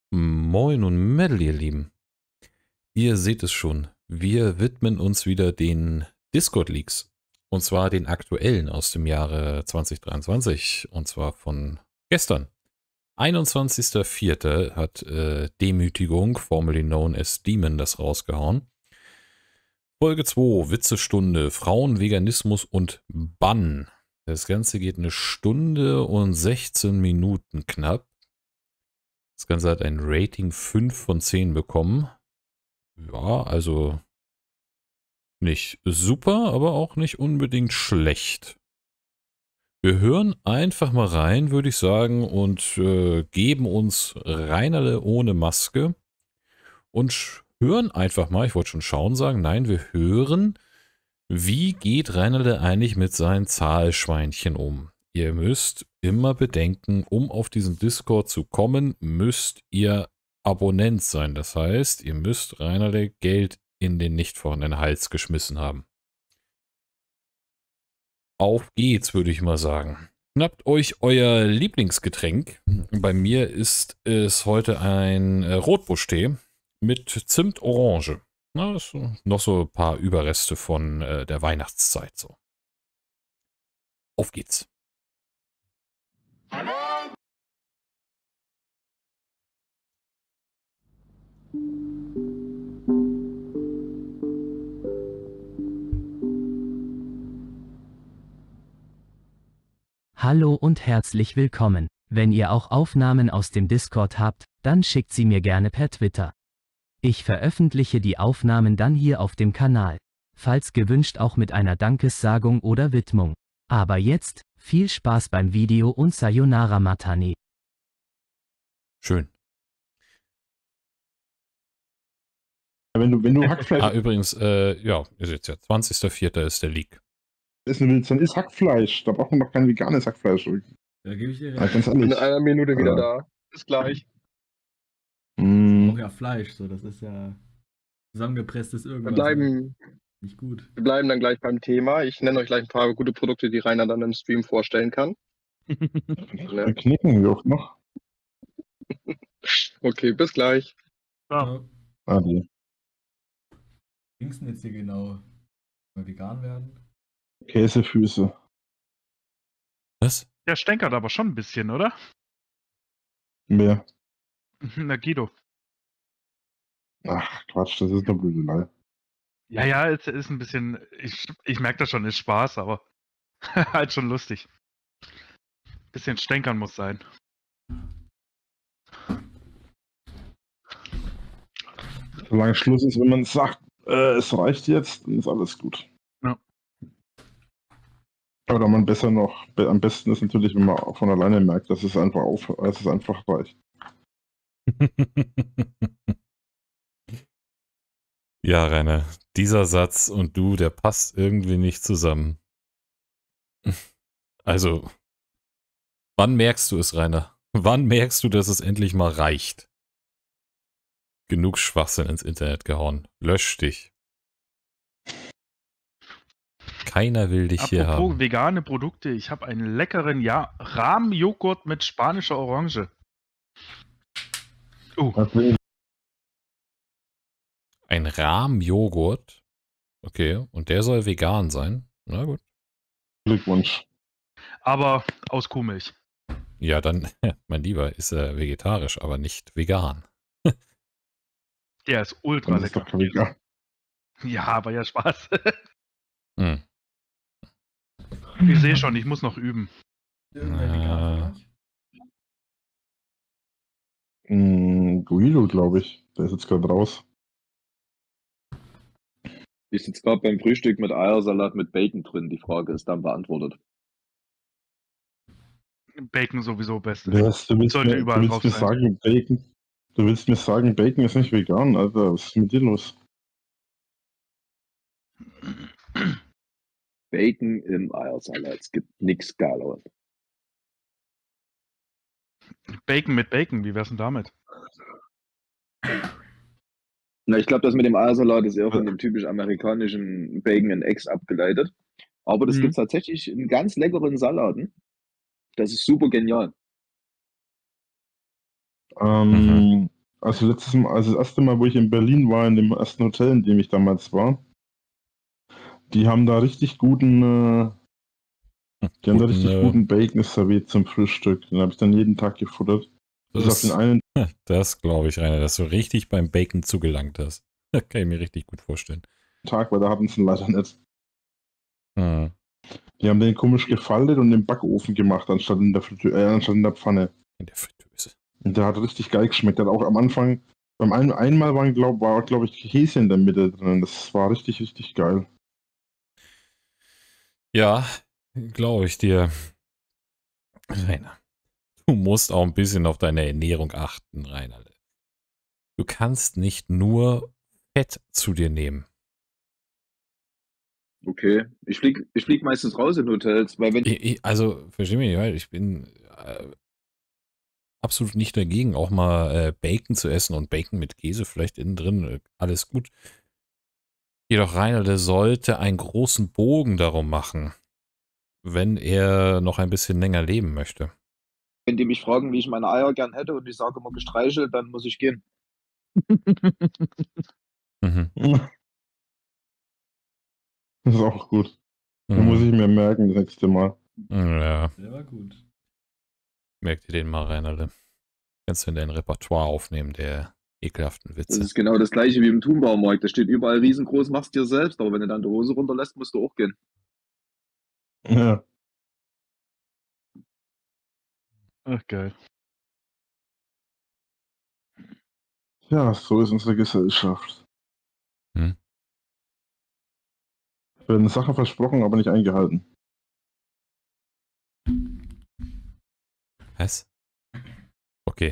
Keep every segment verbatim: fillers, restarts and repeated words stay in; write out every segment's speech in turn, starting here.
Moin und Metal, ihr Lieben. Ihr seht es schon, wir widmen uns wieder den Discord-Leaks. Und zwar den aktuellen aus dem Jahre zwanzig dreiundzwanzig. Und zwar von gestern. einundzwanzigster vierter hat äh, Demütigung, formerly known as Demon, das rausgehauen. Folge zwei, Witzestunde, Frauen, Veganismus und Bann. Das Ganze geht eine Stunde und sechzehn Minuten knapp. Das Ganze hat ein Rating fünf von zehn bekommen. Ja, also nicht super, aber auch nicht unbedingt schlecht. Wir hören einfach mal rein, würde ich sagen, und äh, geben uns Reinerle ohne Maske und hören einfach mal, ich wollte schon schauen sagen, nein, wir hören, wie geht Reinerle eigentlich mit seinen Zahlschweinchen um. Ihr müsst immer bedenken, um auf diesen Discord zu kommen, müsst ihr Abonnent sein. Das heißt, ihr müsst Reinerle Geld in den nicht vorhandenen Hals geschmissen haben. Auf geht's, würde ich mal sagen. Schnappt euch euer Lieblingsgetränk. Bei mir ist es heute ein äh, Rotbuschtee mit Zimt-Orange. Na, das ist noch so ein paar Überreste von äh, der Weihnachtszeit. So. Auf geht's. Hallo und herzlich willkommen. Wenn ihr auch Aufnahmen aus dem Discord habt, dann schickt sie mir gerne per Twitter. Ich veröffentliche die Aufnahmen dann hier auf dem Kanal. Falls gewünscht auch mit einer Dankessagung oder Widmung. Aber jetzt, viel Spaß beim Video und Sayonara Matane. Schön. Wenn du, wenn du Hackfleisch Ah, übrigens, äh, ja, ihr seht ja, zwanzigster vierter ist der Leak. essen willst, dann isst Hackfleisch. Da braucht man noch kein veganes Hackfleisch. Da gebe ich dir Ja, recht. ganz Ich bin in ehrlich. einer Minute wieder Ja. da. Bis gleich. Ich Mm, brauche ja Fleisch, so das ist ja zusammengepresstes Wir irgendwas. bleiben, Nicht gut. wir bleiben dann gleich beim Thema. Ich nenne euch gleich ein paar gute Produkte, die Rainer dann im Stream vorstellen kann. wir knicken wir auch noch. Okay, bis gleich. Ja. Adi. Ging's denn jetzt hier genau? Mal vegan werden? Käsefüße. Was? Der stänkert aber schon ein bisschen, oder? Mehr. Na, Guido. Ach, Quatsch, das ist eine Blödelei. Ja, ja, es ist ein bisschen, ich, ich merke das schon, ist Spaß, aber halt schon lustig. Bisschen stänkern muss sein. Solange Schluss ist, wenn man sagt, äh, es reicht jetzt, dann ist alles gut. Ja. Oder man besser noch, be- am besten ist natürlich, wenn man auch von alleine merkt, dass es einfach auf, dass es einfach reicht. Ja, Rainer, dieser Satz und du, der passt irgendwie nicht zusammen. Also, wann merkst du es, Rainer? Wann merkst du, dass es endlich mal reicht? Genug Schwachsinn ins Internet gehauen. Lösch dich. Keiner will dich hier Apropos haben. vegane Produkte, ich habe einen leckeren ja Rahmjoghurt mit spanischer Orange. Oh, Das will ich- Ein Rahmjoghurt. Okay, und der soll vegan sein. Na gut. Glückwunsch. aber aus Kuhmilch. Ja, dann, mein Lieber, ist er vegetarisch, aber nicht vegan. Der ist ultra Dann ist lecker. doch kein Vegan. Ja, aber ja Spaß. Hm. Ich sehe schon, ich muss noch üben. Irgendwer Äh. vegan von euch? Mm, Guido, glaube ich. Der ist jetzt gerade raus. Ich sitze gerade beim Frühstück mit Eiersalat mit Bacon drin. Die Frage ist dann beantwortet. Bacon sowieso beste. Was, du willst Sollte mir, du überall willst drauf mir sein. sagen, Bacon. Du willst mir sagen, Bacon ist nicht vegan, Alter. Was ist mit dir los? Bacon im Eiersalat. Es gibt nichts Geileres. Bacon mit Bacon, wie wär's denn damit? Na, ich glaube, das mit dem Eiersalat ist eher von dem typisch amerikanischen Bacon and Eggs abgeleitet. Aber das Mhm. gibt es tatsächlich in ganz leckeren Salaten. Das ist super genial. Ähm, Also letztes Mal, also das erste Mal, wo ich in Berlin war, in dem ersten Hotel, in dem ich damals war, die haben da richtig guten, äh, die haben da Guten, richtig äh, guten Bacon serviert zum Frühstück. Den habe ich dann jeden Tag gefuttert. Bis auf den Das, einen, das glaube ich, Rainer, dass du richtig beim Bacon zugelangt hast. Das kann ich mir richtig gut vorstellen. Tag, weil da hatten sie ihn leider nicht. Hm. Die haben den komisch gefaltet und im Backofen gemacht, anstatt in der, Fritü äh, anstatt in der Pfanne. In der Fritteuse. Und der hat richtig geil geschmeckt. Der hat auch am Anfang, beim einen, einmal waren, glaub, war, glaube ich, Käse in der Mitte drin. Das war richtig, richtig geil. Ja, glaube ich dir. Rainer, du musst auch ein bisschen auf deine Ernährung achten, Rainer. Du kannst nicht nur Fett zu dir nehmen. Okay. Ich flieg, ich flieg meistens raus in Hotels, weil wenn Ich, ich, also, versteh mich nicht, weil ich bin äh, absolut nicht dagegen, auch mal äh, Bacon zu essen und Bacon mit Käse vielleicht innen drin, äh, alles gut. Jedoch Rainer, der sollte einen großen Bogen darum machen, wenn er noch ein bisschen länger leben möchte. wenn die mich fragen, wie ich meine Eier gern hätte und ich sage immer gestreichelt, dann muss ich gehen. Mhm. Das ist auch gut. Den muss ich mir merken das nächste Mal. Ja, Der war gut. merk dir den mal, Rainerle. Kannst du in dein Repertoire aufnehmen, der ekelhaften Das Witze. ist genau das gleiche wie im Thunbaumarkt. Da steht überall riesengroß, machst dir selbst, aber wenn du dann die Hose runterlässt, musst du auch gehen. Ja. Ach, geil. Ja, so ist unsere Gesellschaft. Hm? Werden Sachen versprochen, aber nicht eingehalten. Was? Okay.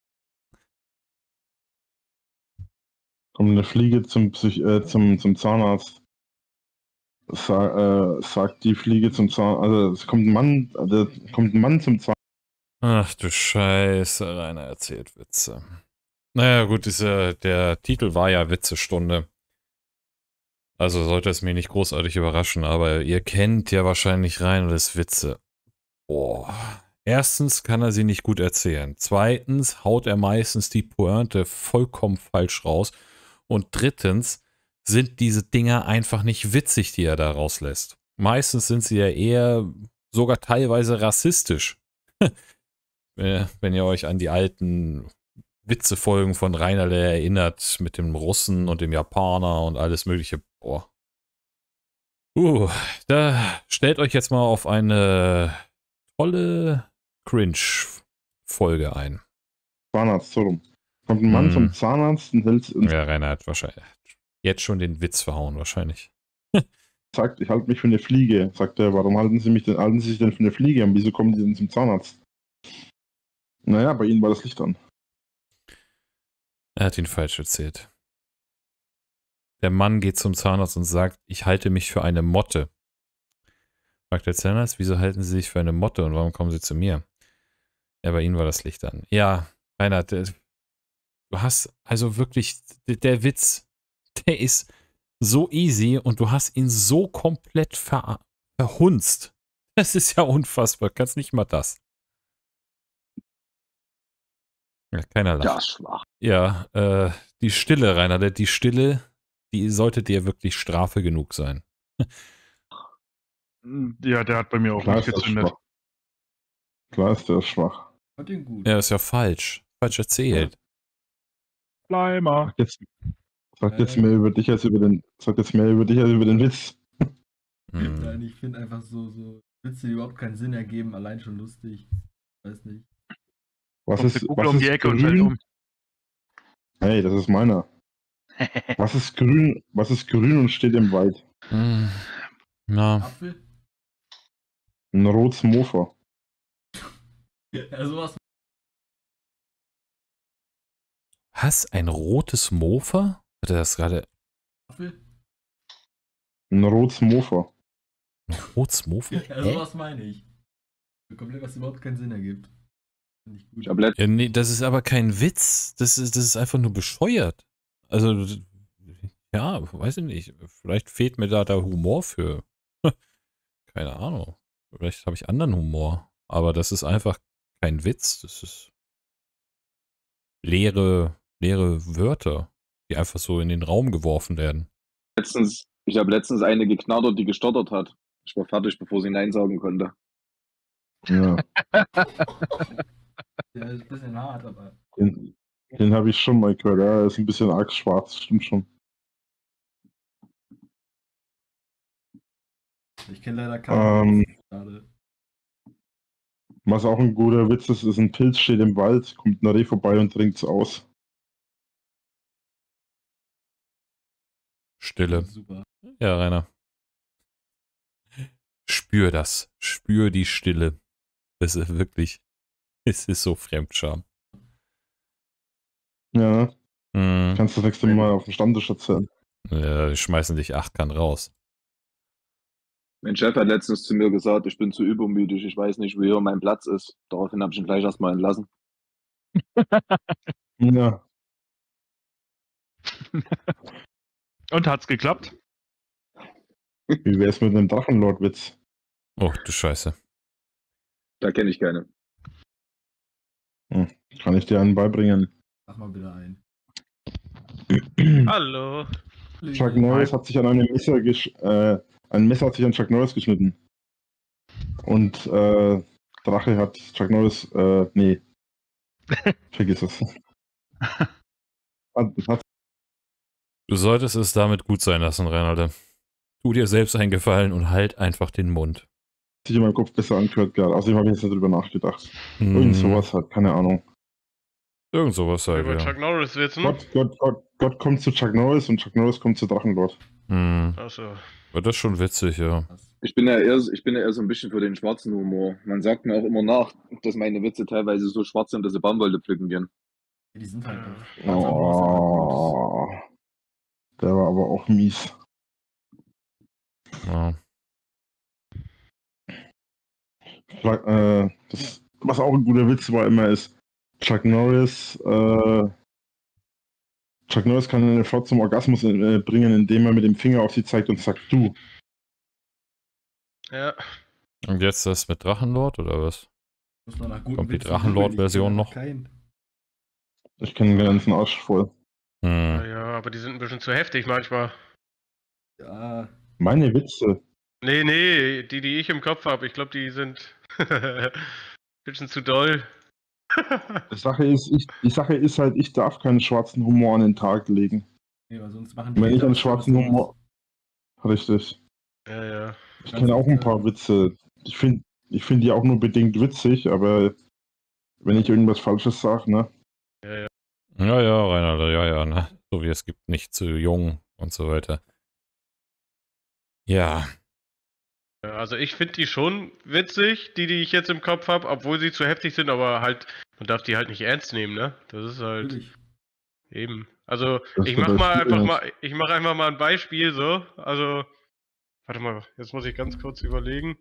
Kommt eine Fliege zum, Psych äh, zum, zum Zahnarzt. Sa äh, sagt die Fliege zum Zahnarzt. Also es kommt ein Mann, also, kommt ein Mann zum Zahnarzt. Ach du Scheiße, Rainer erzählt Witze. Naja, gut, diese, der Titel war ja Witzestunde. Also sollte es mir nicht großartig überraschen, aber ihr kennt ja wahrscheinlich Rainerles Witze. Boah. Erstens kann er sie nicht gut erzählen. Zweitens haut er meistens die Pointe vollkommen falsch raus. Und drittens sind diese Dinger einfach nicht witzig, die er da rauslässt. Meistens sind sie ja eher sogar teilweise rassistisch. Wenn ihr euch an die alten Witzefolgen von Rainerle erinnert, mit dem Russen und dem Japaner und alles mögliche. Boah. Uh, da stellt euch jetzt mal auf eine tolle Cringe-Folge ein. Zahnarzt, so rum. Kommt ein Mann Hm. zum Zahnarzt und, hält, und Ja, Rainer hat wahrscheinlich jetzt schon den Witz verhauen, wahrscheinlich. sagt, ich halte mich für eine Fliege. Sagt er, warum halten Sie mich denn, halten Sie sich denn für eine Fliege und wieso kommen Sie denn zum Zahnarzt? Naja, bei Ihnen war das Licht an. Er hat ihn falsch erzählt. Der Mann geht zum Zahnarzt und sagt, ich halte mich für eine Motte. Fragt der Zahnarzt, wieso halten Sie sich für eine Motte und warum kommen Sie zu mir? Ja, bei Ihnen war das Licht an. Ja, Reinhard, der, du hast also wirklich, der, der Witz, der ist so easy und du hast ihn so komplett ver, verhunzt. Das ist ja unfassbar. Kannst nicht mal das. Ja, keiner lacht. Ja, schwach. Ja, äh, die Stille, Rainer, die Stille, die sollte dir wirklich Strafe genug sein. Ja, der hat bei mir auch Klar nicht ist das gezündet. schwach. Klar ist der schwach. Fand den gut. Ja, ist ja falsch. Falsch erzählt. Bleimer. Sagt jetzt, sagt Ja, jetzt ja. mehr über dich als über den, sagt jetzt mehr über dich als über den Witz. Hm. Nein, ich finde einfach so, so Witze, die überhaupt keinen Sinn ergeben, allein schon lustig. Weiß nicht. Was Kommt ist, der Kugel was um die ist Ecke und fällt grün? um. Hey, das ist meiner. Was ist grün? Was ist grün und steht im Wald? Hm. Na, Apfel? Ein rotes Mofa. Ja, sowas. was? Ein rotes Mofa? Hat er das gerade? Apfel? Ein rotes Mofa. Ein rotes Mofa? Ja, Hä? sowas meine ich. Komplett, was überhaupt keinen Sinn ergibt. Finde ich gut. Ich habe letzt- Ja, nee, das ist aber kein Witz. Das ist, das ist einfach nur bescheuert. Also, ja, weiß ich nicht. Vielleicht fehlt mir da der Humor für. Keine Ahnung. Vielleicht habe ich anderen Humor. Aber das ist einfach kein Witz. Das ist leere leere Wörter, die einfach so in den Raum geworfen werden. Letztens, ich habe letztens eine geknattert, die gestottert hat. Ich war fertig, bevor sie Nein sagen konnte. Ja, Der ist ein bisschen hart, aber. den, den habe ich schon mal gehört. Ja, er ist ein bisschen arg schwarz, stimmt schon. Ich kenne leider keinen. Ähm, Schade. Was auch ein guter Witz ist, ist ein Pilz steht im Wald, kommt ein Reh vorbei und trinkt's aus. Stille. Super. Ja, Rainer. Spür das. Spür die Stille. Das ist wirklich, es ist so Fremdscham. Ja, Mhm. kannst du das nächste Mal auf dem Stammtisch erzählen. Ja, die schmeißen dich achtkant raus. Mein Chef hat letztens zu mir gesagt, ich bin zu übermütig, ich weiß nicht, wo hier mein Platz ist. Daraufhin habe ich ihn gleich erstmal entlassen. Ja, Und hat's geklappt? wie wär's mit einem Drachenlord-Witz? Oh, du Scheiße. Da kenne ich keine. Kann ich dir einen beibringen? Mach mal bitte ein. Hallo. Chuck Norris hat sich an einem Messer gesch äh, ein Messer hat sich an Chuck Norris geschnitten. Und äh, Drache hat Chuck Norris, äh, nee. Vergiss es. Hat, hat Du solltest es damit gut sein lassen, Reinalde. Tu dir selbst einen Gefallen und halt einfach den Mund. sich in meinem Kopf besser angehört gerade. Außerdem habe ich jetzt nicht drüber nachgedacht. Hm, Irgend sowas halt, keine Ahnung. Irgend sowas halt, Über ja. Chuck Norris witzen? Gott, Gott, Gott, Gott kommt zu Chuck Norris und Chuck Norris kommt zu Drachenlord. Hm. Achso. Aber das ist schon witzig, ja. Ich bin ja eher, ich bin ja eher so ein bisschen für den schwarzen Humor. Man sagt mir auch immer nach, dass meine Witze teilweise so schwarz sind, dass sie Baumwolle pflücken gehen. Die sind halt. Oh, der war aber auch mies. ja. Chuck, äh, das, was auch ein guter Witz war immer ist, Chuck Norris, äh, Chuck Norris kann eine Frau zum Orgasmus äh, bringen, indem er mit dem Finger auf sie zeigt und sagt, du. Ja. Und jetzt das mit Drachenlord, oder was? Muss man nach guten Kommt die Witzen Drachenlord-Version googeln, ich noch? kenn keinen. Ich kenne den ganzen Arsch voll. Ja, Hm. ja, aber die sind ein bisschen zu heftig manchmal. Ja, Meine Witze. Nee, nee, die, die ich im Kopf habe, ich glaube, die sind ein bisschen zu doll. Die Sache ist, ich, die Sache ist halt, ich darf keinen schwarzen Humor an den Tag legen. nee, weil sonst machen die Wenn ich Hater einen was schwarzen Schlimmes Humor. Richtig. Ja, ja. Ich kenne auch ein paar Witze. Ich finde ich find die auch nur bedingt witzig, aber wenn ich irgendwas Falsches sage, ne? Ja, ja, Reinhard, ja, ja, ne? So wie es gibt nicht zu jung und so weiter. Ja. Ja, also ich finde die schon witzig, die, die ich jetzt im Kopf habe, obwohl sie zu heftig sind, aber halt, man darf die halt nicht ernst nehmen, ne? Das ist halt Natürlich. eben. Also Das ich wird mach das mal Spiel einfach nicht. mal, ich mach einfach mal ein Beispiel so. Also, warte mal, jetzt muss ich ganz kurz überlegen.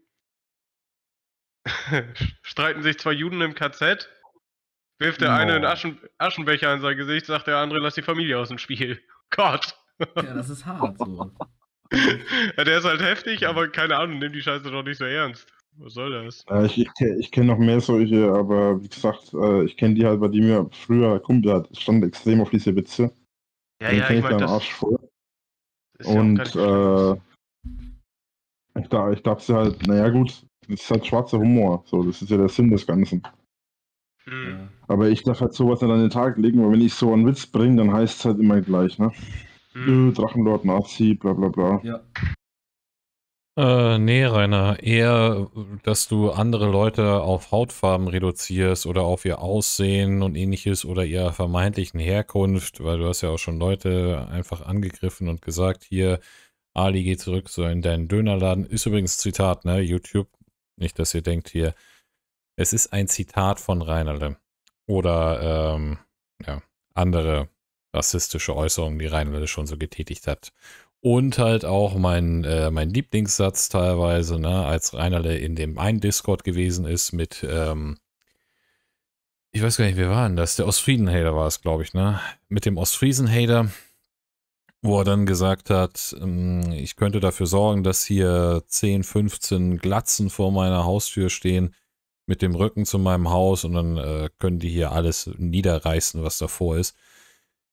Streiten sich zwei Juden im K Z, wirft der eine einen Oh. Aschen, Aschenbecher in sein Gesicht, sagt der andere, lass die Familie aus dem Spiel. Gott. Ja, das ist hart so. Ja, der ist halt heftig, aber keine Ahnung, nimm die Scheiße doch nicht so ernst. Was soll das? Äh, ich ich, ke- ich kenne noch mehr solche, aber wie gesagt, äh, ich kenne die halt, weil die mir früher Kumpel hat. Ich stand extrem auf diese Witze. Ja, Den ja, kenn ich ich meine, da am das Arsch voll. ist ja auch gar Und nicht schlimm. äh, ich, da, ich darf sie halt, naja gut, das ist halt schwarzer Humor. So, das ist ja der Sinn des Ganzen. Hm. Ja. Aber ich darf halt sowas nicht an den Tag legen, weil wenn ich so einen Witz bringe, dann heißt es halt immer gleich, ne? Hm. Äh, Drachenlord, Nazi, bla bla bla. Ja. Äh, nee, Rainer, eher, dass du andere Leute auf Hautfarben reduzierst oder auf ihr Aussehen und ähnliches oder ihrer vermeintlichen Herkunft, weil du hast ja auch schon Leute einfach angegriffen und gesagt, hier, Ali, geh zurück so in deinen Dönerladen. Ist übrigens Zitat, ne, YouTube. Nicht, dass ihr denkt hier, es ist ein Zitat von Reinalde. Oder, ähm, ja, andere rassistische Äußerungen, die Reinalde schon so getätigt hat. Und halt auch mein, äh, mein Lieblingssatz teilweise, ne, als Reinalde in dem einen Discord gewesen ist mit, ähm, ich weiß gar nicht, wer war denn das? Der Ostfriesen-Hater war es, glaube ich, ne? Mit dem Ostfriesen-Hater, wo er dann gesagt hat, ähm, ich könnte dafür sorgen, dass hier zehn, fünfzehn Glatzen vor meiner Haustür stehen mit dem Rücken zu meinem Haus und dann äh, können die hier alles niederreißen, was davor ist.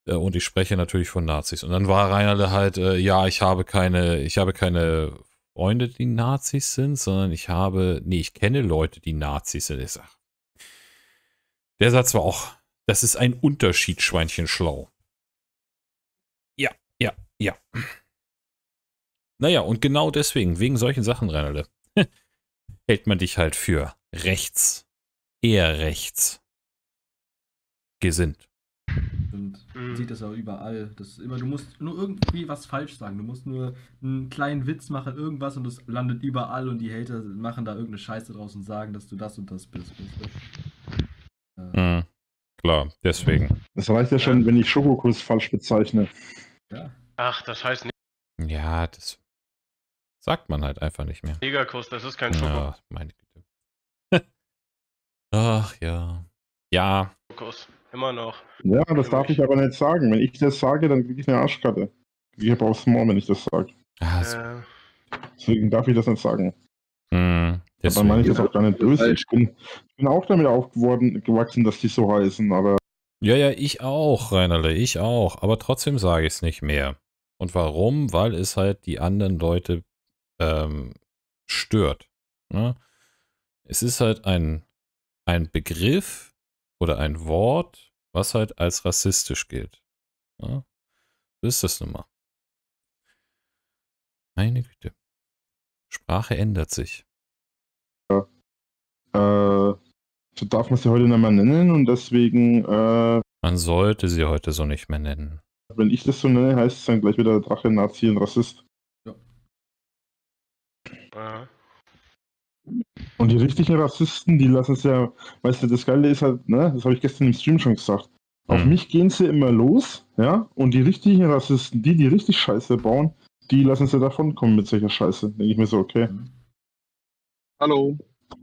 Äh, und ich spreche natürlich von Nazis. Und dann war Reinhard halt, äh, ja, ich habe keine, ich habe keine Freunde, die Nazis sind, sondern ich habe, nee, ich kenne Leute, die Nazis sind. Ich sag, der Satz war auch, das ist ein Unterschied, Schweinchen schlau. Ja, ja, ja. Naja, und genau deswegen, wegen solchen Sachen, Reinhard, hält man dich halt für rechts, eher rechts gesinnt. Und man Mhm. sieht das auch überall. Das ist immer, du musst nur irgendwie was falsch sagen. Du musst nur einen kleinen Witz machen, irgendwas und das landet überall und die Hater machen da irgendeine Scheiße draus und sagen, dass du das und das bist. Äh, Mhm. Klar, deswegen. Das reicht ja schon, Ja. wenn ich Schokokuss falsch bezeichne. ja. Ach, das heißt Ja, das sagt man halt einfach nicht mehr. Negerkuss, das ist kein Schokokuss. Ja, meine Güte. Ach ja. Ja, Immer noch. Ja, das Für darf mich. ich aber nicht sagen. Wenn ich das sage, dann kriege ich eine Arschkarte. Ich habe aufs Maul, wenn ich das sage. ah, so, Äh, Deswegen darf ich das nicht sagen. hm, Dabei meine ich deswegen. das auch gar nicht böse. Ich bin, ich bin auch damit aufgeworden, gewachsen, dass die so heißen, aber Ja, ja, ich auch, Reinerle, ich auch. Aber trotzdem sage ich es nicht mehr. Und warum? Weil es halt die anderen Leute ähm, stört. Ne? Es ist halt ein, ein Begriff oder ein Wort, was halt als rassistisch gilt. Ne? So ist das nun mal. Meine Güte. Sprache ändert sich. äh, so darf man sie heute nicht mehr nennen und deswegen, äh, Man sollte sie heute so nicht mehr nennen. wenn ich das so nenne, heißt es dann gleich wieder Drache, Nazi und Rassist. äh, Und die richtigen Rassisten, die lassen es ja, weißt du, das Geile ist halt, ne, das habe ich gestern im Stream schon gesagt. Auf Hm. mich gehen sie immer los, ja, und die richtigen Rassisten, die, die richtig Scheiße bauen, die lassen sie davonkommen mit solcher Scheiße. Denke ich mir so, okay. Mhm. Hallo.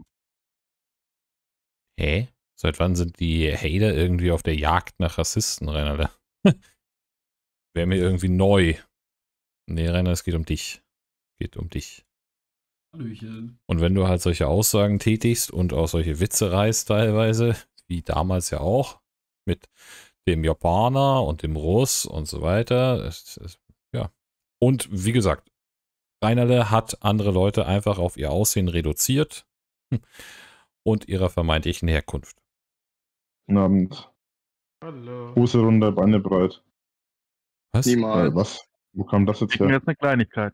Hä? Seit wann sind die Hater irgendwie auf der Jagd nach Rassisten, Rainer? Wäre mir irgendwie neu. Nee, Rainer, es geht um dich. Geht um dich. Hallöchen. Und wenn du halt solche Aussagen tätigst und auch solche Witze reißt teilweise, wie damals ja auch, mit dem Japaner und dem Russ und so weiter, es, es, ja. Und wie gesagt, Rainerle hat andere Leute einfach auf ihr Aussehen reduziert und ihrer vermeintlichen Herkunft. Guten Abend. hallo. Hose runter, Beine breit. Was? Niemals. Äh, was? Wo kam das jetzt Ich mir her? jetzt eine Kleinigkeit.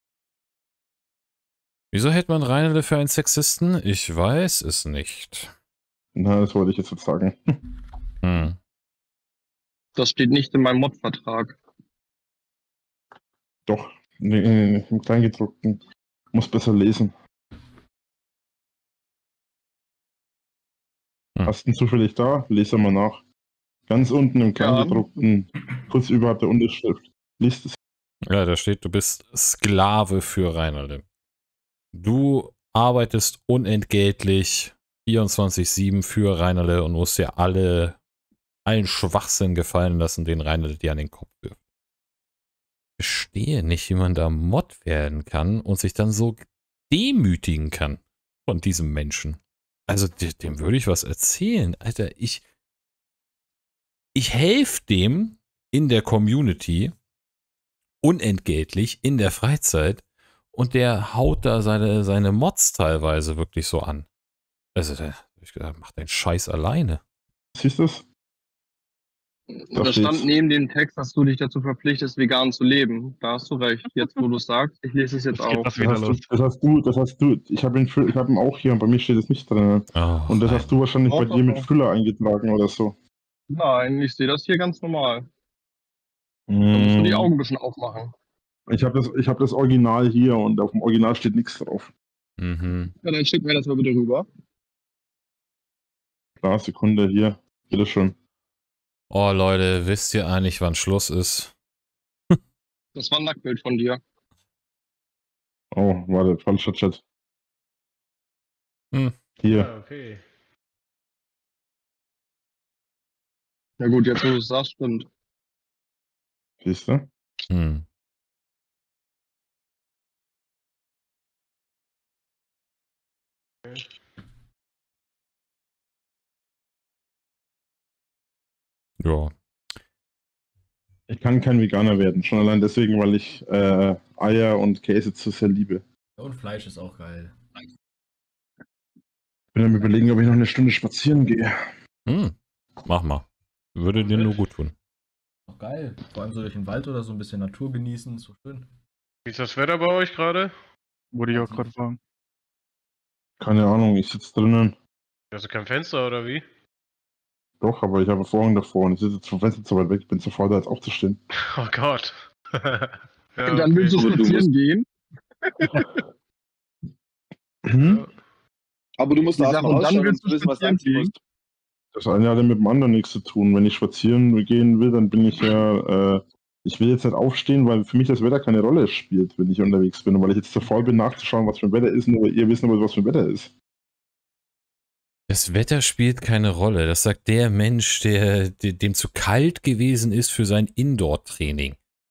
Wieso hält man Rainerle für einen Sexisten? Ich weiß es nicht. Na, das wollte ich jetzt nicht sagen. Hm. Das steht nicht in meinem Mod-Vertrag. Doch, nee, nee, im Kleingedruckten. Muss besser lesen. Hm. Hast du ihn zufällig da? Lese mal nach. Ganz unten im Kleingedruckten, kurz überhalb der Unterschrift. Liest es. Ja, da steht, du bist Sklave für Rainerle. Du arbeitest unentgeltlich vierundzwanzig sieben für Rainerle und musst dir alle, allen Schwachsinn gefallen lassen, den Rainerle dir an den Kopf wirft. Ich verstehe nicht, wie man da Mod werden kann und sich dann so demütigen kann von diesem Menschen. Also de- dem würde ich was erzählen. Alter, ich ich helfe dem in der Community unentgeltlich in der Freizeit und der haut da seine, seine Mods teilweise wirklich so an. Also der, ich gedacht, mach deinen Scheiß alleine. Siehst du es? Da Da stand steht's. neben dem Text, dass du dich dazu verpflichtest, vegan zu leben. Da hast du recht. Jetzt, wo du es sagst, ich lese es jetzt Jetzt geht auch. das Das wieder hast, du, los. das hast du, das hast du, ich habe ihn, Fü- ich hab ihn auch hier und bei mir steht es nicht drin. Oh, Und das hast du wahrscheinlich Doch, bei doch, dir mit doch. Füller eingetragen oder so. Nein, ich sehe das hier ganz normal. Da musst du die Mm. Augen ein bisschen aufmachen. Ich habe das, ich hab das Original hier und auf dem Original steht nichts drauf. Mhm. Ja, dann schick mir das mal bitte rüber. Klar, Sekunde hier. Bitteschön. Oh Leute, wisst ihr eigentlich, wann Schluss ist? Das war ein Nacktbild von dir. Oh, warte, falscher Chat. Hm. Hier. Ja, okay. Ja gut, jetzt wo du es sagst, stimmt. Siehst du? Hm. Ja. Ich kann kein Veganer werden. Schon allein deswegen, weil ich äh, Eier und Käse zu sehr liebe. Und Fleisch ist auch geil. Bin am überlegen, ob ich noch eine Stunde spazieren gehe. Hm, mach mal. Würde dir nur gut tun. Auch geil. Vor allem so durch den Wald oder so ein bisschen Natur genießen. Ist so schön. Wie ist das Wetter bei euch gerade? Wollte ich auch gerade fragen. Keine Ahnung, ich sitze drinnen. Hast du kein Fenster oder wie? Doch, aber ich habe Vorhang davor und ich sitze jetzt vom Fenster zu weit weg. Ich bin zu faul, da jetzt aufzustehen. Oh Gott. ja, Dann willst du Aber du spazieren gehen. Hm? Ja. Aber du musst Die da Sache, erstmal und dann rausschauen willst und du wissen, was du spazieren anziehen gehen. musst. Das eine hat ja mit dem anderen nichts zu tun. Wenn ich spazieren gehen will, dann bin ich ja. Äh, ich will jetzt nicht aufstehen, weil für mich das Wetter keine Rolle spielt, wenn ich unterwegs bin. Und weil ich jetzt zu faul bin, nachzuschauen, was für ein Wetter ist, nur ihr wisst aber, was für ein Wetter ist. Das Wetter spielt keine Rolle. Das sagt der Mensch, der, der dem zu kalt gewesen ist für sein Indoor-Training.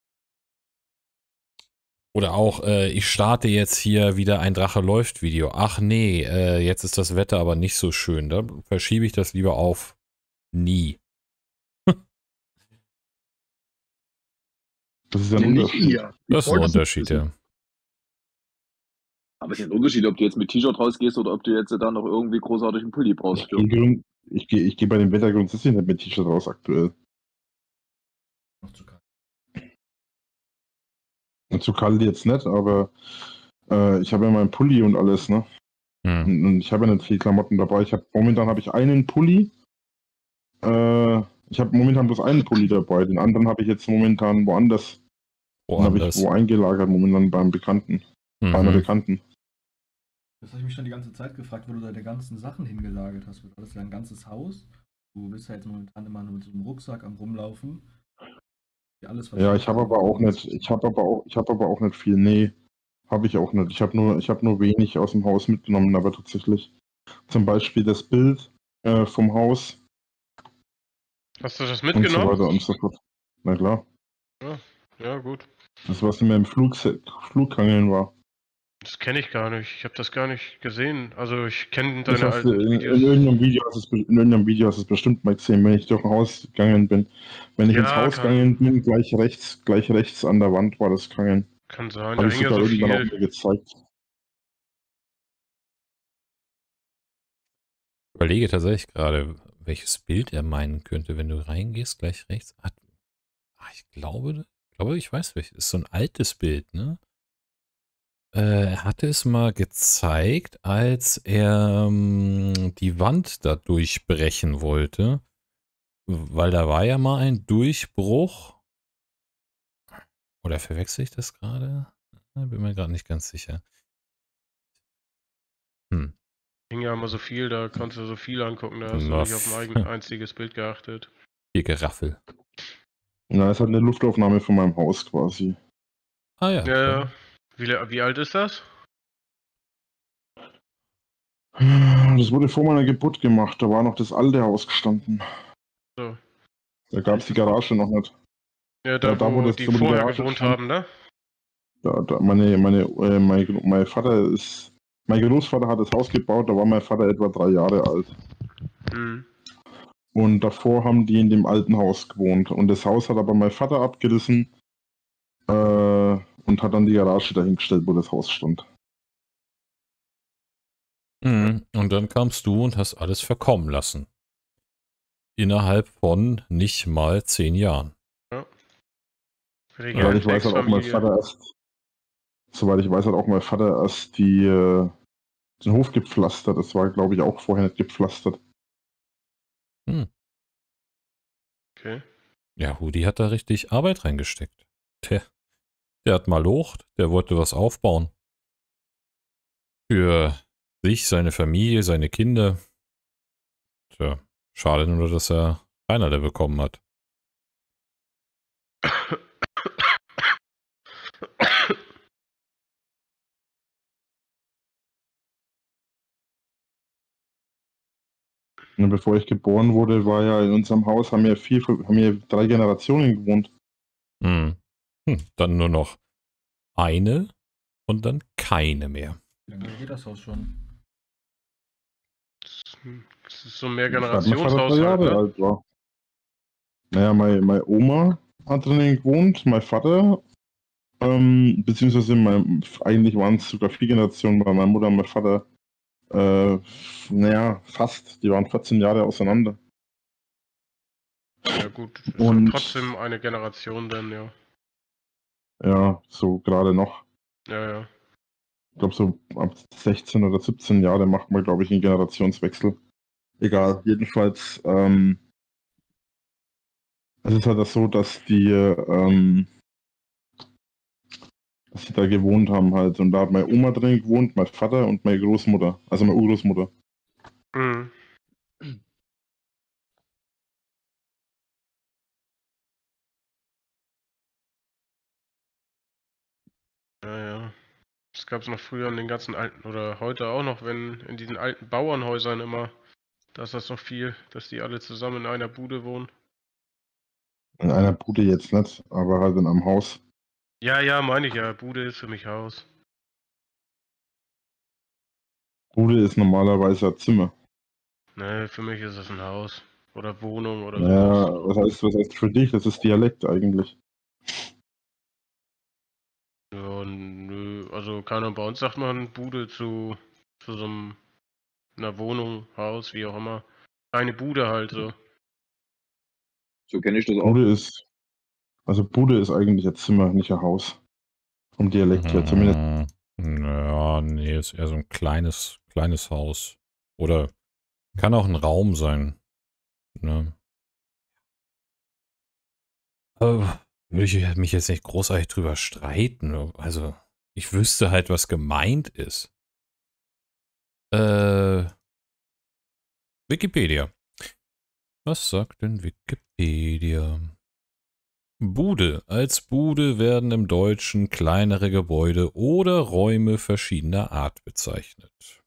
Oder auch, äh, ich starte jetzt hier wieder ein Drache läuft Video. Ach nee, äh, jetzt ist das Wetter aber nicht so schön. Da verschiebe ich das lieber auf nie. Das ist ja ein Nicht Unterschied. ihr. Das ist ein wollte es Unterschied, nicht wissen. ja. Aber es ist ein Unterschied, ob du jetzt mit T-Shirt rausgehst oder ob du jetzt da noch irgendwie großartig einen Pulli brauchst. Ich gehe grund- ich geh, ich geh bei dem Wetter grundsätzlich nicht mit T-Shirt raus aktuell. Noch zu kalt. Und zu kalt jetzt nicht, aber äh, ich habe ja meinen Pulli und alles, ne? Hm. Und, und ich habe ja nicht viel Klamotten dabei. Ich hab, momentan habe ich einen Pulli. Äh, ich habe momentan bloß einen Pulli dabei. Den anderen habe ich jetzt momentan woanders. Den habe ich Woanders. wo eingelagert, momentan beim Bekannten. Bei einer Mhm. Bekannten. Das habe ich mich schon die ganze Zeit gefragt, wo du deine ganzen Sachen hingelagert hast. Das ist ja ein ganzes Haus. Du bist ja jetzt momentan immer nur mit so einem Rucksack am Rumlaufen. Die alles Ja, ich habe verschwunden aber auch ist. nicht, ich habe aber auch, ich habe aber auch nicht viel. Nee, habe ich auch nicht. Ich habe nur, ich habe nur wenig aus dem Haus mitgenommen, aber tatsächlich. Zum Beispiel das Bild äh, vom Haus Hast du das und so mitgenommen? weiter und so fort. Na klar. Ja, gut. Das, was in meinem Flug, Flughangeln war. Das kenne ich gar nicht. Ich habe das gar nicht gesehen. Also ich kenne Das deine hast du alten in, in, Videos. irgendeinem Video hast es, be- in irgendeinem Video hast du es bestimmt mal gesehen, wenn ich durch ein Haus gegangen bin. Wenn ich Ja, ins Haus kann- gegangen bin, gleich rechts, gleich rechts an der Wand war das Gangen. Kann sein, da Habe ich hängt ja sogar so irgendwann auch viel. mal gezeigt. Ich überlege tatsächlich gerade, welches Bild er meinen könnte, wenn du reingehst, gleich rechts. Ah, ah, ich glaube, ich glaube, ich weiß welches. Ist so ein altes Bild, ne? Äh, er hatte es mal gezeigt, als er ähm, die Wand da durchbrechen wollte. Weil da war ja mal ein Durchbruch. Oder verwechsel ich das gerade? Bin mir gerade nicht ganz sicher. Hm. Hing ja immer so viel, da konntest du so viel angucken, da hast du Na, nicht auf ein eigen, einziges Bild geachtet. Hier Geraffel. Na, es hat eine Luftaufnahme von meinem Haus quasi. Ah ja. Ja, ja. Wie, wie alt ist das? Das wurde vor meiner Geburt gemacht, da war noch das alte Haus gestanden. So. Da gab es die Garage noch nicht. Ja, da, Ja, da, wo, wo das- die wo die vorher Garage gewohnt stand. haben, ne? Da, da meine, meine, äh, mein, mein Vater ist, mein Großvater hat das Haus gebaut, da war mein Vater etwa drei Jahre alt. Hm. Und davor haben die in dem alten Haus gewohnt. Und das Haus hat aber mein Vater abgerissen äh, und hat dann die Garage dahingestellt, wo das Haus stand. Mhm. Und dann kamst du und hast alles verkommen lassen. Innerhalb von nicht mal zehn Jahren. Regel Soweit ich weiß, hat auch mein Drecksfamilie. Vater erst, soweit ich weiß, hat auch mein Vater erst die, äh, den Hof gepflastert. Das war, glaube ich, auch vorher nicht gepflastert. Okay. Ja, Hudi hat da richtig Arbeit reingesteckt. Der, der hat mal locht, der wollte was aufbauen. Für sich, seine Familie, seine Kinder. Tja, schade nur, dass er keinerlei bekommen hat. Und bevor ich geboren wurde, war ja in unserem Haus, haben wir vier, haben wir drei Generationen gewohnt. Hm. Hm, dann nur noch eine und dann keine mehr. Wie lange geht das Haus schon? Das ist so ein Seit mein Vater drei Mehrgenerationshaushalt, Jahre ne? alt war. Naja, meine, meine Oma, hat drinnen gewohnt, mein Vater, ähm, beziehungsweise mein, eigentlich waren es sogar vier Generationen bei meiner Mutter und mein Vater. Äh, naja, fast. Die waren vierzehn Jahre auseinander. Ja gut, ist Und- ja trotzdem eine Generation dann, ja. Ja, so gerade noch. Ja, ja. Ich glaube, so ab sechzehn oder siebzehn Jahre macht man, glaube ich, einen Generationswechsel. Egal, jedenfalls, ähm, es ist halt das so, dass die, ähm, dass sie da gewohnt haben halt. Und da hat meine Oma drin gewohnt, mein Vater und meine Großmutter, also meine Urgroßmutter. Mhm. Ja, ja. Das gab es noch früher in den ganzen alten, oder heute auch noch, wenn in diesen alten Bauernhäusern immer, da ist das noch viel, dass die alle zusammen in einer Bude wohnen. In einer Bude jetzt nicht, aber halt in einem Haus. Ja, ja, meine ich ja. Bude ist für mich Haus. Bude ist normalerweise ein Zimmer. Ne, für mich ist es ein Haus. Oder Wohnung oder Ja, sowas. was heißt, was heißt für dich? Das ist Dialekt eigentlich. Ja, nö, also keine Ahnung, bei uns sagt man Bude zu, zu so einem, einer Wohnung, Haus, wie auch immer. Eine Bude halt so. So kenne ich das auch. Bude ist, also Bude ist eigentlich ein Zimmer, nicht ein Haus. Vom Dialekt her zumindest. Mm, Ja, nee, ist eher so ein kleines, kleines Haus. Oder kann auch ein Raum sein. Ne? Aber würde ich mich jetzt nicht großartig drüber streiten. Also, ich wüsste halt, was gemeint ist. Äh, Wikipedia. Was sagt denn Wikipedia? Bude. Als Bude werden im Deutschen kleinere Gebäude oder Räume verschiedener Art bezeichnet.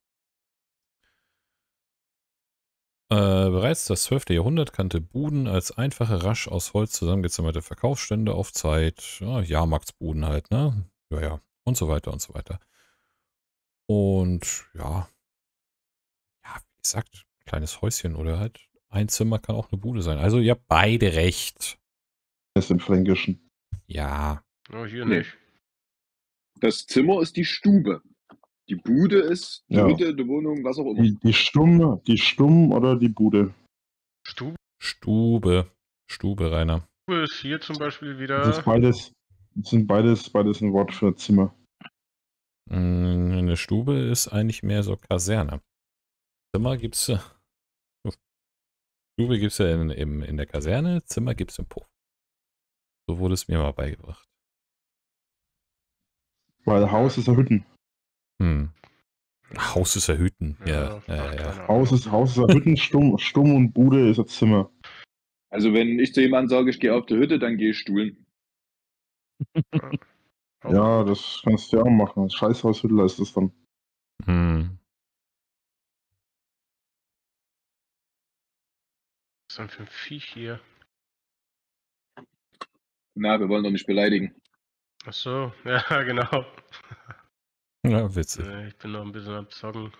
Äh, bereits das zwölfte Jahrhundert kannte Buden als einfache, rasch aus Holz zusammengezimmerte Verkaufsstände auf Zeit. Ja, Jahrmarktsbuden halt, ne? Ja, ja. Und so weiter und so weiter. Und ja. Ja, wie gesagt, kleines Häuschen oder halt ein Zimmer kann auch eine Bude sein. Also ihr habt beide recht. Das ist im Fränkischen. Ja. Oh, hier Nee. nicht. Das Zimmer ist die Stube. Die Bude ist die Ja. Hütte, die Wohnung, was auch immer. Die, die Stumm, die Stumm oder die Bude. Stube Stube. Stube, Rainer. ist hier zum Beispiel Das wieder. ist beides, das sind beides, beides ein Wort für Zimmer. Mm, Eine Stube ist eigentlich mehr so Kaserne. Zimmer gibt's. äh, Stube gibt's ja in, in, in der Kaserne, Zimmer gibt's im Puff. So wurde es mir mal beigebracht. Weil Haus ist ja Hütten. Hm. Haus ist erhüten. Ja, ach, ja, ja. keine Haus ist, Haus ist ja Hütten, Stumm, Stumm und Bude ist ein Zimmer. Also wenn ich zu jemandem sage, ich gehe auf die Hütte, dann gehe ich stuhlen. Auch Ja, gut. das kannst du ja auch machen. Scheißhaushüttler ist das dann. Hm. Was ist denn für ein Viech hier? Na, wir wollen doch nicht beleidigen. Ach so, ja, genau. Ja, witzig. Äh, Ich bin noch ein bisschen am Zocken.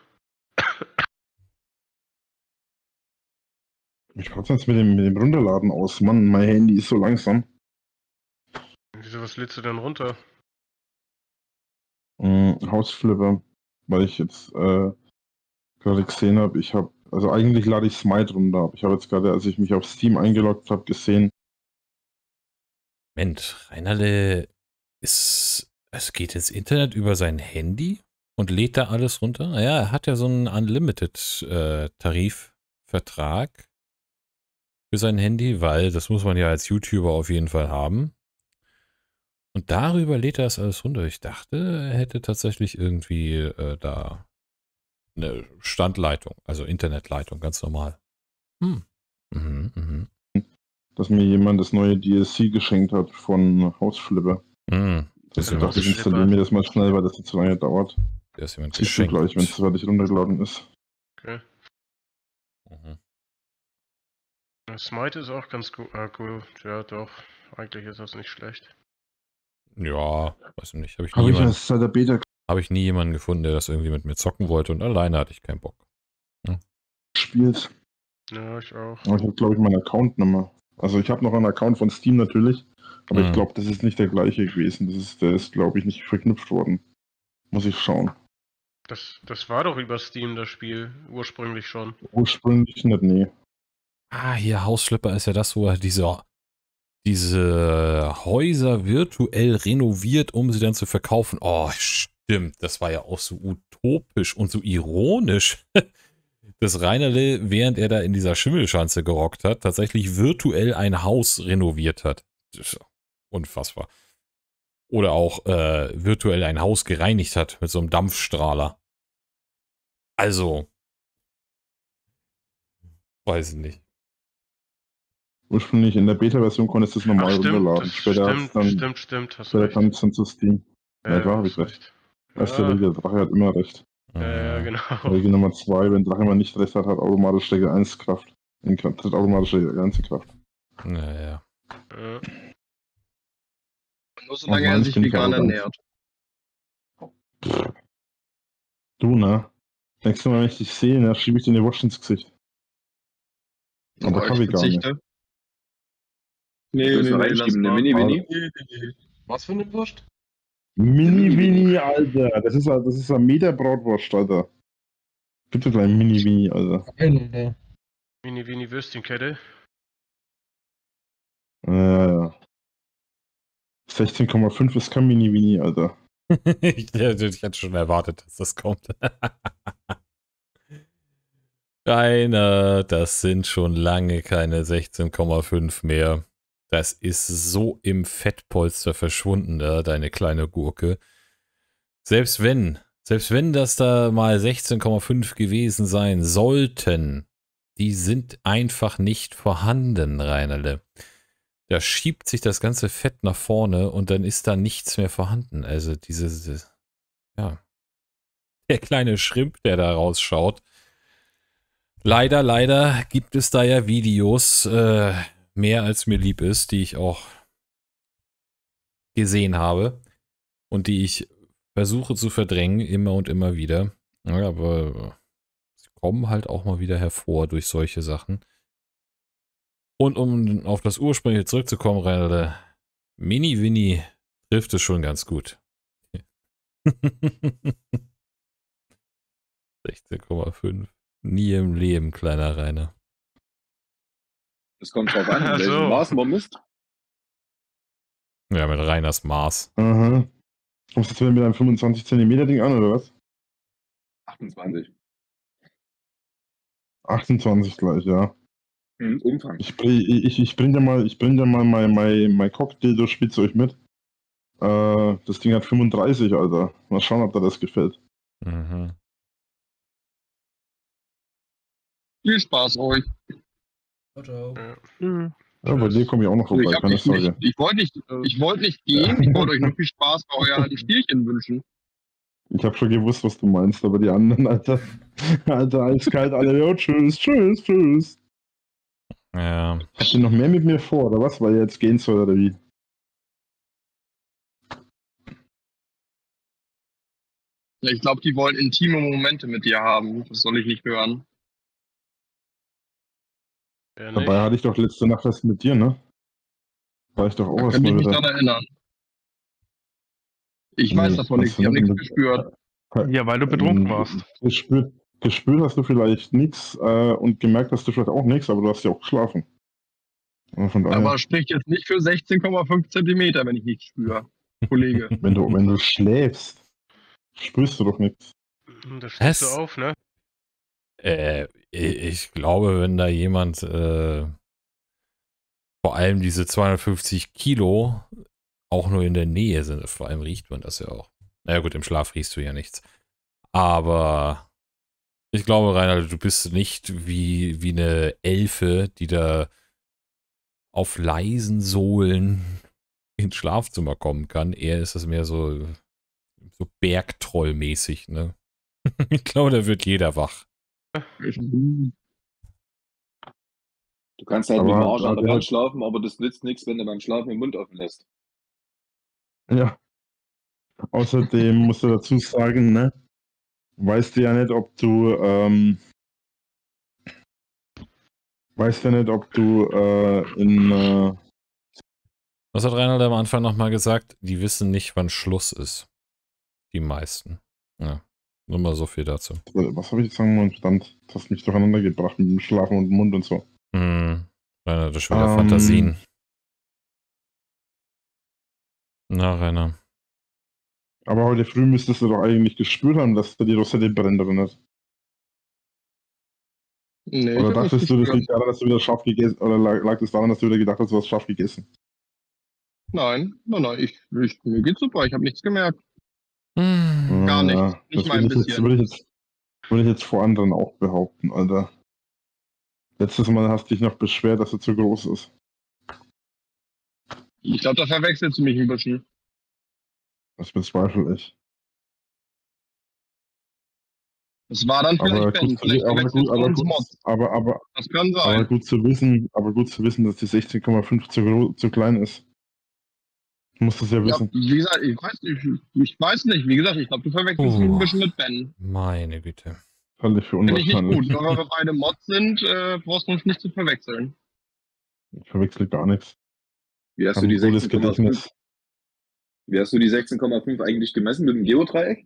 Wie schaut's jetzt mit dem, mit dem Runterladen aus? Mann, mein Handy ist so langsam. Wieso, was lädst du denn runter? Hm, Hausflipper, weil ich jetzt äh, gerade gesehen habe, ich habe, also eigentlich lade ich Smite runter, aber ich habe jetzt gerade, als ich mich auf Steam eingeloggt habe, gesehen, Moment, Reinerle ist, es geht ins Internet über sein Handy und lädt da alles runter? Ja, er hat ja so einen Unlimited-Tarifvertrag für sein Handy, weil das muss man ja als YouTuber auf jeden Fall haben. Und darüber lädt er das alles runter. Ich dachte, er hätte tatsächlich irgendwie äh, da eine Standleitung, also Internetleitung, ganz normal. Hm. Mhm, mhm. dass mir jemand das neue D L C geschenkt hat von Hausflipper. Mhm. Das Ja, ich dachte, ich Hausflipper. installiere mir das mal schnell, weil das jetzt so lange dauert. Da ist jemand Siehst du geschenkt. gleich, wenn es fertig runtergeladen ist. Okay. Mhm. Ja, Smite ist auch ganz cool. Ah, cool. Ja, doch. Eigentlich ist das nicht schlecht. Ja, weiß ich nicht. Habe ich, Habe nie ich jemanden- erst seit der Beta hab ich nie jemanden gefunden, der das irgendwie mit mir zocken wollte und alleine hatte ich keinen Bock. gespielt. Ja, ich auch. Aber ich habe, glaube ich, meinen Account nicht mehr. Also ich habe noch einen Account von Steam natürlich, Aber ich Hm. glaube, das ist nicht der gleiche gewesen. Das ist, der ist, glaube ich, nicht verknüpft worden. Muss ich schauen. Das, das war doch über Steam, das Spiel, ursprünglich schon. Ursprünglich nicht, nee. Ah, hier Hausschlepper ist ja das, wo er diese, diese Häuser virtuell renoviert, um sie dann zu verkaufen. Oh, stimmt. Das war ja auch so utopisch und so ironisch. Dass Reinerle, während er da in dieser Schimmelschanze gerockt hat, tatsächlich virtuell ein Haus renoviert hat. Das ist unfassbar. Oder auch äh, virtuell ein Haus gereinigt hat mit so einem Dampfstrahler. Also, weiß ich nicht. Ursprünglich in der Beta-Version konntest du es normal Ach, stimmt, runterladen. das Später hat's stimmt, dann, stimmt, stimmt, hast später recht. kam es dann zu Steam. Ja, Ja, klar, hab hast ich recht. recht. Erste Ja. Regel, der Drache hat immer recht. Ja, ja, genau. Regel Nummer zwei, wenn Drache mal nicht recht hat, hat automatisch Regel eins Kraft. In Kraft tritt automatisch Regel eins in Kraft. Naja. Ja. Nur solange er meins sich bin ich vegan arrogant. ernährt. Du, ne? Denkst du mal, wenn ich dich sehe, ne, schiebe ich dir eine Wurst ins Gesicht. Aber Aber ich kann vegan nicht. verzichte. Nee, Willst nee, du nee, reinschieben, lass eine mal. Mini-Winnie? Was für eine Wurst? Mini-Winnie, Alter. Das ist, ein- das ist ein Meter Bratwurst, Alter. Bitte gleich Mini-Winnie, Alter. Keine. Mini, Mini Würstchenkette. Ja, ja. sechzehn Komma fünf ist kein Mini-Winnie, Alter. ich, ich hatte schon erwartet, dass das kommt. Rainer, das sind schon lange keine sechzehn Komma fünf mehr. Das ist so im Fettpolster verschwunden, da, deine kleine Gurke. Selbst wenn, selbst wenn das da mal sechzehn Komma fünf gewesen sein sollten, die sind einfach nicht vorhanden, Reinerle. Da schiebt sich das ganze Fett nach vorne und dann ist da nichts mehr vorhanden. Also diese, diese ja, der kleine Schrimp, der da rausschaut. Leider, leider gibt es da ja Videos, äh, mehr als mir lieb ist, die ich auch gesehen habe und die ich versuche zu verdrängen, immer und immer wieder. Ja, aber sie kommen halt auch mal wieder hervor durch solche Sachen. Und um auf das Ursprüngliche zurückzukommen, Rainer, Mini-Winnie trifft es schon ganz gut. sechzehn Komma fünf. Nie im Leben, kleiner Rainer. Das kommt drauf an, in Ach welchem so. Maß man misst. Ja, mit Rainers Maß. Aha. Kommst du jetzt wieder mit einem fünfundzwanzig Zentimeter Ding an, oder was? achtundzwanzig. achtundzwanzig gleich, ja. Hm, Umfang. Ich, bring- ich, ich bring dir mal, ich bring dir mal mein, mein, mein Cocktail-Spielzeug mit. Äh, das Ding hat fünfunddreißig, Alter. Mal schauen, ob dir das gefällt. Mhm. Viel Spaß euch. Ciao, ciao. Ja. Ja, bei dir komme ich auch noch Also vorbei, ich hab keine nicht, nicht, Sorge. ich wollte nicht, ich wollte nicht gehen, ich wollte euch nur viel Spaß bei euren Spielchen wünschen. Ich habe schon gewusst, was du meinst, aber die anderen, Alter. Alter, eiskalt, alle. Jo, tschüss, tschüss, tschüss. Ja. Habt ihr noch mehr mit mir vor, oder was? Weil ihr jetzt gehen soll, oder wie? Ja, ich glaube, die wollen intime Momente mit dir haben. Das soll ich nicht hören. Ja, Dabei nicht. hatte ich doch letzte Nacht was mit dir, ne? War ich doch auch Da erst kann ich mal mich wieder. daran erinnern. Ich weiß Nee, davon nichts, hast ich du habe nicht nichts mit- gespürt. Ja, weil du betrunken Ähm, warst. Gespürt, gespürt hast du vielleicht nichts äh, und gemerkt hast du vielleicht auch nichts, aber du hast ja auch geschlafen. Und von daher, Aber spricht jetzt nicht für sechzehn Komma fünf Zentimeter, wenn ich nichts spüre, Kollege. wenn du, wenn du schläfst, spürst du doch nichts. Da stehst Was? du auf, ne? Äh, ich glaube, wenn da jemand äh, vor allem diese zweihundertfünfzig Kilo auch nur in der Nähe sind, vor allem riecht man das ja auch. Naja gut, im Schlaf riechst du ja nichts. Aber ich glaube, Rainer, du bist nicht wie, wie eine Elfe, die da auf leisen Sohlen ins Schlafzimmer kommen kann. Eher ist das mehr so, so Bergtrollmäßig, ne? Ich glaube, da wird jeder wach. Du kannst halt mit dem Aber- Arsch an der aber- Wand schlafen, aber das nützt nichts, wenn du beim Schlafen den Mund offen lässt. Ja. Außerdem musst du dazu sagen, ne? Weißt du ja nicht, ob du, ähm, weißt ja nicht, ob du äh, in, äh, Was hat Reinhold am Anfang nochmal gesagt? Die wissen nicht, wann Schluss ist. Die meisten. Ja, nur mal so viel dazu. Was habe ich jetzt sagen wollen? Verdammt, das hast mich durcheinander gebracht mit dem Schlafen und dem Mund und so. Hm, Rainer, das ist schon wieder Ähm. Fantasien. Na, Rainer. Aber heute früh müsstest du doch eigentlich gespürt haben, dass da die Rosette brennt, oder nicht? Nee, Oder ich hab dachtest nicht du, das gespürt. liegt daran, dass du wieder scharf gegessen oder lag, lag das daran, dass du wieder gedacht hast, du hast scharf gegessen? Nein, nein, nein, ich, ich, mir geht's super, ich habe nichts gemerkt. Hm. Gar nicht, Ja, nicht das mal ein würde ich, jetzt, bisschen. würde, ich jetzt, würde ich jetzt vor anderen auch behaupten, Alter. Letztes Mal hast du dich noch beschwert, dass er zu groß ist. Ich glaube, da verwechselst du mich ein bisschen. Das bezweifle ich. Das war dann Aber vielleicht Ben, gut, vielleicht aber verwechselst gut, du aber uns gut, Mods. aber, aber, Das kann aber sein. gut zu wissen, aber gut zu wissen, dass die sechzehn Komma fünf zu, gro- zu klein ist. Du musst es ja Ja, wissen. wie gesagt, ich weiß, ich, ich weiß nicht. Wie gesagt, ich glaube, du verwechselst mich Uh. ein bisschen mit Ben. Meine Güte. Halte ich für Finde ich nicht unwahrscheinlich. gut. Nur weil wir beide Mods sind, äh, brauchst du uns nicht zu verwechseln. Ich verwechsel gar nichts. Wie Ich hast habe du ein die gutes sechzehn Komma fünf? Gedächtnis. Wie hast du die sechzehn Komma fünf eigentlich gemessen mit dem Geodreieck?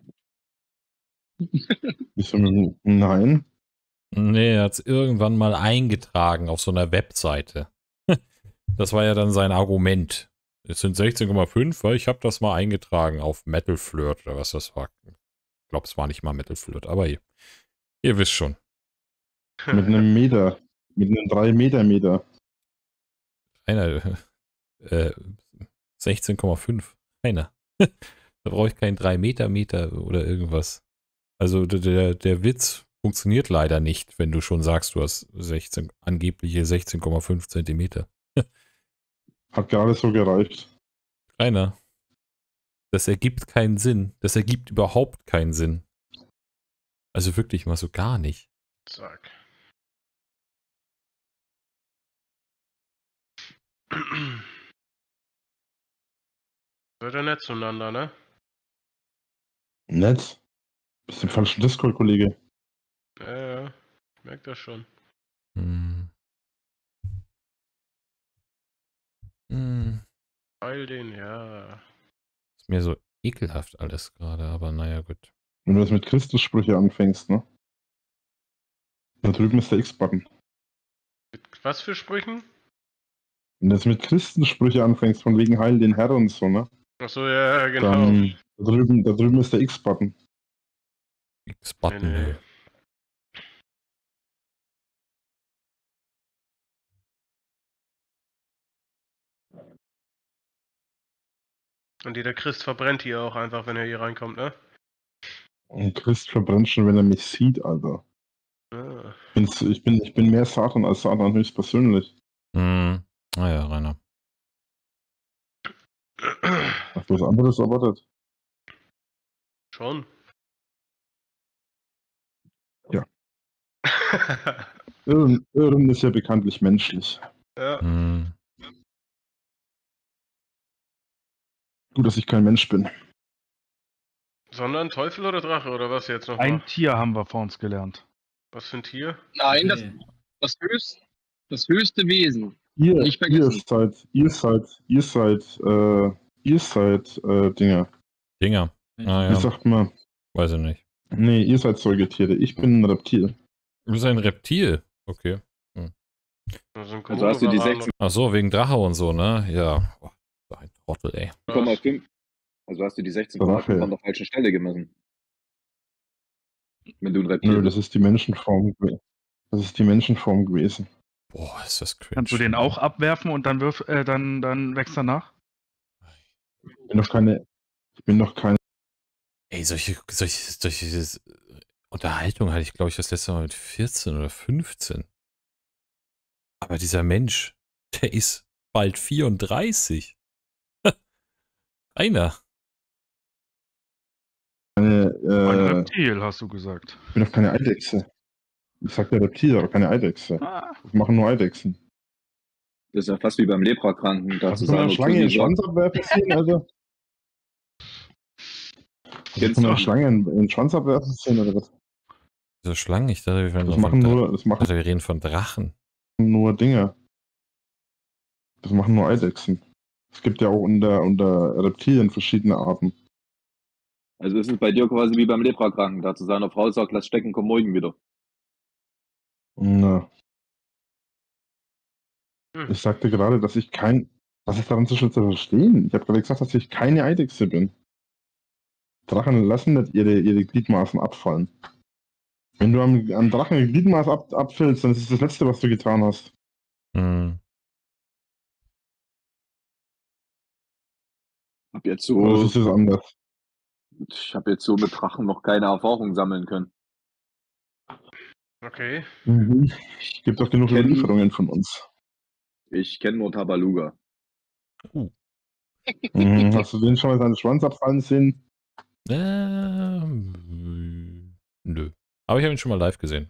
Wieso mit dem- Nein. Nee, er hat es irgendwann mal eingetragen auf so einer Webseite. Das war ja dann sein Argument. Es sind sechzehn Komma fünf, weil ich habe das mal eingetragen auf Metal Flirt oder was das war. Ich glaube, es war nicht mal Metal Flirt, aber ihr, ihr wisst schon. Mit einem Meter. Mit einem drei Meter Meter. Einer, äh, sechzehn Komma fünf. Einer. Da brauche ich keinen drei Meter Meter oder irgendwas. Also der- der, der Witz funktioniert leider nicht, wenn du schon sagst, du hast sechzehn, angebliche sechzehn Komma fünf Zentimeter. Hat gerade so gereicht. Rainer, das ergibt keinen Sinn. Das ergibt überhaupt keinen Sinn. Also wirklich mal so gar nicht. Zack. Wird ja nett zueinander, ne? Nett. Bist im falschen Discord, Kollege. Ja, ja. Ich merk das schon. Hm. Hm. Heil den, ja. Ist mir so ekelhaft alles gerade, aber naja, gut. Wenn du das mit Christussprüche anfängst, ne? Da drüben ist der X-Button. Mit was für Sprüchen? Wenn du das mit Christensprüche anfängst, von wegen Heil den Herr und so, ne? Achso, ja, ja, genau. Dann da drüben, da drüben ist der X-Button. X-Button. Nee, nee. ja. Und jeder Christ verbrennt hier auch einfach, wenn er hier reinkommt, ne? Und Christ verbrennt schon, wenn er mich sieht, Alter. Ah. Ich bin, ich bin, ich bin mehr Satan als Satan höchstpersönlich. Hm. Naja, Rainer. Hast du was anderes erwartet? Schon. Ja. Irren, Irren ist ja bekanntlich menschlich. Ja. Hm. Gut, dass ich kein Mensch bin. Sondern Teufel oder Drache oder was jetzt noch? Ein mal? Tier haben wir vor uns gelernt. Was für ein Tier? Nein, das, Okay. das, höchst, das höchste Wesen. Ihr, Nicht ihr vergessen. seid, ihr seid, ihr seid, äh, ihr seid, äh, Dinger. Dinger. Ah, Wie ja. sagt man? Weiß ich nicht. Nee, ihr seid Säugetiere. Ich bin ein Reptil. Du bist ein Reptil. Okay. Also, ein Also hast du die Komodowaran sechzehn Ach so, wegen Drache und so, ne? Ja. Boah, so ein Trottel, ey. Komma fünf. Also hast du die sechzehn Komma fünf Drache. an der falschen Stelle gemessen. Wenn du ein Nö, Reptil das bist. ist die Menschenform. gew- Das ist die Menschenform gewesen. Boah, ist das cringe. Kannst du den auch abwerfen und dann wirf, äh, dann, dann wächst er nach? Ich bin doch keine, ich bin doch keine, Ey, solche, solche, solche Unterhaltung hatte ich, glaube ich, das letzte Mal mit vierzehn oder fünfzehn. Aber dieser Mensch, der ist bald vierunddreißig. Einer. keine Ein äh, Reptil, hast du gesagt. ich bin doch keine Eidechse. Ich sag ja Reptil, aber keine Eidechse. Ah, Das machen nur Eidechsen. Das ist ja fast wie beim Leprakranken. Da Kannst zu du mal sagen, eine Schlange in den Schwanz abwerfen sehen, Alter? Kannst Kennst du mal du? eine Schlange in in den Schwanz abwerfen sehen, oder was? Diese Schlangen, ich dachte, wir, Das von machen Dra- nur, das ich machen dachte, wir reden von Drachen. nur Dinge. Das machen nur Eidechsen. Es gibt ja auch unter, unter Reptilien verschiedene Arten. Also ist es bei dir quasi wie beim Leprakranken, der zu seiner Frau sagt, lass stecken, komm morgen wieder. Na, Hm. ich sagte gerade, dass ich kein. Was ist daran so schwer zu verstehen? Ich habe gerade gesagt, dass ich keine Eidechse bin. Drachen lassen nicht ihre, ihre Gliedmaßen abfallen. Wenn du am, am Drachen ein Gliedmaß ab, abfällst, dann ist es das Letzte, was du getan hast. Hm. Hab jetzt Oder so, ist es anders? ich habe jetzt so mit Drachen noch keine Erfahrung sammeln können. Okay. Mhm. Es gibt doch genug Kennen- Überlieferungen von uns. Ich kenne nur Tabaluga. Mhm. Hast du den schon mal seinen Schwanz abfallen sehen? Ähm, nö. Aber ich habe ihn schon mal live gesehen.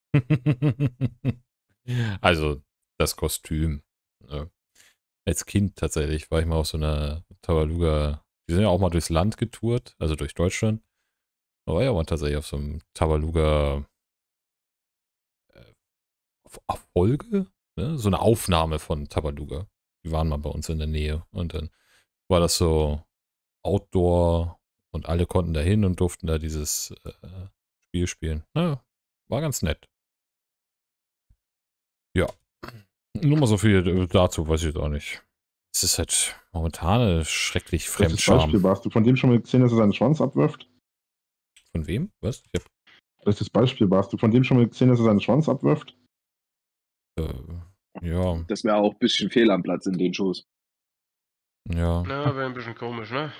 Also, das Kostüm. Ja. Als Kind tatsächlich war ich mal auf so einer Tabaluga. Die sind ja auch mal durchs Land getourt, also durch Deutschland. Da war ja auch mal tatsächlich auf so einem Tabaluga äh, auf Folge, ne? So eine Aufnahme von Tabaluga. Die waren mal bei uns in der Nähe. Und dann war das so Outdoor und alle konnten da hin und durften da dieses äh, Spiel spielen. Ja, war ganz nett. Ja. Nur mal so viel dazu, weiß ich jetzt auch nicht. Es ist halt momentan schrecklich Das Beispiel, Fremdscham. warst du von dem schon mal gesehen, dass er seinen Schwanz abwirft? Von wem? Was? Ich hab, Das ist das Beispiel, warst du von dem schon mal gesehen, dass er seinen Schwanz abwirft? äh, ja, Das wäre auch ein bisschen fehl am Platz in den Shows. ja. Na, wäre ein bisschen komisch, ne?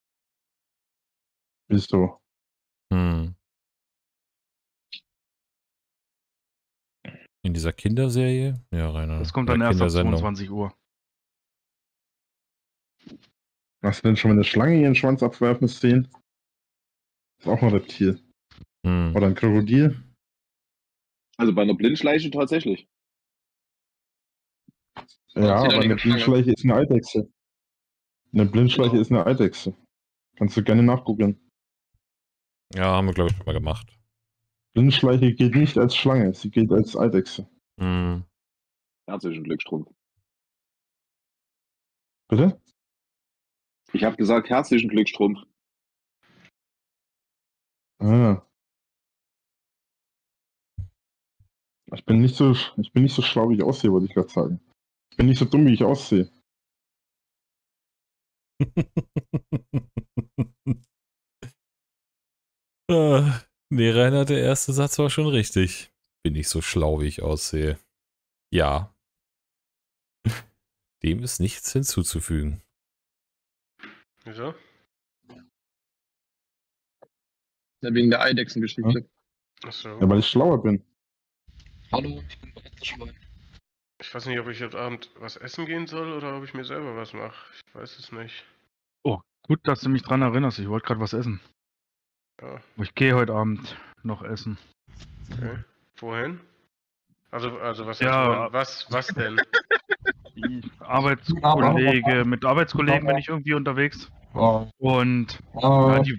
Wieso? Hm. In dieser Kinderserie? Ja, Rainer. Das kommt Oder dann erst ab Kindersendung. zweiundzwanzig Uhr. Hast du denn schon mal eine Schlange ihren Schwanz abwerfen sehen? Ist auch ein Reptil. Hm. Oder ein Krokodil? Also bei einer Blindschleiche tatsächlich. Ja, sieht aber eine eine Schlange. Blindschleiche ist eine Eidechse. Eine Blindschleiche Genau. ist eine Eidechse. Kannst du gerne nachgucken. Ja, haben wir, glaube ich, schon mal gemacht. Blindschleiche gilt nicht als Schlange, sie gilt als Eidechse. Hm. Herzlichen Glückstrumpf. Bitte? Ich habe gesagt, herzlichen Glückstrumpf. Ah. Ich bin nicht so, ich bin nicht so schlau, wie ich aussehe, wollte ich gerade sagen. Ich bin nicht so dumm, wie ich aussehe. Ah, nee, Rainer, der erste Satz war schon richtig. Bin ich so schlau, wie ich aussehe. Ja. Dem ist nichts hinzuzufügen. Wieso? Ja, wegen der Eidechsengeschichte. Achso. Ja, weil ich schlauer bin. Hallo, ich bin bereit zu schweigen. Ich weiß nicht, ob ich heute Abend was essen gehen soll oder ob ich mir selber was mache. Ich weiß es nicht. Oh, gut, dass du mich dran erinnerst. Ich wollte gerade was essen. Ja, Aber ich gehe heute Abend noch essen. okay. Wohin? Also, also was, Ja, heißt wohin? was, was denn? Arbeitskollege, mit Arbeitskollegen bin ich irgendwie unterwegs. Und ja, die,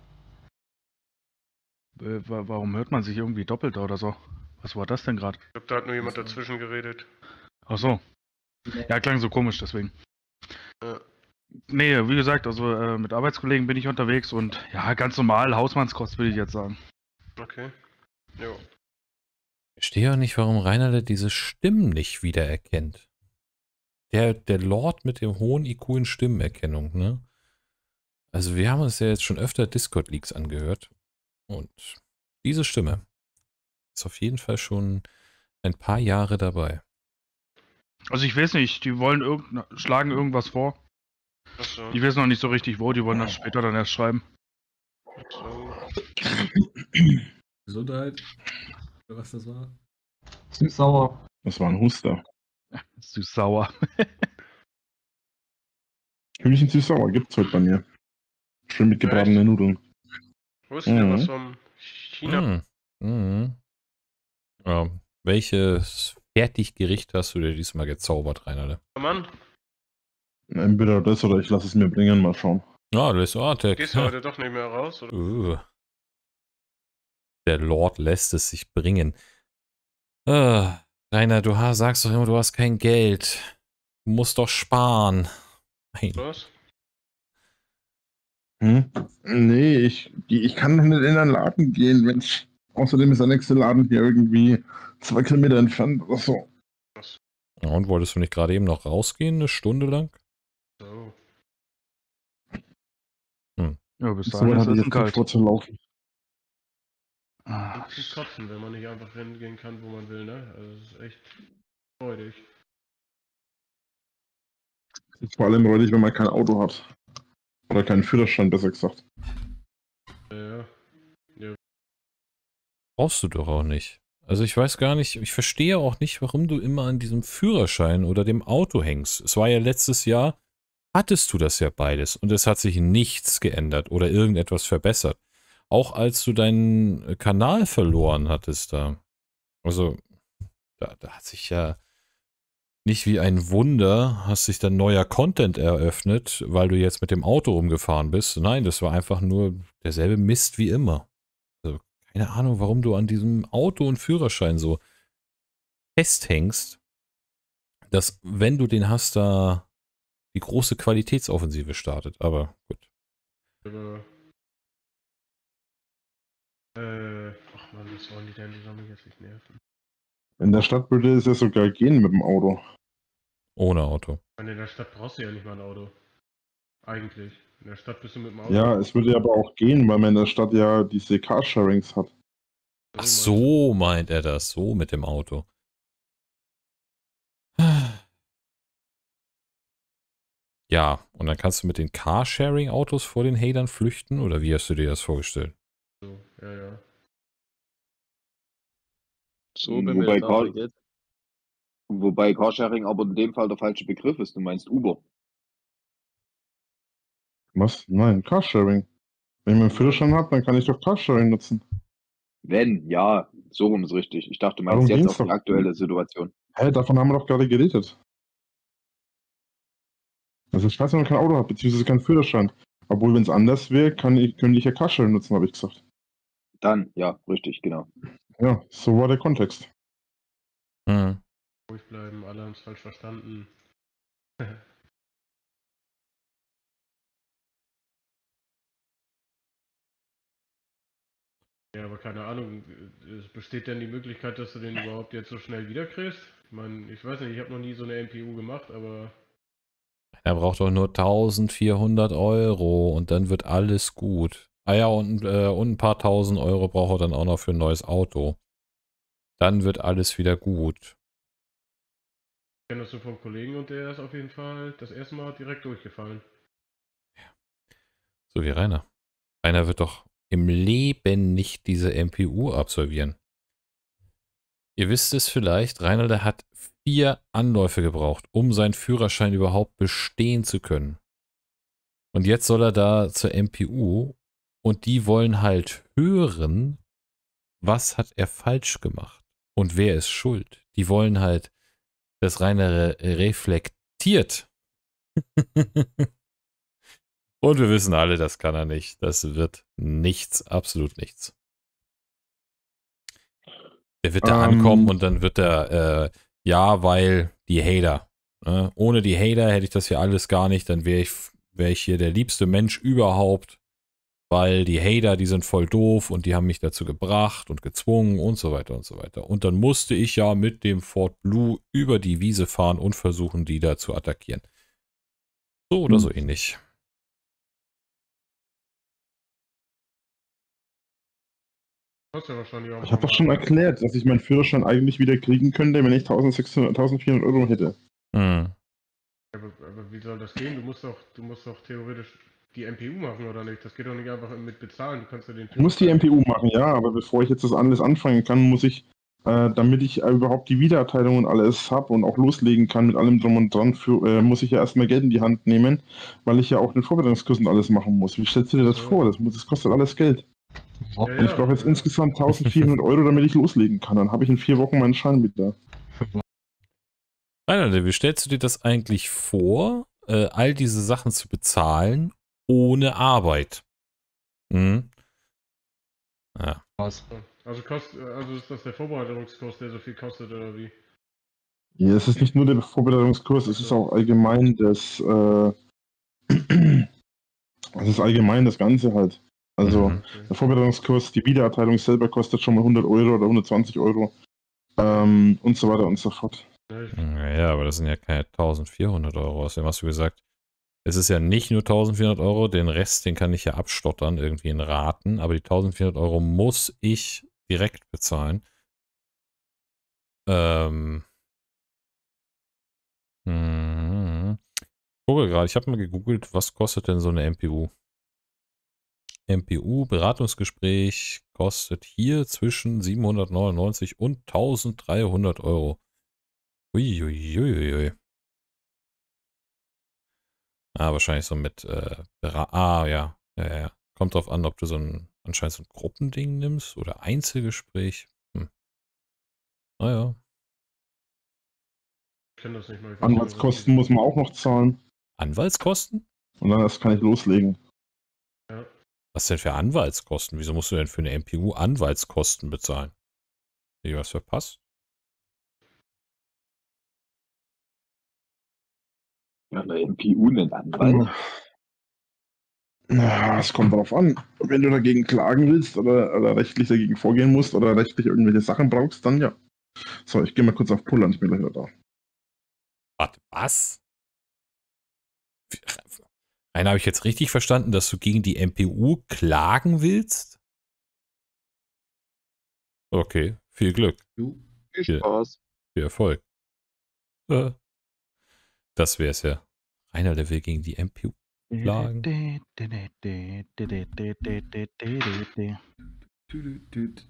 äh, wa- warum hört man sich irgendwie doppelt oder so? Was war das denn gerade? Ich glaube, da hat nur jemand dazwischen geredet. Ach so. Ja, klang so komisch, deswegen. Ja. Nee, wie gesagt, also äh, mit Arbeitskollegen bin ich unterwegs und ja, ganz normal, Hausmannskost würde ich jetzt sagen. Okay. Jo. Ich verstehe auch nicht, warum Rainer diese Stimmen nicht wiedererkennt. Der, der Lord mit dem hohen I Q in Stimmenerkennung, ne? Also wir haben uns ja jetzt schon öfter Discord-Leaks angehört. Und diese Stimme ist auf jeden Fall schon ein paar Jahre dabei. Also ich weiß nicht, die wollen irgend, schlagen irgendwas vor. Achso. Die wissen noch nicht so richtig wo, die wollen das später dann erst schreiben. So. Gesundheit. Oder was das war? Süß-sauer. Das war ein Huster. Süß sauer. Hühnchen süß-sauer gibt's heute bei mir. Schön mit gebratenen Nudeln. Wusst ihr Mhm. was vom China? Hm. Mhm. Ja, welches Fertiggericht hast du dir diesmal gezaubert, Rainer? Mann, Entweder das oder ich lasse es mir bringen, mal schauen. Ja, das ist Artek. gehst du heute doch nicht mehr raus? Oder? Uh. Der Lord lässt es sich bringen. Ah, Rainer, du ha- sagst doch immer, du hast kein Geld. Du musst doch sparen. Nein. Was? Hm? Nee, ich, die- ich kann doch nicht in einen Laden gehen, Mensch. Außerdem ist der nächste Laden hier irgendwie zwei Kilometer entfernt oder so. Ja, und wolltest du nicht gerade eben noch rausgehen, eine Stunde lang? So. Ja, bis So dahin weit ist hatte ich es jetzt kalt. nicht vorzulaufen. Ah, Und zum Kotzen, wenn man nicht einfach rennen gehen kann, wo man will, ne? Also das ist echt freudig. Ist vor allem räudig, wenn man kein Auto hat. Oder keinen Führerschein, besser gesagt. Ja, ja. Brauchst du doch auch nicht. Also ich weiß gar nicht, ich verstehe auch nicht, warum du immer an diesem Führerschein oder dem Auto hängst. Es war ja letztes Jahr, hattest du das ja beides und es hat sich nichts geändert oder irgendetwas verbessert. Auch als du deinen Kanal verloren hattest da. Also, da, da hat sich ja nicht wie ein Wunder, hast sich dann neuer Content eröffnet, weil du jetzt mit dem Auto rumgefahren bist. Nein, das war einfach nur derselbe Mist wie immer. Also, keine Ahnung, warum du an diesem Auto und Führerschein so festhängst, dass, wenn du den hast, da die große Qualitätsoffensive startet. Aber gut. Aber. Äh. Ach man, was wollen die denn? Die sollen mich jetzt nicht nerven. In der Stadt würde es ja sogar gehen mit dem Auto. Ohne Auto. Und in der Stadt brauchst du ja nicht mal ein Auto. Eigentlich. In der Stadt bist du mit dem Auto. Ja, es würde aber auch gehen, weil man in der Stadt ja diese Carsharings hat. Ach so, meint er das. So mit dem Auto. Ja, und dann kannst du mit den Carsharing-Autos vor den Hatern flüchten? Oder wie hast du dir das vorgestellt? So, ja, ja. So, wobei, Car wobei Carsharing aber in dem Fall der falsche Begriff ist. Du meinst Uber. Was? Nein, Carsharing. Wenn ich meinen Führerschein habe, dann kann ich doch Carsharing nutzen. Wenn, ja, so rum ist richtig. Ich dachte, du Darum meinst jetzt ging's auf die doch. aktuelle Situation. Hä, davon haben wir doch gerade geredet. Also ich weiß, wenn man kein Auto hat, beziehungsweise keinen Führerschein. Obwohl, wenn es anders wäre, kann ich, könnte ich ja Carsharing nutzen, habe ich gesagt. Dann, ja, richtig, genau. Ja, so war der Kontext. Hm. Ruhig bleiben, alle haben es falsch verstanden. Ja, aber keine Ahnung, es besteht denn die Möglichkeit, dass du den überhaupt jetzt so schnell wiederkriegst? Ich meine, ich weiß nicht, ich habe noch nie so eine M P U gemacht, aber Er braucht doch nur eintausendvierhundert Euro und dann wird alles gut. Ah ja, und, äh, und ein paar tausend Euro braucht er dann auch noch für ein neues Auto. Dann wird alles wieder gut. ich kenne das so vom Kollegen und der ist auf jeden Fall das erste Mal direkt durchgefallen. So wie Rainer. Rainer wird doch im Leben nicht diese M P U absolvieren. Ihr wisst es vielleicht, Rainer, der hat vier Anläufe gebraucht, um seinen Führerschein überhaupt bestehen zu können. Und jetzt soll er da zur M P U und die wollen halt hören, was hat er falsch gemacht und wer ist schuld. Die wollen halt, dass Rainer re reflektiert. Und wir wissen alle, das kann er nicht. Das wird nichts, absolut nichts. Der wird da Ähm. ankommen und dann wird er, äh, ja, weil die Hater. Ne? Ohne die Hater hätte ich das hier alles gar nicht, dann wäre ich, wär ich hier der liebste Mensch überhaupt, weil die Hater, die sind voll doof und die haben mich dazu gebracht und gezwungen und so weiter und so weiter. Und dann musste ich ja mit dem Ford Blue über die Wiese fahren und versuchen, die da zu attackieren. So oder Hm. so ähnlich. Hast du ja wahrscheinlich auch Ich habe doch schon erklärt, dass ich meinen Führerschein eigentlich wieder kriegen könnte, wenn ich eintausendsechshundert, eintausendvierhundert Euro hätte. Hm. Aber, aber wie soll das gehen? Du musst doch, du musst doch theoretisch die M P U machen, oder nicht? Das geht doch nicht einfach mit bezahlen. Du kannst ja den Ich muss die M P U machen, ja, aber bevor ich jetzt das alles anfangen kann, muss ich, äh, damit ich äh, überhaupt die Wiedererteilung und alles habe und auch loslegen kann mit allem drum und dran, für, äh, muss ich ja erstmal Geld in die Hand nehmen, weil ich ja auch den Vorbereitungskurs und alles machen muss. Wie stellst du dir das Ja. vor? Das, muss, das kostet alles Geld. Ja, Und ich brauche jetzt ja. insgesamt eintausendvierhundert Euro, damit ich loslegen kann. Dann habe ich in vier Wochen meinen Schein wieder. Rainer, wie stellst du dir das eigentlich vor, äh, all diese Sachen zu bezahlen ohne Arbeit? Hm? Ja. was? Also, kost, also ist das der Vorbereitungskurs, der so viel kostet, oder wie? Ja, es ist nicht nur der Vorbereitungskurs, es ist auch allgemein das, äh, Das ist allgemein das Ganze halt. Also Mhm. der Vorbereitungskurs, die Wiedererteilung selber kostet schon mal hundert Euro oder hundertzwanzig Euro ähm, und so weiter und so fort. Naja, aber das sind ja keine eintausendvierhundert Euro. Außerdem hast du gesagt, es ist ja nicht nur eintausendvierhundert Euro, den Rest, den kann ich ja abstottern, irgendwie in Raten, aber die eintausendvierhundert Euro muss ich direkt bezahlen. Ähm. Mhm. Ich gucke gerade, ich habe mal gegoogelt, was kostet denn so eine M P U? M P U-Beratungsgespräch kostet hier zwischen siebenhundertneunundneunzig und eintausenddreihundert Euro. Uiuiuiui. Ah, wahrscheinlich so mit äh, Bera- Ah, ja. Ja, ja, ja. Kommt drauf an, ob du so ein anscheinend so ein Gruppending nimmst oder Einzelgespräch. Hm. Naja. Ich kenne das nicht mal. Ich weiß nicht mal, was Anwaltskosten muss man auch noch zahlen Anwaltskosten? und dann erst kann ich loslegen. die- Ja. Was denn für Anwaltskosten? Wieso musst du denn für eine M P U Anwaltskosten bezahlen? Hab ich was verpasst? Ja, eine M P U, einen Anwalt. Ja, es kommt darauf an. Wenn du dagegen klagen willst oder, oder rechtlich dagegen vorgehen musst oder rechtlich irgendwelche Sachen brauchst, dann ja. So, ich gehe mal kurz auf Pullern, ich bin gleich wieder da. Warte, was? Einer, habe ich jetzt richtig verstanden, dass du gegen die M P U klagen willst? Okay, viel Glück, Jo. Viel Ja. Spaß. viel Erfolg. Äh, Das wäre es ja. Einer, der will gegen die M P U klagen. Tüt, tüt.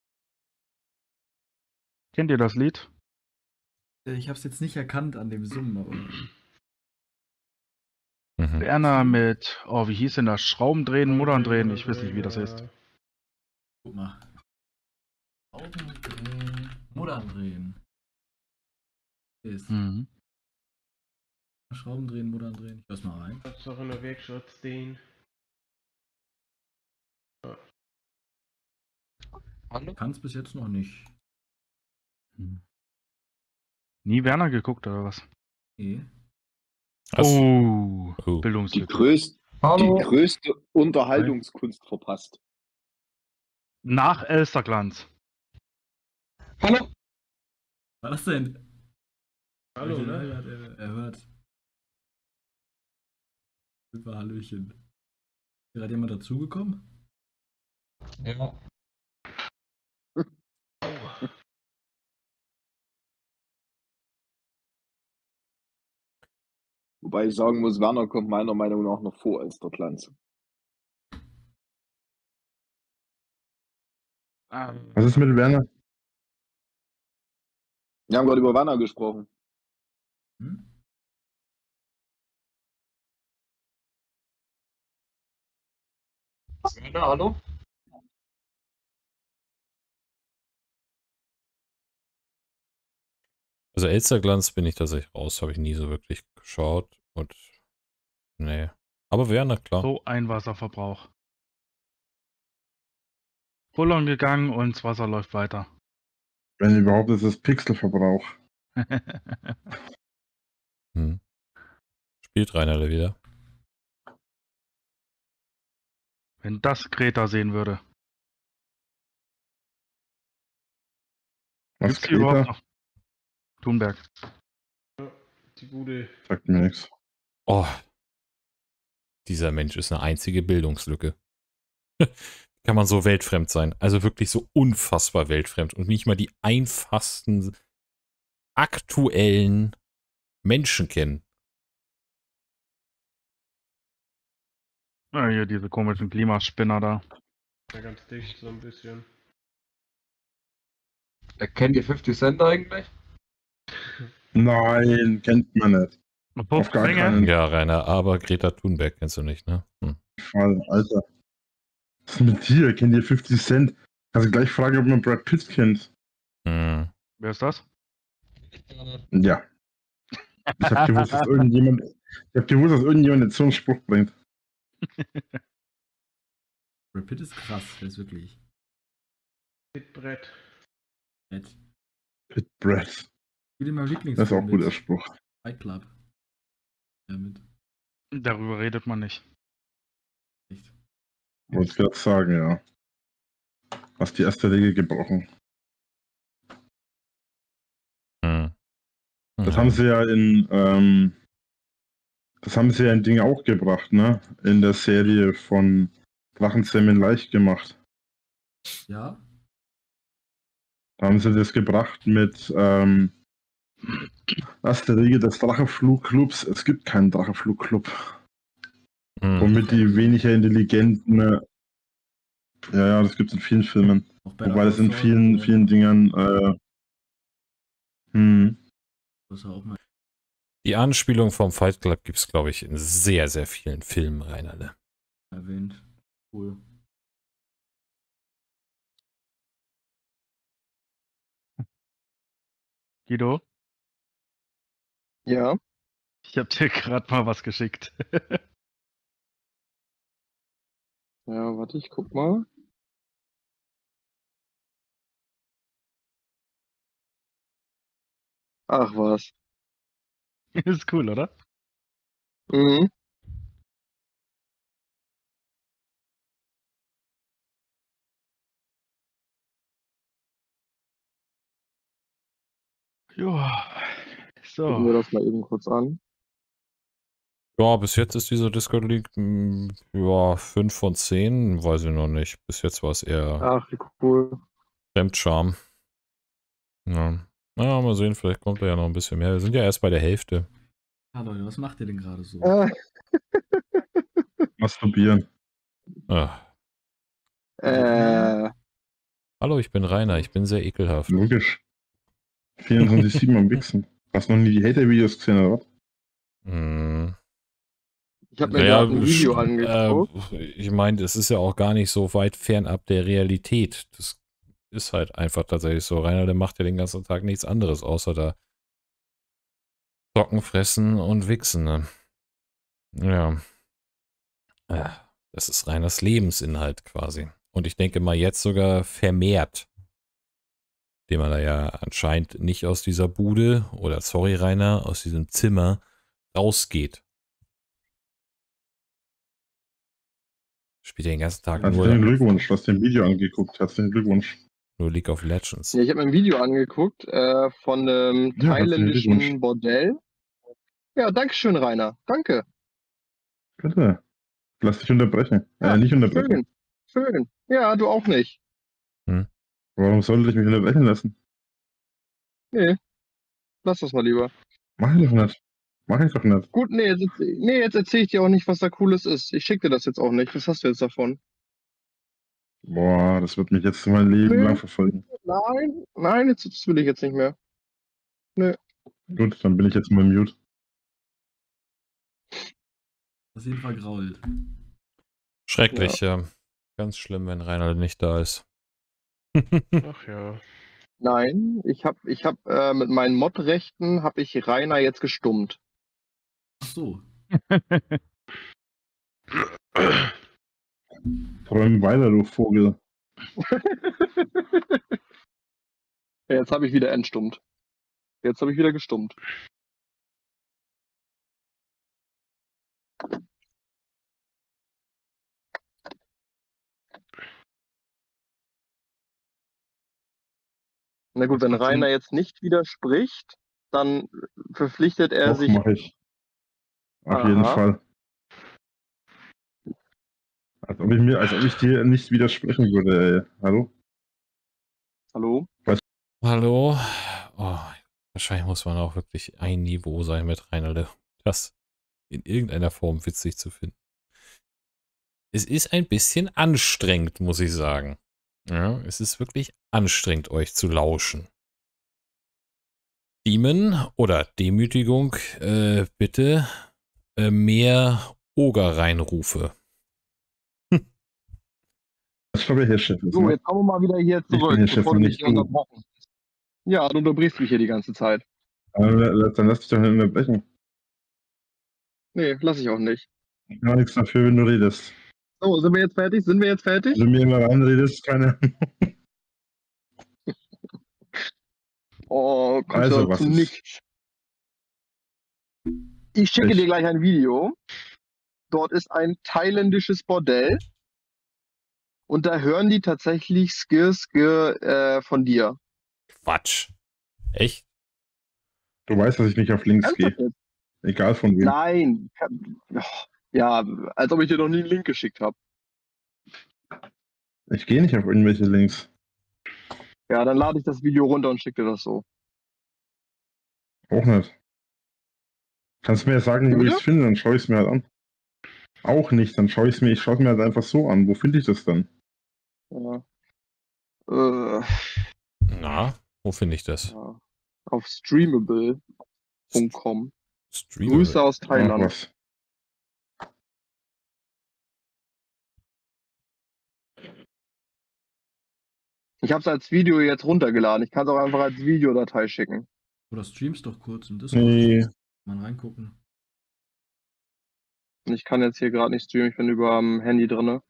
Kennt ihr das Lied? Äh, Ich habe es jetzt nicht erkannt an dem Summen, aber Mhm. Werner mit, oh, wie hieß denn das? Schrauben drehen, Muttern drehen, ich weiß nicht, wie das ist. guck mal. Augen drehen, Muttern drehen. Ist. Mhm. Schrauben drehen, Muttern drehen. Ich lass mal rein. Kannst du auch in der Werkstatt stehen. Kann es bis jetzt noch nicht. Hm. Nie Werner geguckt, oder was? Nee. Was? Oh, Oh. Die, Bildungslücke. größt, Hallo. die größte Unterhaltungskunst verpasst. Nach Elsterglanz. Hallo. Was ist das denn? Hallo, Welche ne? Leute hat Er, er hört. Super, Hallöchen. Ist gerade jemand dazugekommen? Ja. Wobei ich sagen muss, Werner kommt meiner Meinung nach noch vor als der Glanz. Ähm, Was ist mit Werner? Wir haben gerade über Werner gesprochen. Hm? Werner, hallo? Also Elsterglanz bin ich tatsächlich raus, habe ich nie so wirklich geschaut und nee. Aber Werner, klar. so ein Wasserverbrauch. Pullern gegangen und das Wasser läuft weiter. Wenn überhaupt, ist es Pixelverbrauch. Hm. Spielt Rainer da wieder? Wenn das Greta sehen würde. Was, Gibt's die überhaupt Greta? noch? Thunberg. Die gute. Sagt mir nichts. Oh. Dieser Mensch ist eine einzige Bildungslücke. Kann man so weltfremd sein. Also wirklich so unfassbar weltfremd und nicht mal die einfachsten aktuellen Menschen kennen. Ja, hier diese komischen Klimaspinner da. Ja, ganz dicht, so ein bisschen. Kennt ihr fifty Cent eigentlich? Nein, kennt man nicht. Puff, Auf gar Menge. keinen Ja, Rainer, aber Greta Thunberg kennst du nicht, ne? Hm. Fall, Alter. Was ist mit dir? Kennt ihr fifty Cent? Kannst du gleich fragen, ob man Brad Pitt kennt? Hm. Wer ist das? Ja. Ich hab gewusst, dass irgendjemand, ich hab gewusst, dass irgendjemand jetzt so einen Spruch bringt. Brad Pitt ist krass, der ist wirklich. Mit Brett. Nett. Pitt Brad. Spielt in meinem Das ist auch Lieblingsfilm ein guter mit. Spruch. Fight Club. Ja, mit. Darüber redet man nicht. Echt. Wollte ich gerade sagen, ja. Hast die erste Regel gebrochen. Hm. Das Ja. haben sie ja in, ähm, das haben sie ja in Ding auch gebracht, ne? In der Serie von Drachenzähmen leicht gemacht. Ja? Da haben sie das gebracht mit, ähm, erste Regel des Drachenflugclubs. Es gibt keinen Drachenflugclub. Hm. Womit die weniger intelligenten, äh, ja, ja, das gibt es in vielen Filmen. Auch Better Wobei das Call in Saul, vielen, wo- vielen Dingern, äh, hm. Das war auch mal. Die Anspielung vom Fight Club gibt es, glaube ich, in sehr, sehr vielen Filmen, Reinhard. erwähnt. Cool. Guido, Ja, ich habe dir gerade mal was geschickt. ja, warte, ich guck mal. Ach was. Ist cool, oder? Mhm. Ja. Gucken wir So. das mal eben kurz an. Ja, bis jetzt ist dieser Discord League, hm, ja, fünf von zehn, weiß ich noch nicht. Bis jetzt war es eher Ach, wie cool. Fremdscham. Ja. Na, mal sehen, vielleicht kommt da ja noch ein bisschen mehr. Wir sind ja erst bei der Hälfte. Ja, Leute, was macht ihr denn gerade so? Äh, Masturbieren. Ah. äh, Hallo, ich bin Rainer, ich bin sehr ekelhaft. Logisch. vierundzwanzig sieben am Wichsen. Hast du noch nie die Hater-Videos gesehen, oder was? Hm. ich habe mir Naja, gerade ein Video sch- angeguckt. äh, ich meine, es ist ja auch gar nicht so weit fernab der Realität. Das ist halt einfach tatsächlich so. Rainer, der macht ja den ganzen Tag nichts anderes, außer da Socken fressen und wichsen. Ne? Ja. Äh, Das ist Rainers Lebensinhalt quasi. Und ich denke mal jetzt sogar vermehrt, dem er da ja anscheinend nicht aus dieser Bude oder, sorry Rainer, aus diesem Zimmer rausgeht. Spielt er den ganzen Tag Herzlichen nur, Glückwunsch, du hast dir ein Video angeguckt. Herzlichen Glückwunsch. nur League of Legends. Ja, ich habe mir ein Video angeguckt äh, von einem Ja, herzlichen thailändischen Glückwunsch. Bordell. Ja, danke schön, Rainer. Danke. Bitte. Lass dich unterbrechen. Ja, äh, nicht unterbrechen. Schön. Schön. Ja, du auch nicht. Warum sollte ich mich unterbrechen lassen? Nee. Lass das mal lieber. Mach ich doch nicht. Mach ich doch nicht. Gut, nee, jetzt, nee, jetzt erzähle ich dir auch nicht, was da Cooles ist. Ich schicke dir das jetzt auch nicht. Was hast du jetzt davon? Boah, das wird mich jetzt mein Leben Nö. lang verfolgen. Nein, nein, jetzt, das will ich jetzt nicht mehr. Gut, dann bin ich jetzt mal mute. Auf jeden Fall grault. Schrecklich, ja. Ganz schlimm, wenn Rainer nicht da ist. Ach ja. Nein, ich habe ich hab, äh, mit meinen Mod-Rechten habe ich Rainer jetzt gestummt. Ach so. Träum weiter, du Vogel. Ja, jetzt habe ich wieder entstummt. Jetzt habe ich wieder gestummt. Na gut, Das wenn macht Sinn. Rainer jetzt nicht widerspricht, dann verpflichtet er Doch, sich. mach ich. Auf jeden Aha. Fall. Als ob ich mir, als ob ich dir nicht widersprechen würde, ey. Hallo? Hallo? Hallo? Oh, wahrscheinlich muss man auch wirklich ein Niveau sein mit Rainer, das in irgendeiner Form witzig zu finden. Es ist ein bisschen anstrengend, muss ich sagen. Ja, es ist wirklich anstrengend, euch zu lauschen. Demon oder Demütigung, äh, bitte äh, mehr Oger-Reinrufe. Das ist schon, wer hier Chef ist, So, ne? jetzt kommen wir mal wieder hier bin zurück, hier Chef bevor du und mich nicht hier du. unterbrochen hast. Ja, du unterbrichst mich hier die ganze Zeit. Aber dann lass dich doch nicht unterbrechen. Nee, lass ich auch nicht. Ich kann nichts dafür, wenn du redest. So, sind wir jetzt fertig? Sind wir jetzt fertig? Wenn du mir immer reinredest, keine. Oh, kommt Also, ja was zu ist? nichts. Ich schicke Ich- dir gleich ein Video. dort ist ein thailändisches Bordell und da hören die tatsächlich Skir Skir äh, von dir. Quatsch. Echt? Du weißt, dass ich nicht auf Links Ernsthaft gehe. jetzt? Egal von wem. Nein. Ja, als ob ich dir noch nie einen Link geschickt habe. Ich gehe nicht auf irgendwelche Links. Ja, dann lade ich das Video runter und schicke dir das so. Auch nicht. Kannst du mir ja sagen, wo ich es finde, dann schaue ich es mir halt an. Auch nicht, dann schaue ich es mir, ich schaue es mir halt einfach so an. Wo finde ich das dann? Ja. Äh, Na, wo finde ich das? ja. Auf streamable punkt com. Streamable. Grüße aus Ach, Thailand. was. Ich habe es als Video jetzt runtergeladen. Ich kann es auch einfach als Videodatei schicken. Oder streamst doch kurz im Discord. Nee. Mal reingucken. Ich kann jetzt hier gerade nicht streamen, ich bin über am Handy drinne.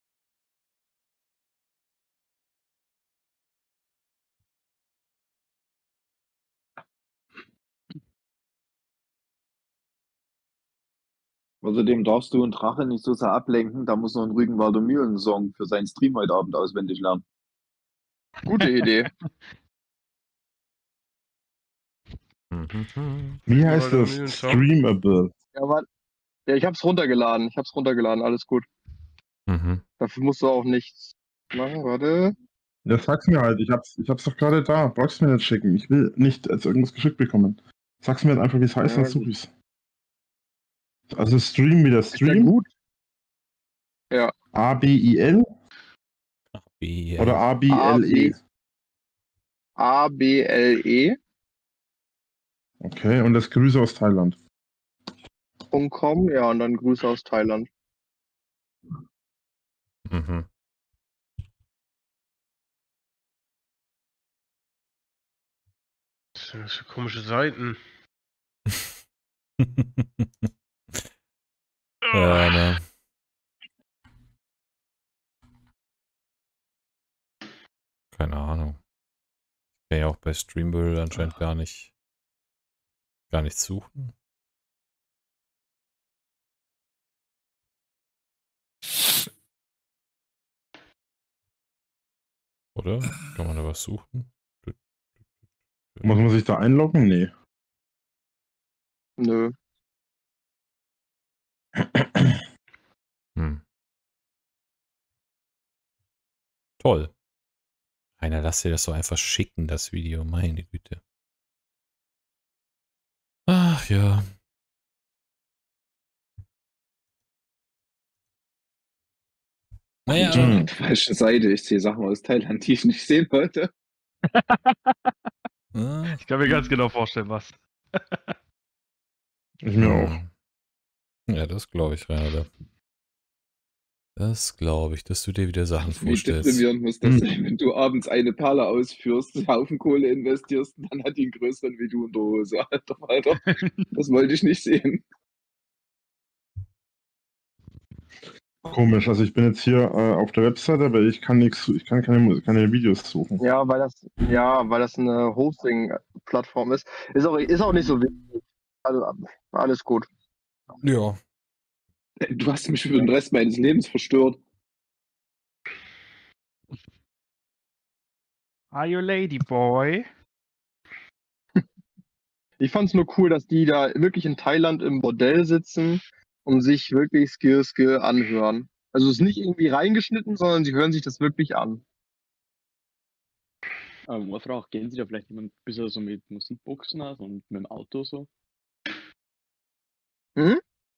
Außerdem darfst du einen Drache nicht so sehr ablenken, da muss noch ein Rügenwalder Mühlen-Song für seinen Stream heute Abend auswendig lernen. Gute Idee. Wie heißt Rügenwalder das? Mühlen-Song? Streamable. Ja, aber, ja, ich habe es runtergeladen. Ich habe es runtergeladen, alles gut. Mhm. Dafür musst du auch nichts machen. Warte. Ja, sag's mir halt, ich hab's, ich hab's doch gerade da. Brauchst du mir nicht schicken. Ich will nicht als irgendwas geschickt bekommen. Sag's mir halt einfach, wie es heißt, Ja, dann suche ich's. Also Stream wieder Ist ja Stream. gut. Ja. A B I L Wie, oder A B L E? A B L E Okay, und das Grüße aus Thailand. punkt com, ja, und dann Grüße aus Thailand. Mhm. Was sind das für komische Seiten? Ja, ne. Keine Ahnung. Ich kann ja auch bei Streamable anscheinend gar nicht gar nichts suchen. Oder? Kann man da was suchen? Muss man sich da einloggen? Nee. Nö. Hm. Toll. Einer, lass dir das so einfach schicken, das Video. Meine Güte. Ach ja. Naja. Hm. Falsche Seite, ich sehe Sachen aus Thailand, die ich nicht sehen wollte. äh, Ich kann mir ganz genau vorstellen, was. Ich mir auch. hm. Ja, das glaube ich, Rainer. Das glaube ich, dass du dir wieder Sachen Wie vorstellst. deprimierend muss das Hm. sein, wenn du abends eine Perle ausführst, einen Haufen Kohle investierst und dann hat die einen größeren wie du in der Hose. Alter, Alter. Das wollte ich nicht sehen. Komisch, also ich bin jetzt hier äh, auf der Webseite, aber ich kann nichts, ich kann keine, keine Videos suchen. Ja, weil das, ja, weil das eine Hosting-Plattform ist. Ist auch, ist auch nicht so wichtig. Also, alles gut. Ja. Du hast mich für den Rest meines Lebens verstört. Are you lady boy? Ich fand's nur cool, dass die da wirklich in Thailand im Bordell sitzen und sich wirklich Skir Skir anhören. Also es ist nicht irgendwie reingeschnitten, sondern sie hören sich das wirklich an. Ähm, eine Frage, gehen Sie da vielleicht jemand ein bisschen so mit Musikboxen aus und mit dem Auto so? Hm?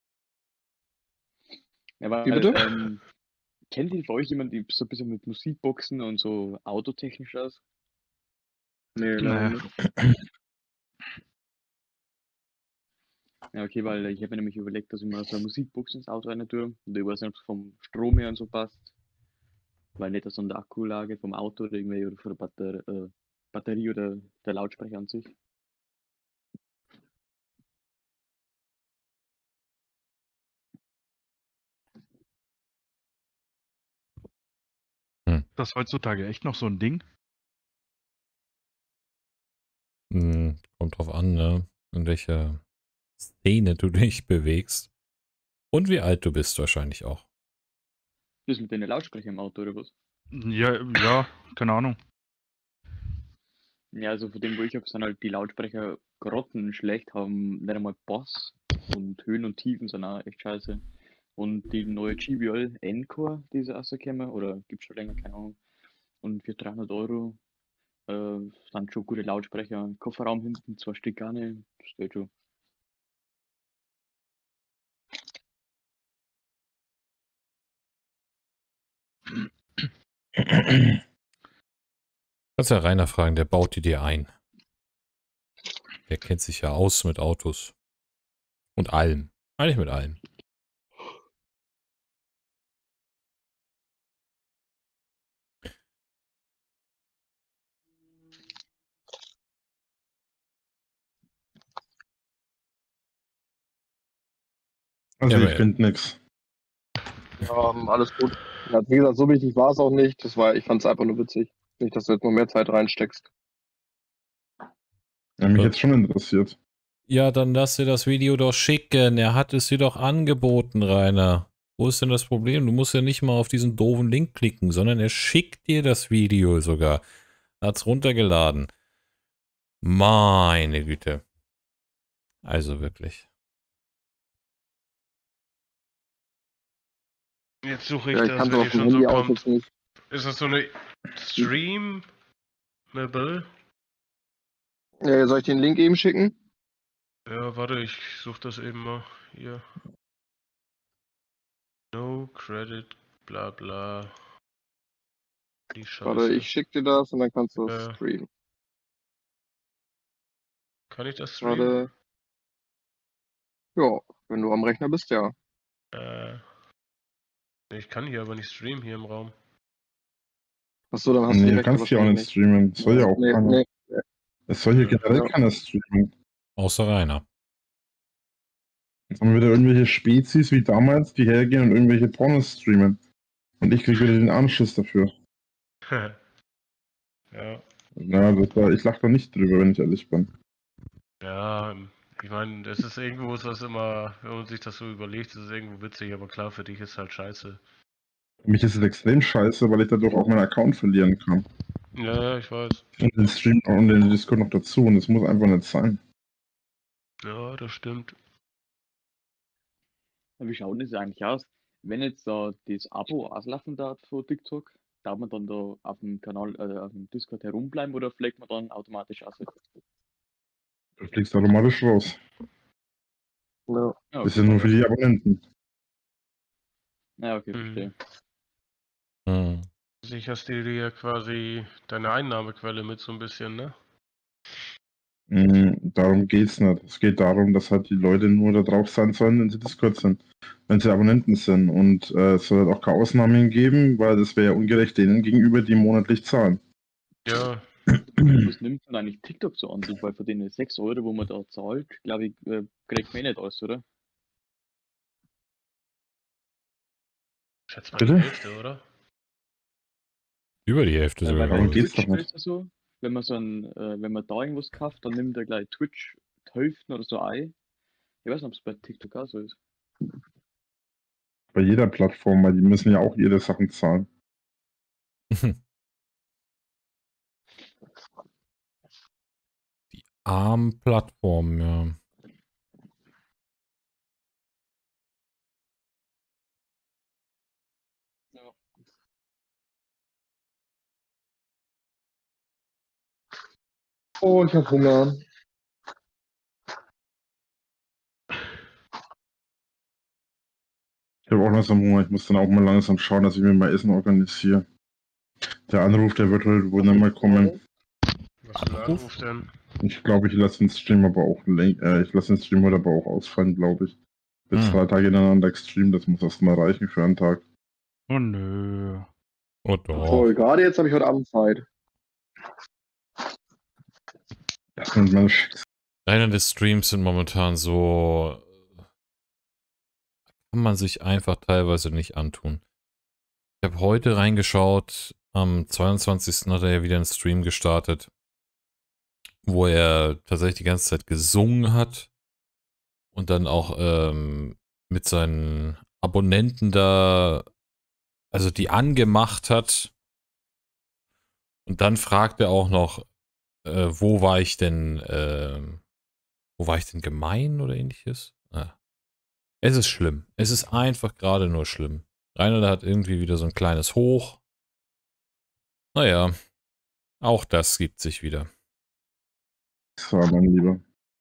Ja, weil, Wie bitte? ähm, kennt ihr von euch jemand, die so ein bisschen mit Musikboxen und so autotechnisch aus? Nee, Naja. leider nicht. Ja, okay, weil ich habe mir nämlich überlegt, dass ich mal so eine Musikbox ins Auto rein tue. Und ich weiß nicht, ob es vom Strom her und so passt. Weil nicht so an der Akkulage vom Auto oder irgendwie oder von der Batter äh, Batterie oder der Lautsprecher an sich. Das ist heutzutage echt noch so ein Ding. Hm, kommt drauf an, ne? In welcher Szene du dich bewegst. Und wie alt du bist wahrscheinlich auch. Das mit den Lautsprechern im Auto oder was? Ja, ja, keine Ahnung. Ja, also von dem, wo ich habe, sind halt die Lautsprecher grottenschlecht, haben nicht einmal Bass und Höhen und Tiefen sind auch echt scheiße. Und die neue G B L Encore, die ist rausgekommen, oder gibt schon länger, keine Ahnung. Und für dreihundert Euro äh, sind schon gute Lautsprecher. Kofferraum hinten, zwei Stück gar nicht, das geht schon. Kannst ja Rainer fragen, der baut die dir ein. Der kennt sich ja aus mit Autos. Und allem. Eigentlich mit allem. Also Ja, ich aber- finde nix. Ja, ähm, alles gut. Ja, wie gesagt, so wichtig war es auch nicht. Das war, ich fand es einfach nur witzig. Nicht, dass du jetzt noch mehr Zeit reinsteckst. Ja, mich Ja. jetzt schon interessiert. Ja, dann lass dir das Video doch schicken. Er hat es dir doch angeboten, Rainer. Wo ist denn das Problem? Du musst ja nicht mal auf diesen doofen Link klicken, sondern er schickt dir das Video sogar. Er hat's runtergeladen. Meine Güte. Also wirklich. Jetzt suche ich Ja, ich das, kann wenn es die auf dem schon so Handy auch kommt. jetzt nicht. Ist das so eine Streamable? Ja, soll ich den Link eben schicken? Ja, warte, ich suche das eben mal hier. No credit, bla bla. Die Scheiße. Warte, ich schicke dir das und dann kannst du es Ja. streamen. Kann ich das streamen? Warte. Ja, wenn du am Rechner bist, ja. Äh, ich kann hier aber nicht streamen hier im Raum. Achso, dann hast du Nee, die du Rechte kannst hier auch wahrscheinlich nicht streamen. Das soll ja auch Nee, keiner. nee. Es soll hier generell Ja. keiner streamen. Außer Rainer. Jetzt haben wir wieder irgendwelche Spezies wie damals, die hergehen und irgendwelche Pornos streamen. Und ich krieg wieder den Anschluss dafür. ja. Ja, das war, ich lach da nicht drüber, wenn ich ehrlich bin. Ja, ich meine, das ist irgendwo ist das immer, wenn man sich das so überlegt, ist es irgendwo witzig, aber klar, für dich ist halt scheiße. Für mich ist es extrem scheiße, weil ich dadurch auch meinen Account verlieren kann. Ja, ja, ich weiß. Und den Stream und den Discord noch dazu. Und das muss einfach nicht sein. Ja, das stimmt. Wie schaut das eigentlich aus? Wenn jetzt da das Abo auslaufen darf von TikTok, darf man dann da auf dem Kanal, äh, auf dem Discord herumbleiben oder fliegt man dann automatisch aus? Du fliegst automatisch raus. Ja. Ja, Das ist ja nur für die Abonnenten. Ja, okay, Mhm. verstehe. Hm. Sicherst du dir quasi deine Einnahmequelle mit so ein bisschen, ne? Mhm, darum geht's nicht. Es geht darum, dass halt die Leute nur da drauf sein sollen, wenn sie Discord sind. Wenn sie Abonnenten sind. Und äh, es soll halt auch keine Ausnahmen geben, weil das wäre ja ungerecht denen gegenüber, die monatlich zahlen. Ja, Was nimmt man eigentlich TikTok so an sich? Weil für den sechs Euro, wo man da zahlt, glaube ich, äh, kriegt man eh nicht alles, oder? ich schätze mal Bitte? die Hälfte, oder? Über die Hälfte Äh, sogar. weil darum bei geht's Twitch doch nicht. ist es so, wenn man so ein, äh, wenn man da irgendwas kauft, dann nimmt er gleich Twitch die Hälfte oder so ein. Ich weiß nicht, ob es bei TikTok auch so ist. Bei jeder Plattform, weil die müssen ja auch ihre Sachen zahlen. Die Arm-Plattform, ja. Oh, ich hab Hunger. Ich habe auch langsam Hunger. Ich muss dann auch mal langsam schauen, dass ich mir mal Essen organisiere. Der Anruf, der wird heute wohl nicht mehr kommen. Was für ein Anruf denn? Ich glaube, ich lasse den Stream aber auch lenk- äh, ich lasse den Stream heute aber auch ausfallen, glaube ich. Bis Hm. drei Tage hintereinander Stream, das muss erst mal reichen für einen Tag. Oh nö. Oh doch. Voll, gerade jetzt habe ich heute Abend Zeit. Das sind meine Schicksal. Einer der Streams sind momentan so, kann man sich einfach teilweise nicht antun. Ich habe heute reingeschaut, am zweiundzwanzigsten hat er ja wieder einen Stream gestartet, wo er tatsächlich die ganze Zeit gesungen hat und dann auch ähm, mit seinen Abonnenten da, also die angemacht hat. Und dann fragt er auch noch, äh, wo war ich denn, äh, wo war ich denn gemein oder ähnliches? Ah. Es ist schlimm. Es ist einfach gerade nur schlimm. Rainer hat irgendwie wieder so ein kleines Hoch. Naja, auch das gibt sich wieder. So, mein Lieber.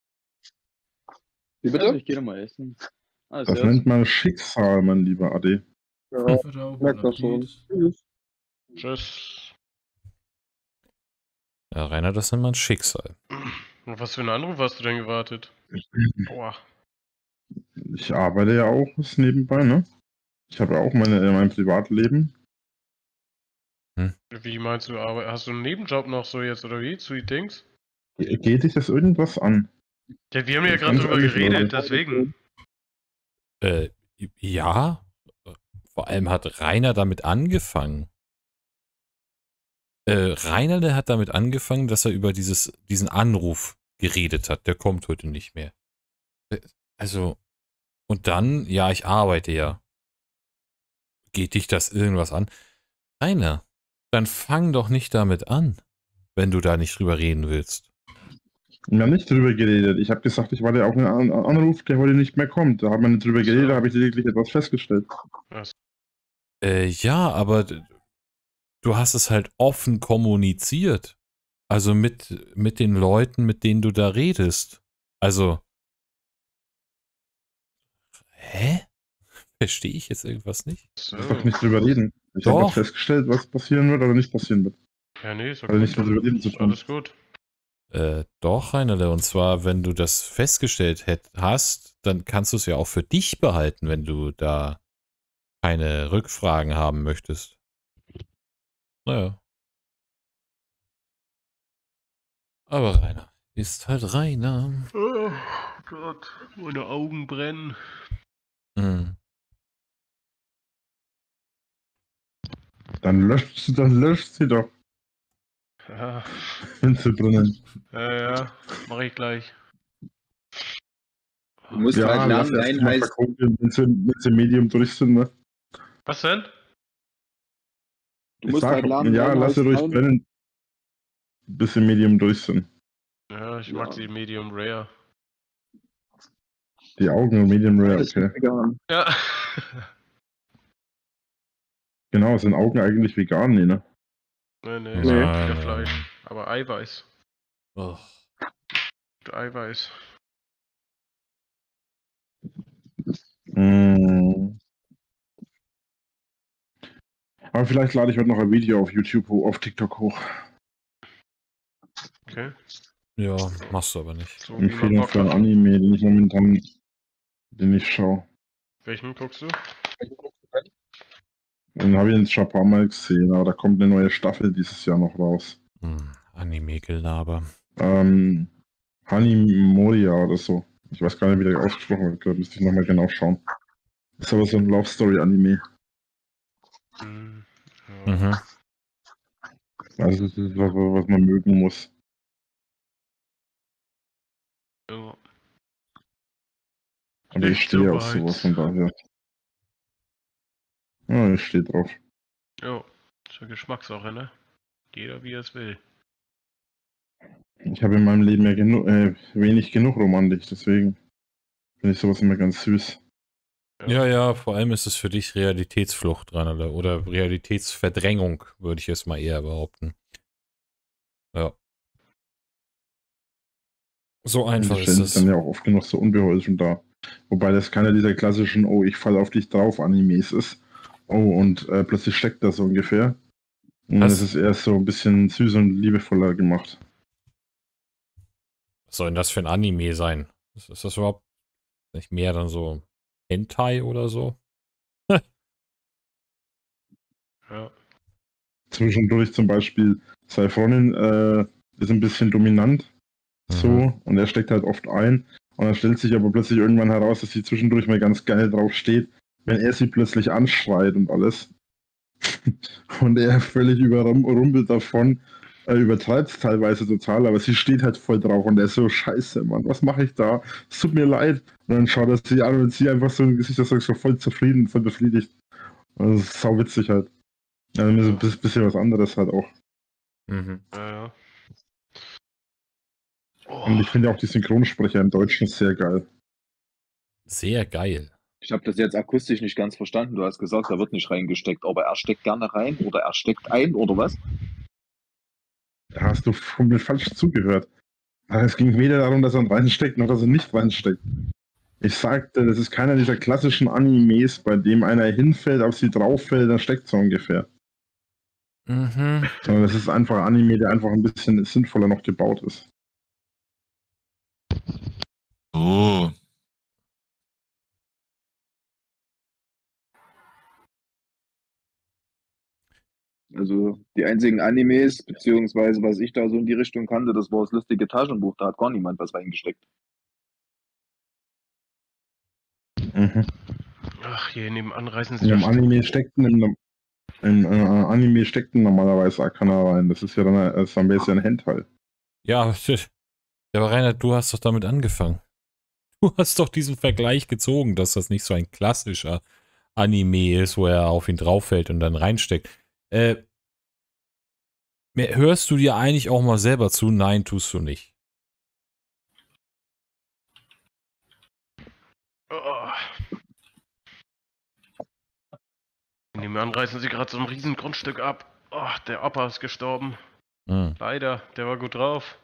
Wie Also, bitte? ich gehe mal essen. Ah, Das servus. nennt man Schicksal, mein lieber Adi. Ja, Ciao, merkt guten das schon. Appetit. Tschüss. Tschüss. Ja, Rainer, das nennt man Schicksal. Und was für einen Anruf hast du denn gewartet? Boah. Ich arbeite ja auch was nebenbei, ne? Ich habe ja auch meine, mein Privatleben. Wie meinst du, aber hast du einen Nebenjob noch so jetzt oder wie? Sweet Dings? Ge- Geht dich das irgendwas an? Ja, wir haben ja Ganz gerade drüber ehrlich, geredet, Leute. deswegen. Äh, ja. Vor allem hat Rainer damit angefangen. Äh, Rainer, der hat damit angefangen, dass er über dieses, diesen Anruf geredet hat. Der kommt heute nicht mehr. Äh, Also, und dann, ja, ich arbeite ja. Geht dich das irgendwas an? Rainer, dann fang doch nicht damit an, wenn du da nicht drüber reden willst. Wir haben nicht drüber geredet. Ich habe gesagt, ich warte auf einen An Anruf, der heute nicht mehr kommt. Da haben wir nicht drüber geredet, da habe ich lediglich etwas festgestellt. Äh, ja, aber d- du hast es halt offen kommuniziert. Also mit, mit den Leuten, mit denen du da redest. Also. Hä? Verstehe ich jetzt irgendwas nicht? So. Ich darf nicht drüber reden. Ich habe Doch. festgestellt, was passieren wird oder nicht passieren wird. Ja, nee, ist Also okay. nicht mehr drüber reden zu tun. Alles gut. Äh, doch, Rainer, und zwar, wenn du das festgestellt hätt, hast, dann kannst du es ja auch für dich behalten, wenn du da keine Rückfragen haben möchtest. Naja. Aber Rainer ist halt Rainer. Oh Gott, meine Augen brennen. Hm. Dann löscht sie, dann löscht sie doch, Ja, wenn sie brennen. ja, ja, mach ich gleich. Du musst Ja, halt lass lernen, erst ein mal heißt, verkuppeln, wenn sie, wenn sie Medium durch sind, ne? Was denn? du Ich musst sag, halt lernen, ja, ein lass sie heißt ruhig nein. brennen, bis sie Medium durch sind. Ja, ich Ja. mag sie Medium Rare. Die Augen Medium Rare, Das ist okay. vegan. Ja. Genau, sind Augen eigentlich vegan, nee, ne? nee, nee, Nein, ist nein, wieder nein. Fleisch. Aber Eiweiß. Oh. Eiweiß. Mm. Aber vielleicht lade ich heute noch ein Video auf YouTube, hoch, auf TikTok hoch. Okay. Ja, machst du aber nicht. So, wie man Empfehlung Bock für einen hat. Anime, den ich momentan, den ich schaue. Welchen guckst du? Den habe ich jetzt schon ein paar Mal gesehen, aber da kommt eine neue Staffel dieses Jahr noch raus. Hm, Anime-Gelaber. Ähm, Hanimoria oder so. Ich weiß gar nicht, wie der ausgesprochen wird. Da müsste ich nochmal genau schauen. Ist aber so ein Love Story-Anime. Hm, ja. Mhm. Also das ist was, was man mögen muss. Ja. Aber ich Nicht stehe so auf weit. sowas von daher. Ja, ich stehe drauf. Jo, ist ja Geschmackssache, ne? Jeder wie er es will. Ich habe in meinem Leben ja genu äh, wenig genug Romantik, deswegen finde ich sowas immer ganz süß. Ja, ja, vor allem ist es für dich Realitätsflucht dran oder, oder Realitätsverdrängung, würde ich jetzt mal eher behaupten. Ja. So einfach Die ist stellen es. sich dann ja auch oft genug so unbeholfen da. Wobei das keiner dieser klassischen, oh, ich falle auf dich drauf Animes ist. Oh, und äh, plötzlich steckt das so ungefähr. Und Was? es ist erst so ein bisschen süß und liebevoller gemacht. Was soll denn das für ein Anime sein? Ist, ist das überhaupt nicht mehr dann so Hentai oder so? Ja. Zwischendurch zum Beispiel, seine Freundin äh, ist ein bisschen dominant. So, Mhm. und er steckt halt oft ein. Und dann stellt sich aber plötzlich irgendwann heraus, dass sie zwischendurch mal ganz geil drauf steht, wenn er sie plötzlich anschreit und alles. Und er völlig überrumpelt davon Er übertreibt es teilweise total, aber sie steht halt voll drauf und er ist so, scheiße, Mann, was mache ich da? Es tut mir leid. Und dann schaut er sie an und sie einfach so im Gesicht, das so voll zufrieden, voll befriedigt. Also, das ist sau witzig halt. Also, ein bisschen, bisschen was anderes halt auch. Mhm. Ja, ja. Und ich finde auch die Synchronsprecher im Deutschen sehr geil. Sehr geil. Ich habe das jetzt akustisch nicht ganz verstanden. Du hast gesagt, er wird nicht reingesteckt, aber er steckt gerne rein oder er steckt ein oder was? Da hast du komplett falsch zugehört. Es ging weder darum, dass er ihn reinsteckt, noch dass er nicht reinsteckt. Ich sagte, das ist keiner dieser klassischen Animes, bei dem einer hinfällt, auf sie drauffällt, dann steckt so ungefähr. Mhm. Sondern das ist einfach ein Anime, der einfach ein bisschen sinnvoller noch gebaut ist. Oh. Also die einzigen Animes, beziehungsweise was ich da so in die Richtung kannte, das war das lustige Taschenbuch, da hat gar niemand was reingesteckt. Mhm. Ach, hier nebenan reißen sie In einem das. Anime steckt in einem in, äh, Anime steckt normalerweise Akana rein. Das ist ja dann, das ist dann ein bisschen ein Hentai. Ja, shit. Aber Reinhard, du hast doch damit angefangen. Du hast doch diesen Vergleich gezogen, dass das nicht so ein klassischer Anime ist, wo er auf ihn drauffällt und dann reinsteckt. Äh, hörst du dir eigentlich auch mal selber zu? Nein, tust du nicht. Oh. Nebenan reißen sie gerade so ein riesen Grundstück ab. Oh, der Opa ist gestorben. Hm. Leider, der war gut drauf.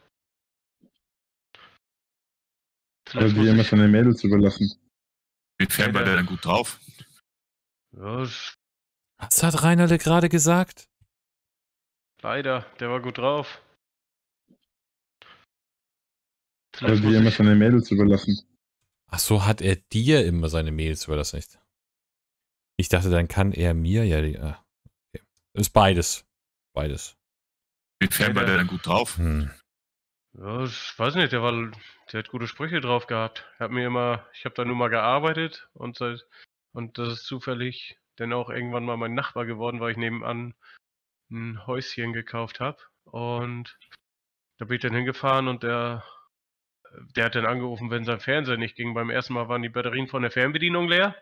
Oder Vielleicht die muss immer ich... seine Mädels überlassen. Inwiefern war der denn gut drauf? Ja, s- Was hat Reinhard gerade gesagt? leider, der war gut drauf. Oder Vielleicht die muss immer ich... seine Mädels überlassen. Ach so, hat er dir immer seine Mails überlassen, nicht? Ich dachte, dann kann er mir ja die. Ah, okay. Ist beides. Beides. Inwiefern war der denn gut drauf? Hm. Ja, ich weiß nicht, der war, der hat gute Sprüche drauf gehabt. Er hat mir immer, ich habe da nur mal gearbeitet und seit, und das ist zufällig dann auch irgendwann mal mein Nachbar geworden, weil ich nebenan ein Häuschen gekauft habe. Und da bin ich dann hingefahren und der, der hat dann angerufen, wenn sein Fernseher nicht ging. Beim ersten Mal waren die Batterien von der Fernbedienung leer.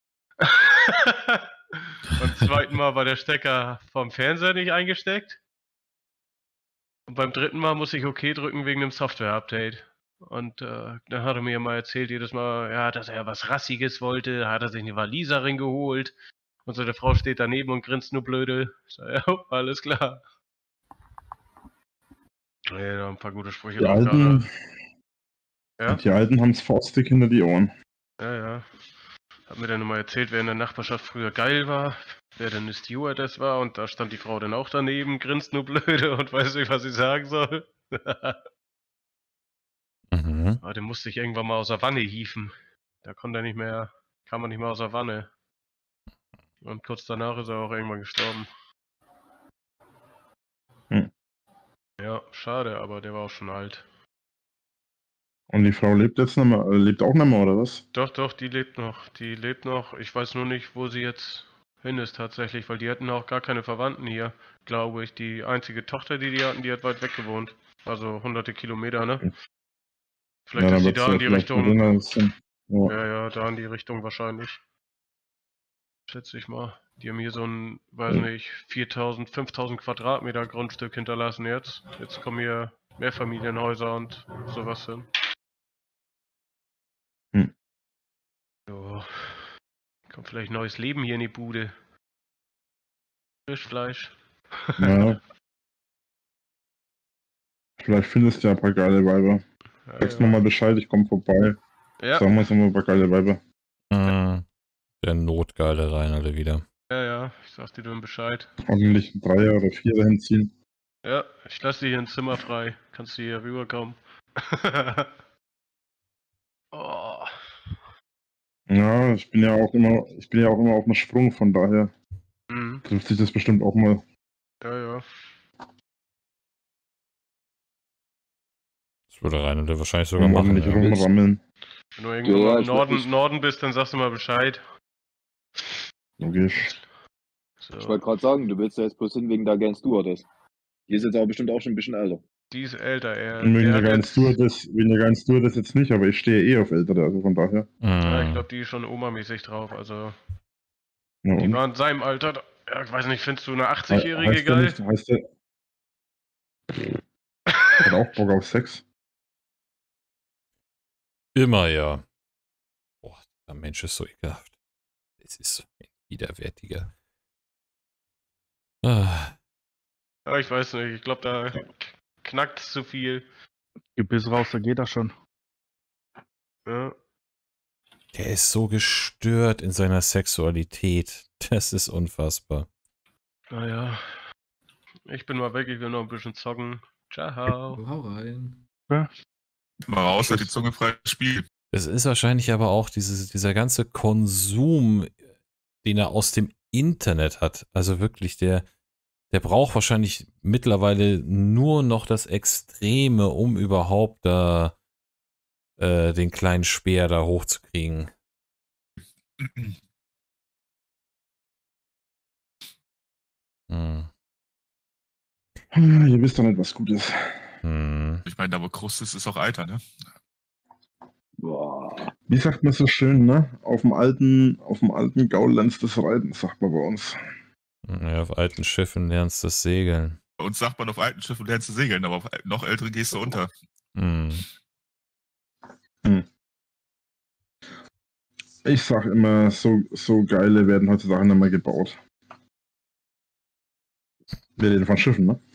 Beim zweiten Mal war der Stecker vom Fernseher nicht eingesteckt. Und beim dritten Mal muss ich OK drücken wegen einem Software-Update. Und äh, dann hat er mir mal erzählt, jedes Mal, ja, dass er was Rassiges wollte. Da hat er sich eine Waliserin geholt. Und seine Frau steht daneben und grinst nur blöde. Ich sag, ja, alles klar. Ja, da ein paar gute Sprüche Die drauf gehabt. Alten, Ja, die Alten haben es faustdick hinter die Ohren. ja, ja. Hat mir dann nochmal erzählt, wer in der Nachbarschaft früher geil war, wer denn eine Stewardess war. Und da stand die Frau dann auch daneben, grinst nur blöde und weiß nicht, was sie sagen soll. Mhm. Aber den musste ich irgendwann mal aus der Wanne hieven. Da konnte er nicht mehr, kam er nicht mehr aus der Wanne. Und kurz danach ist er auch irgendwann gestorben. Hm. Ja, schade, aber der war auch schon alt. Und die Frau lebt jetzt nicht mehr, äh, lebt auch nicht mehr, oder was? Doch, doch, die lebt noch. Die lebt noch. Ich weiß nur nicht, wo sie jetzt hin ist tatsächlich, weil die hatten auch gar keine Verwandten hier, glaube ich. Die einzige Tochter, die die hatten, die hat weit weg gewohnt. Also hunderte Kilometer, ne? Vielleicht Ja, ist dann sie wird's da in ja die vielleicht Richtung. mit drin sein. Ja. Ja, ja, da in die Richtung wahrscheinlich. Schätze ich mal. Die haben hier so ein, weiß nicht, viertausend, fünftausend Quadratmeter Grundstück hinterlassen jetzt. Jetzt kommen hier Mehrfamilienhäuser und sowas hin. Hm. Jo. Kommt vielleicht neues Leben hier in die Bude. Frischfleisch. Ja. Vielleicht findest du ja ein paar geile Weiber. Ja, Sagst ja. nochmal Bescheid, ich komme vorbei. Ja, Sagen wir uns nochmal ein paar geile Weiber. Mhm. Der notgeile Reinhard wieder. ja, ja. Ich sag dir dann Bescheid. Ordentlich ein Dreier oder Vierer hinziehen. Ja, ich lasse dir hier ein Zimmer frei. Kannst du hier rüberkommen. Oh. Ja, ich bin ja auch immer, ich bin ja auch immer auf dem Sprung, von daher Mhm. trifft sich das bestimmt auch mal. Ja, ja. Das würde Reinhard wahrscheinlich sogar Und machen. ordentlich Ja. rumrammeln. Wenn du irgendwo Ja, mal im ich- Norden, ich- Norden bist, dann sagst du mal Bescheid. Logisch. So. Ich wollte gerade sagen, du willst ja jetzt bloß hin wegen der Against Stewardess. Die ist jetzt aber bestimmt auch schon ein bisschen älter. Die ist älter, er. Und wegen er der hat geilen jetzt, Stewardess, wegen der geilen Stewardess jetzt nicht, aber ich stehe eh auf Ältere, also von daher. ja, ich Mm. glaube, die ist schon Oma-mäßig drauf. Also, Ja, die und? war in seinem Alter. da- Ja, ich weiß nicht, findest du eine He- achtzig-Jährige Heißt der geil? nicht, heißt der, hat auch Bock auf Sex? Immer ja. Boah, der Mensch ist so ekelhaft. Es ist so ein widerwärtiger. Ah, Ja, ich weiß nicht, ich glaube, da knackt zu viel. Gebiss raus, da geht das schon. Ja. der ist so gestört in seiner Sexualität. Das ist unfassbar. Naja. Ich bin mal weg, ich will noch ein bisschen zocken. Ciao. Oh, hau rein. Ja. Mal raus, hat die Zunge frei Spiel. Es ist wahrscheinlich aber auch dieses, dieser ganze Konsum, den er aus dem Internet hat. Also wirklich, der, der braucht wahrscheinlich mittlerweile nur noch das Extreme, um überhaupt da äh, den kleinen Speer da hochzukriegen. Hm. Ihr wisst doch nicht, was gut ist. Hm. Ich meine, da wo Krust ist, ist auch Alter, ne? Boah. Wie sagt man so schön, ne? Auf dem alten, auf dem alten Gaul lernst du das Reiten, sagt man bei uns. Ja, auf alten Schiffen lernst du das Segeln. Bei uns sagt man auf alten Schiffen lernst du segeln, aber auf noch ältere gehst du unter. Hm. Hm. Ich sag immer, so, so geile werden heutzutage nicht mehr gebaut. Wir reden von Schiffen, ne?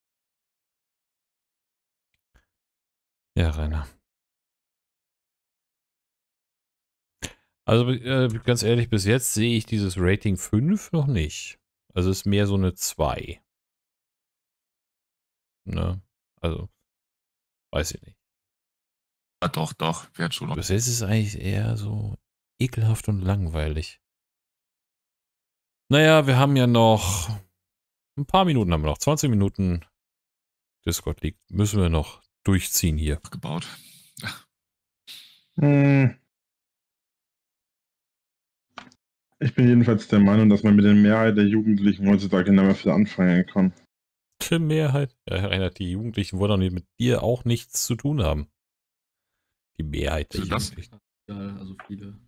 Ja, Rainer. Also äh, ganz ehrlich, bis jetzt sehe ich dieses Rating fünf noch nicht. Also ist mehr so eine zwei. Ne? Also, weiß ich nicht. Ja, doch, doch, werden schon noch. Bis jetzt ist es eigentlich eher so ekelhaft und langweilig. Naja, wir haben ja noch ein paar Minuten, haben wir noch zwanzig Minuten. Discord liegt. Müssen wir noch durchziehen hier. Gebaut. Hm. Ich bin jedenfalls der Meinung, dass man mit der Mehrheit der Jugendlichen heutzutage nicht mehr viel anfangen kann. Die Mehrheit. Ja, Rainer, die Jugendlichen wollen doch mit dir auch nichts zu tun haben. Die Mehrheit der Also das- Jugendlichen. Ja, also viele.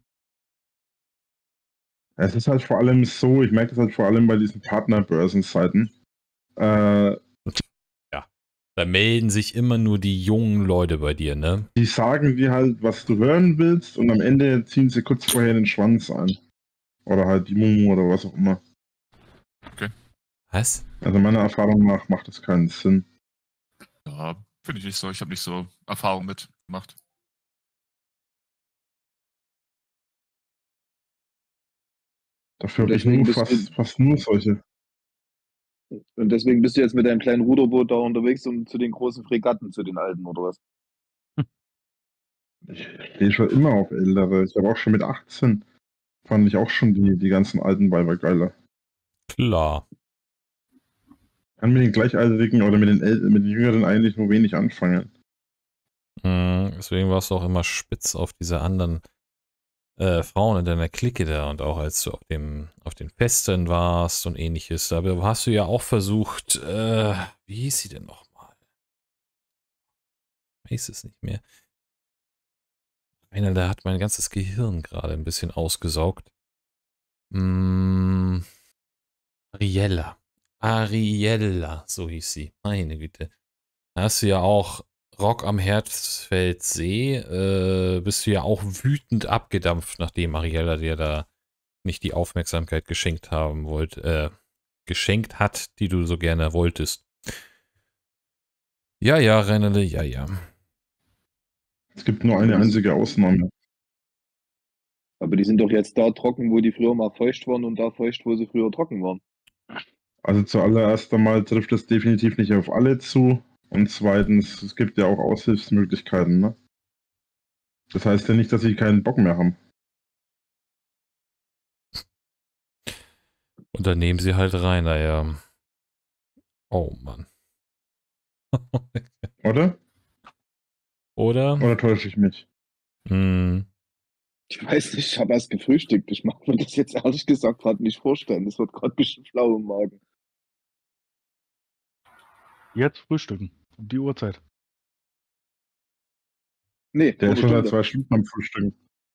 Es ist halt vor allem so, ich merke das halt vor allem bei diesen Partnerbörsenseiten. Äh, Da melden sich immer nur die jungen Leute bei dir, ne? die sagen dir halt, was du hören willst und am Ende ziehen sie kurz vorher den Schwanz ein. Oder halt die Mumu oder was auch immer. Was? Also meiner Erfahrung nach macht das keinen Sinn. Ja, finde ich nicht so. Ich habe nicht so Erfahrung mit gemacht. Dafür habe ich Deswegen nur bist fast, du- fast nur solche. Und deswegen bist du jetzt mit deinem kleinen Ruderboot da unterwegs und zu den großen Fregatten, zu den alten, oder was? Ich stehe schon immer auf ältere. Ich habe auch schon mit achtzehn fand ich auch schon die, die ganzen alten Weiber geiler. Klar. Kann mit den Gleichaltrigen oder mit den, El mit den Jüngeren eigentlich nur wenig anfangen. Mhm, deswegen warst du auch immer spitz auf diese anderen äh, Frauen in deiner Clique da und auch als du auf dem auf den Festen warst und ähnliches. Da hast du ja auch versucht, äh, wie hieß sie denn nochmal? Weiß es nicht mehr. Einer, der hat mein ganzes Gehirn gerade ein bisschen ausgesaugt. Mm, Ariella. Ariella, so hieß sie. Meine Güte. Da hast du ja auch Rock am Herzfeldsee, äh, bist du ja auch wütend abgedampft, nachdem Ariella dir da nicht die Aufmerksamkeit geschenkt haben wollte, äh, geschenkt hat, die du so gerne wolltest. Ja, ja, Rennerle, ja, ja. Es gibt nur eine einzige Ausnahme. Aber die sind doch jetzt da trocken, wo die früher mal feucht waren und da feucht, wo sie früher trocken waren. Also zuallererst einmal trifft es definitiv nicht auf alle zu. Und zweitens, es gibt ja auch Aushilfsmöglichkeiten, ne? Das heißt ja nicht, dass sie keinen Bock mehr haben. Und dann nehmen sie halt rein, naja. Oh Mann. Oder? Oder? Oder täusche ich mich? Hm. Ich weiß nicht, ich habe erst gefrühstückt. Ich mag mir das jetzt ehrlich gesagt gerade nicht vorstellen. Das wird gerade ein bisschen flau im Magen. Jetzt frühstücken. Um die Uhrzeit. Nee, Der ist schon seit Stunde. zwei Stunden am Frühstücken.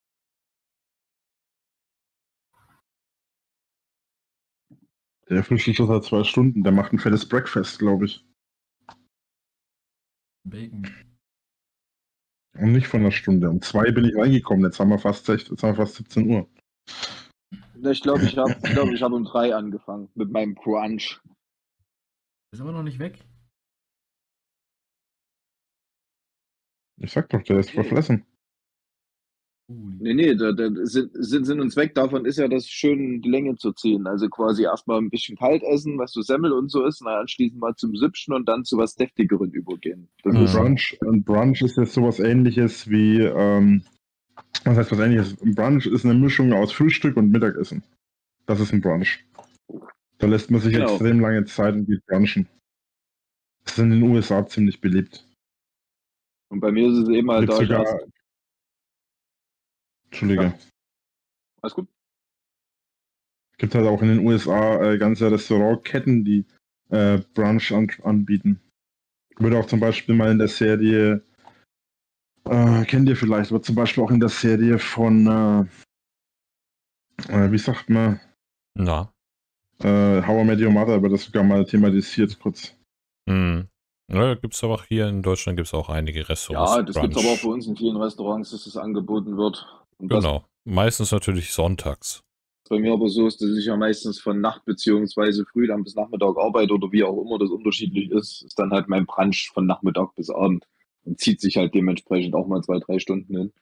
Der frühstückt schon seit zwei Stunden. Der macht ein fettes Breakfast, glaube ich. Bacon. Und nicht von einer Stunde. Um zwei bin ich reingekommen. Jetzt haben wir fast, sechzehn, jetzt haben wir fast siebzehn Uhr. Ich glaube, ich habe ich glaub, ich hab um drei angefangen mit meinem Crunch. Ist aber noch nicht weg. Ich sag doch, der ist verfressen. Uh, Nee, nee, da, da sind, sind Sinn und Zweck davon ist ja, das schön die Länge zu ziehen. Also quasi erstmal ein bisschen kalt essen, was so Semmel und so ist, und dann anschließend mal zum Süppchen und dann zu was Deftigeren übergehen. Das Ein ist, Brunch, ein Brunch ist jetzt sowas ähnliches wie, ähm, was heißt was ähnliches? Ein Brunch ist eine Mischung aus Frühstück und Mittagessen. Das ist ein Brunch. Da lässt man sich Genau. extrem lange Zeit und geht brunchen. Das ist in den U S A ziemlich beliebt. und bei mir ist es eben halt Gibt da ich sogar, erst, Entschuldige. alles gut. Es gibt halt auch in den U S A äh, ganze Restaurantketten, die äh, Brunch an, anbieten. Wird auch zum Beispiel mal in der Serie, äh, kennt ihr vielleicht, aber zum Beispiel auch in der Serie von, äh, äh, wie sagt man, Na. äh, How I Met Your Mother, wird das sogar mal thematisiert, kurz. Hm. Ja, gibt's aber auch hier in Deutschland gibt's auch einige Restaurants. Ja, das gibt es Brunch. aber auch bei uns in vielen Restaurants, dass das angeboten wird. Und das Genau. Meistens natürlich sonntags. bei mir aber so ist, dass ich ja meistens von Nacht beziehungsweise früh dann bis Nachmittag arbeite oder wie auch immer das unterschiedlich ist, ist dann halt mein Brunch von Nachmittag bis Abend und zieht sich halt dementsprechend auch mal zwei, drei Stunden hin.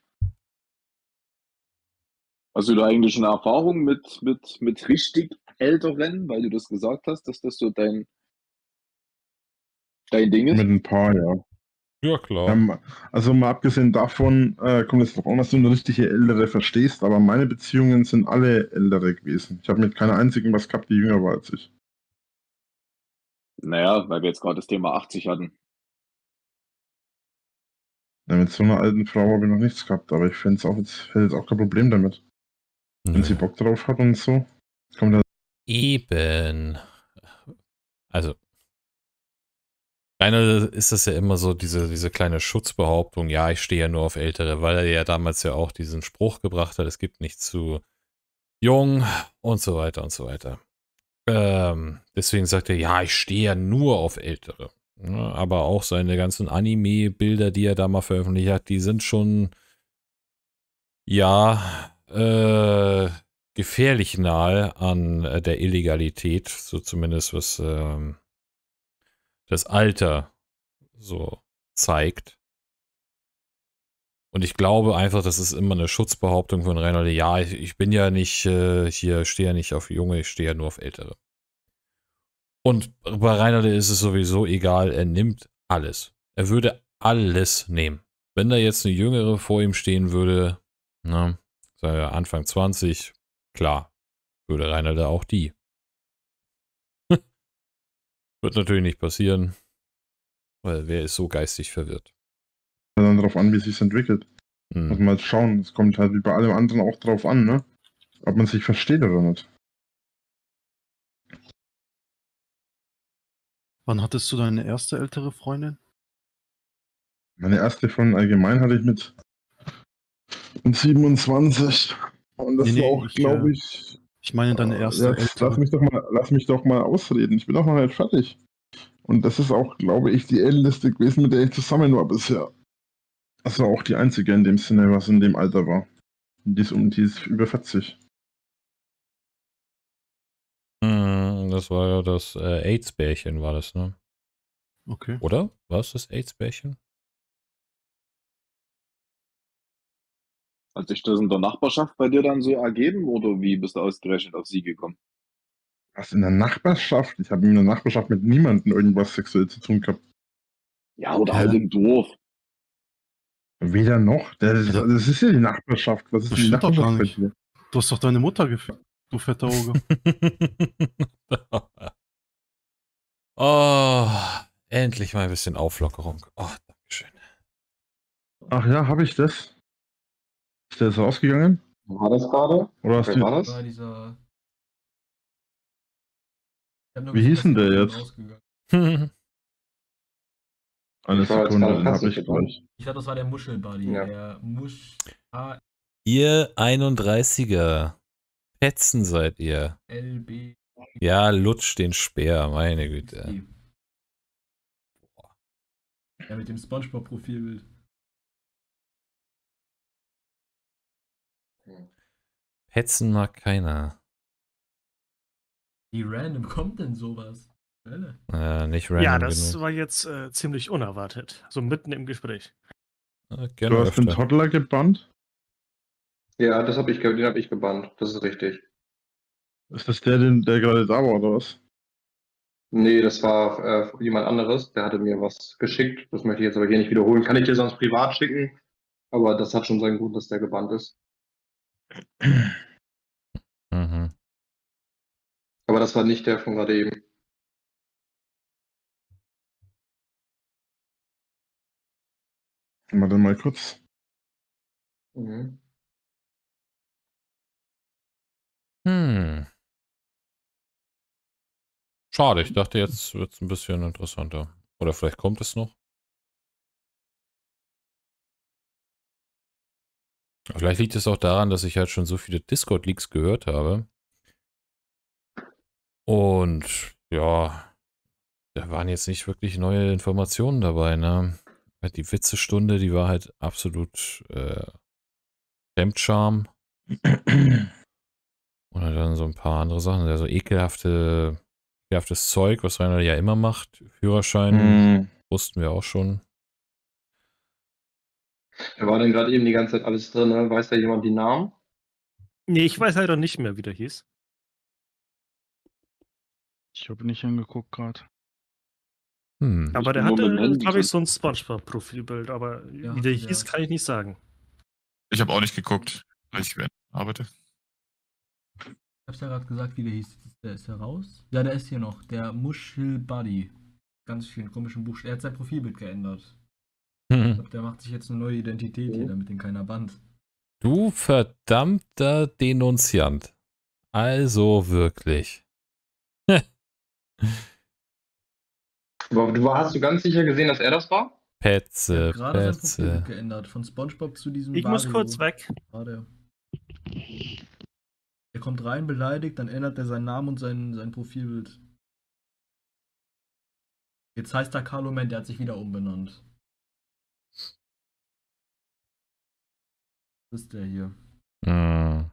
Hast du da eigentlich eine Erfahrung mit, mit, mit richtig Älteren, weil du das gesagt hast, dass das so dein, dein Ding ist? Mit ein paar, ja. Ja, klar. Ähm, also mal abgesehen davon, äh, kommt es drauf an, was du eine richtige Ältere verstehst, aber meine Beziehungen sind alle Ältere gewesen. Ich habe mit keiner einzigen was gehabt, die jünger war als ich. Naja, weil wir jetzt gerade das Thema achtzig hatten. Ja, mit so einer alten Frau habe ich noch nichts gehabt, aber ich fände es auch jetzt, hätte jetzt auch kein Problem damit. Wenn sie Bock drauf hat und so. Kommt da Eben. Also, Rainer ist das ja immer so, diese, diese kleine Schutzbehauptung, ja, ich stehe ja nur auf Ältere, weil er ja damals ja auch diesen Spruch gebracht hat, es gibt nicht zu jung und so weiter und so weiter. Ähm, deswegen sagt er, ja, ich stehe ja nur auf Ältere. Ja, aber auch seine ganzen Anime-Bilder, die er da mal veröffentlicht hat, die sind schon, ja, äh, gefährlich nahe an äh, der Illegalität, so zumindest was ähm, das Alter so zeigt. Und ich glaube einfach, das ist immer eine Schutzbehauptung von Rainer, ja, ich, ich bin ja nicht, äh, hier stehe ja nicht auf Junge, ich stehe ja nur auf Ältere. Und bei Rainer ist es sowieso egal, er nimmt alles. Er würde alles nehmen. Wenn da jetzt eine Jüngere vor ihm stehen würde, na, sagen wir Anfang zwanzig, klar, würde Rainer da auch die. Wird natürlich nicht passieren, weil wer ist so geistig verwirrt? dann drauf an, wie es sich entwickelt. Hm. Muss man halt schauen. Es kommt halt wie bei allem anderen auch drauf an, ne? Ob man sich versteht oder nicht. Wann hattest du deine erste ältere Freundin? Meine erste von allgemein hatte ich mit, mit siebenundzwanzig. Und das Nee, nee, war auch, ich, glaube äh, ich. Ich meine deine erste Jetzt, ältere. lass mich doch mal, lass mich doch mal ausreden. Ich bin doch noch nicht fertig. Und das ist auch, glaube ich, die älteste gewesen, mit der ich zusammen war bisher. Das war auch die einzige in dem Sinne, was in dem Alter war. Die ist um, die ist über vierzig. Hm, das war ja das äh, AIDS-Bärchen, war das, ne? Okay. Oder? War es das AIDS-Bärchen? Hat sich das in der Nachbarschaft bei dir dann so ergeben oder wie bist du ausgerechnet auf sie gekommen? Was, in der Nachbarschaft? Ich habe in der Nachbarschaft mit niemandem irgendwas sexuell zu tun gehabt. Ja, oder halt im Dorf. Weder noch. Das, Ja. das ist ja die Nachbarschaft. Was ist Das die stimmt doch gar Nachbarschaft bei nicht. dir? Du hast doch deine Mutter gefickt, du fetter Auge. Oh, endlich mal ein bisschen Auflockerung. Oh, Dankeschön. Ach ja, habe ich das? Ist der jetzt rausgegangen? War das gerade? Oder hast Wer du. war das? War dieser. Ich hab nur Wie gesehen, hieß denn dass der jemand jetzt? rausgegangen Eine Ich war jetzt Sekunde, gerade dann habe passiv ich gebaut. gleich. Ich glaube, das war der Muschelbuddy. Ja. Der Musch... A Ihr einunddreißiger. Petzen seid ihr. L B Ja, lutsch den Speer, meine Güte. Ja, mit dem Spongebob-Profilbild. Petzen mag keiner. Wie random kommt denn sowas? Hölle. Äh, nicht random Ja, das genug. war jetzt äh, ziemlich unerwartet. So mitten im Gespräch. Äh, gerne Du hast den öfter. Toddler gebannt? Ja, das hab ich, ge- den habe ich gebannt. Das ist richtig. Ist das der, den, der gerade da war, oder was? Nee, das war äh, jemand anderes. Der hatte mir was geschickt. Das möchte ich jetzt aber hier nicht wiederholen. Kann ich dir sonst privat schicken. Aber das hat schon seinen Grund, dass der gebannt ist. Mhm. Aber das war nicht der von gerade eben. Warte mal kurz. Mhm. Hm. Schade, ich dachte, jetzt wird es ein bisschen interessanter. Oder vielleicht kommt es noch. Vielleicht liegt es auch daran, dass ich halt schon so viele Discord-Leaks gehört habe. Und ja, da waren jetzt nicht wirklich neue Informationen dabei, ne? Die Witzestunde, die war halt absolut äh, Fremdscham. Und dann so ein paar andere Sachen, also ekelhafte, ekelhaftes Zeug, was Rainer ja immer macht. Führerschein Hm. wussten wir auch schon. Da war denn gerade eben die ganze Zeit alles drin. Ne? Weiß da jemand die Namen? Nee, ich weiß leider nicht mehr, wie der hieß. Ich habe nicht hingeguckt gerade. Hm. Aber der bin nur hatte, mit dem Handy glaube ich, drin. so ein Spongebob-Profilbild. Aber Ja, wie der ja. hieß, kann ich nicht sagen. Ich habe auch nicht geguckt, weil ich arbeite. Ich hab's ja gerade gesagt, wie der hieß. Der ist ja raus. Ja, der ist hier noch. Der Muschelbuddy. Ganz schön komischen Buchstaben. Er hat sein Profilbild geändert. Ich Hm. glaube, der macht sich jetzt eine neue Identität hier, damit den keiner bannt. Du verdammter Denunziant. Also wirklich. Aber du hast du ganz sicher gesehen, dass er das war? Er Petze, hat gerade sein Petze. Profilbild geändert. Von Spongebob zu diesem Ich muss Wario. kurz weg. War der. Er kommt rein, beleidigt, dann ändert er seinen Namen und sein, sein Profilbild. Jetzt heißt er Carlo Man, der hat sich wieder umbenannt. Das ist der hier. Hm.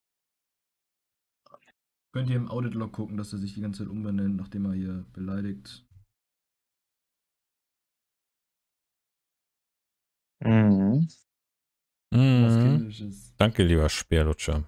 Könnt ihr im Audit-Log gucken, dass er sich die ganze Zeit umbenennt, nachdem er hier beleidigt. Mhm. Was Mhm. Kindisches. Danke, lieber Speerlutscher.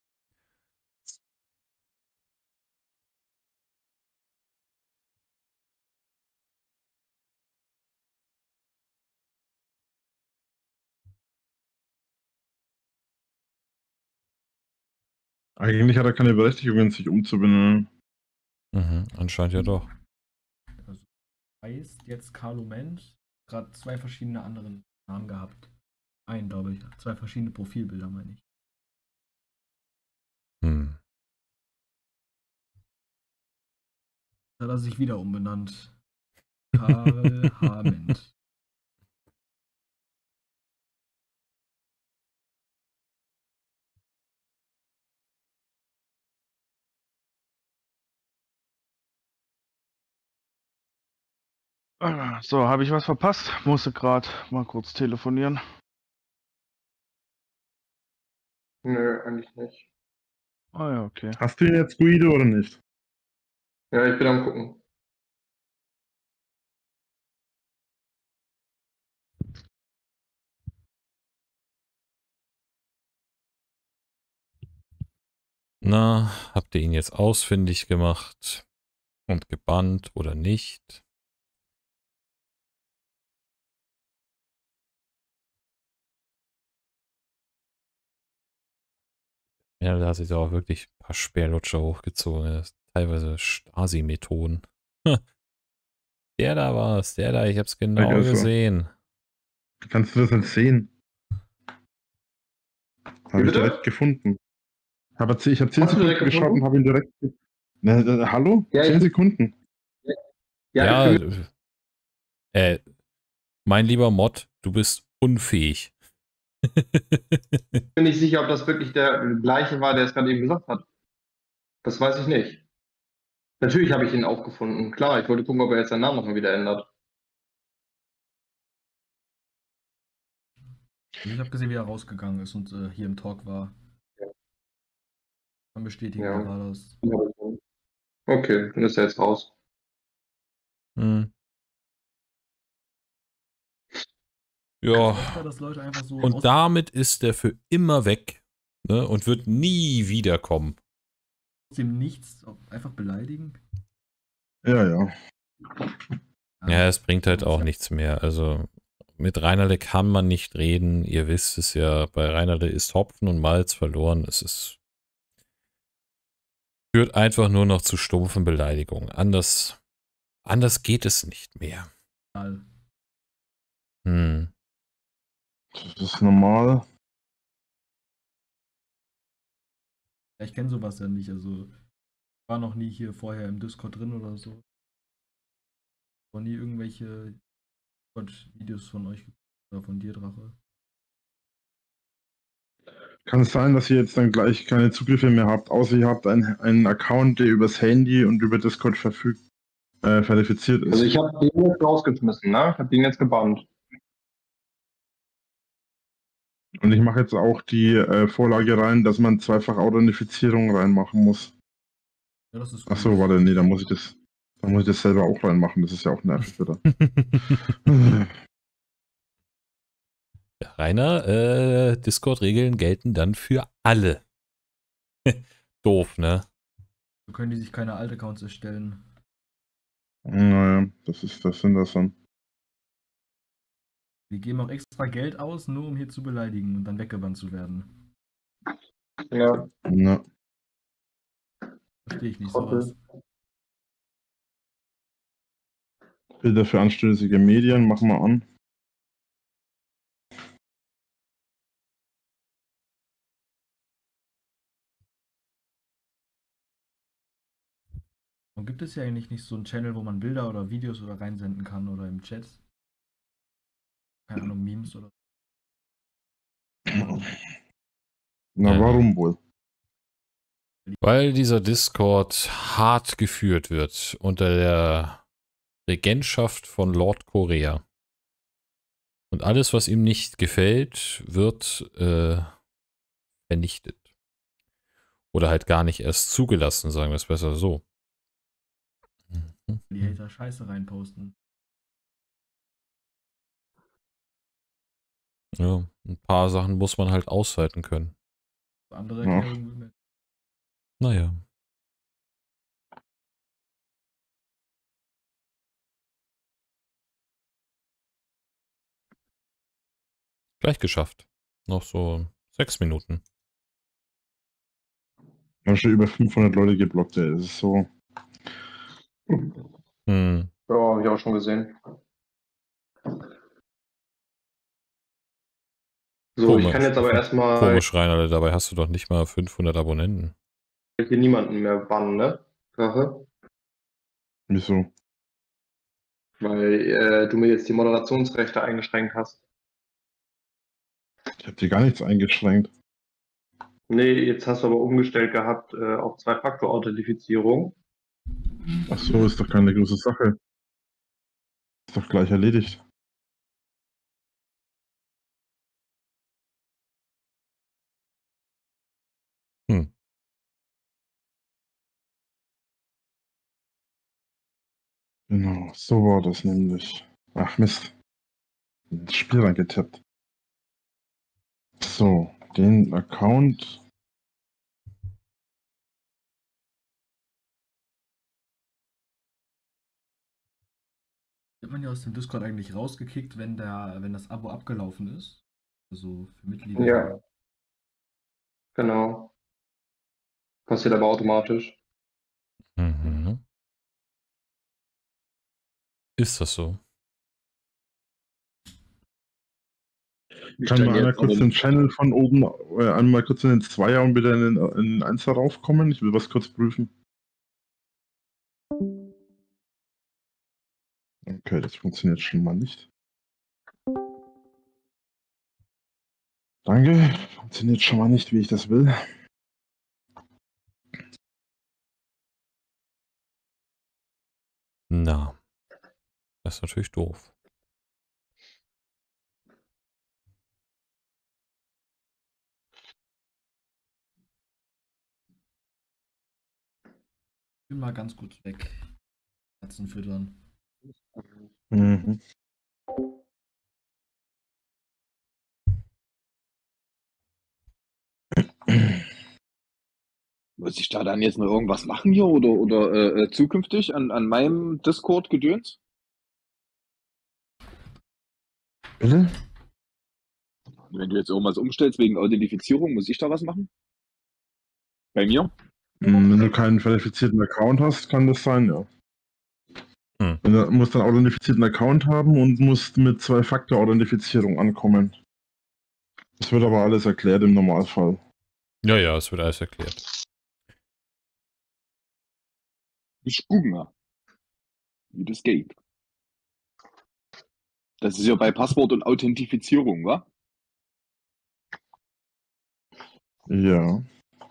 Eigentlich hat er keine Berechtigung, sich umzubenennen. Mhm. Anscheinend ja doch. Also heißt jetzt Carlo Ment. Gerade zwei verschiedene anderen Namen gehabt. Einen, glaube ich. Zwei verschiedene Profilbilder, meine ich. Hm. Da hat er sich wieder umbenannt. Karl Hament. Ah, So, habe ich was verpasst? Musste gerade mal kurz telefonieren. Nö, eigentlich nicht. Ah ja, okay. Hast du ihn jetzt, Guido, oder nicht? Ja, ich bin am gucken. Na, habt ihr ihn jetzt ausfindig gemacht und gebannt oder nicht? Ja, da hat sich auch wirklich ein paar Speerlutscher hochgezogen. Das ist teilweise Stasi-Methoden. Der da war's, der da, ich hab's genau Also. gesehen. Kannst du das jetzt sehen? Habe ich bitte? direkt gefunden. Hab, ich habe zehn Hast du Sekunden direkt geschaut gefunden? und habe ihn direkt. ge- Na, äh, hallo? Ja, zehn ich- Sekunden. Ja, Ja, ich bin, äh, Mein lieber Mod, du bist unfähig. Ich bin nicht sicher, ob das wirklich der gleiche war, der es gerade eben gesagt hat. Das weiß ich nicht. Natürlich habe ich ihn auch gefunden. Klar, ich wollte gucken, ob er jetzt seinen Namen nochmal wieder ändert. Ich habe gesehen, wie er rausgegangen ist und äh, hier im Talk war. Kann bestätigen, Ja. er war das. Okay, dann ist er jetzt raus. Hm. Ja. Öfter, dass Leute einfach so aus- Und damit ist er für immer weg, ne, und wird nie wiederkommen. aus dem Nichts einfach beleidigen. Ja, ja. Ja, es bringt halt auch nichts mehr. Also mit Reinerle kann man nicht reden. Ihr wisst es ja, bei Reinerle ist Hopfen und Malz verloren. Es ist führt einfach nur noch zu stumpfen Beleidigungen. Anders, anders geht es nicht mehr. Hm. Das ist normal. Ja, ich kenne sowas ja nicht. Also ich war noch nie hier vorher im Discord drin oder so. War nie irgendwelche Videos von euch oder von dir, Drache. Kann es sein, dass ihr jetzt dann gleich keine Zugriffe mehr habt, außer ihr habt einen, einen Account, der übers Handy und über Discord verfügt, äh, verifiziert ist. Also ich habe den jetzt rausgeschmissen, ne? Ich habe den jetzt gebannt. Und ich mache jetzt auch die äh, Vorlage rein, dass man zweifach Authentifizierung reinmachen muss. Ja, das ist Achso, warte, nee, dann muss ich das, dann muss ich das selber auch reinmachen. Das ist ja auch nervig wieder. Ja, Rainer, äh, Discord-Regeln gelten dann für alle. Doof, ne? So können die sich keine Alt-Accounts erstellen. Naja, das ist, das sind das dann. Die geben auch extra Geld aus, nur um hier zu beleidigen und dann weggebannt zu werden. Ja. Na. Verstehe ich nicht sowas. Bilder für anstößige Medien, machen wir an. Und gibt es ja eigentlich nicht so einen Channel, wo man Bilder oder Videos oder reinsenden kann oder im Chat? Keine Ahnung, Memes oder. Na, Ja. warum wohl? Weil dieser Discord hart geführt wird unter der Regentschaft von Lord Korea. Und alles, was ihm nicht gefällt, wird äh, vernichtet. Oder halt gar nicht erst zugelassen, sagen wir es besser so. Die Hater Scheiße reinposten. Ja, ein paar Sachen muss man halt aushalten können. Andere Ja. Erklärungen. Naja. Gleich geschafft. Noch so sechs Minuten. Wir haben schon über fünfhundert Leute geblockt, ey. Das ist so. Hm. Ja, habe ich auch schon gesehen. So, ich kann jetzt aber erstmal Komisch, Rainer, dabei hast du doch nicht mal fünfhundert Abonnenten. hier niemanden mehr bannen, ne? Drache? Wieso? Weil äh, du mir jetzt die Moderationsrechte eingeschränkt hast. Ich habe dir gar nichts eingeschränkt. Nee, jetzt hast du aber umgestellt gehabt äh, auf Zwei-Faktor-Authentifizierung. Ach so, ist doch keine große Sache. Ist doch gleich erledigt. Hm. Genau, so war das nämlich. Ach Mist. Ins Spiel reingetippt. So, den Account. Wird man ja aus dem Discord eigentlich rausgekickt, wenn der, wenn das Abo abgelaufen ist? Also für Mitglieder. Ja. Genau. Passiert aber automatisch. Mhm. Ist das so? Kann mal einer kurz den Channel von oben, äh, einmal kurz in den Zweier und wieder in den, in den Einser raufkommen? Ich will was kurz prüfen. Okay, das funktioniert schon mal nicht. Danke. Funktioniert schon mal nicht, wie ich das will. Na, das ist natürlich doof. Ich bin mal ganz kurz weg. Katzen füttern. Mhm. Muss ich da dann jetzt noch irgendwas machen hier oder, oder äh, äh, zukünftig an, an meinem Discord-Gedöns? Bitte? Wenn du jetzt irgendwas umstellst wegen Authentifizierung, muss ich da was machen? Bei mir? Hm, Wenn du keinen verifizierten Account hast, kann das sein, ja. Hm. Wenn Du musst einen authentifizierten Account haben und musst mit Zwei-Faktor-Authentifizierung ankommen. Das wird aber alles erklärt im Normalfall. Ja, ja, es wird alles erklärt. Ich gucke mal, wie das geht. Das ist ja bei Passwort und Authentifizierung, wa? Ja.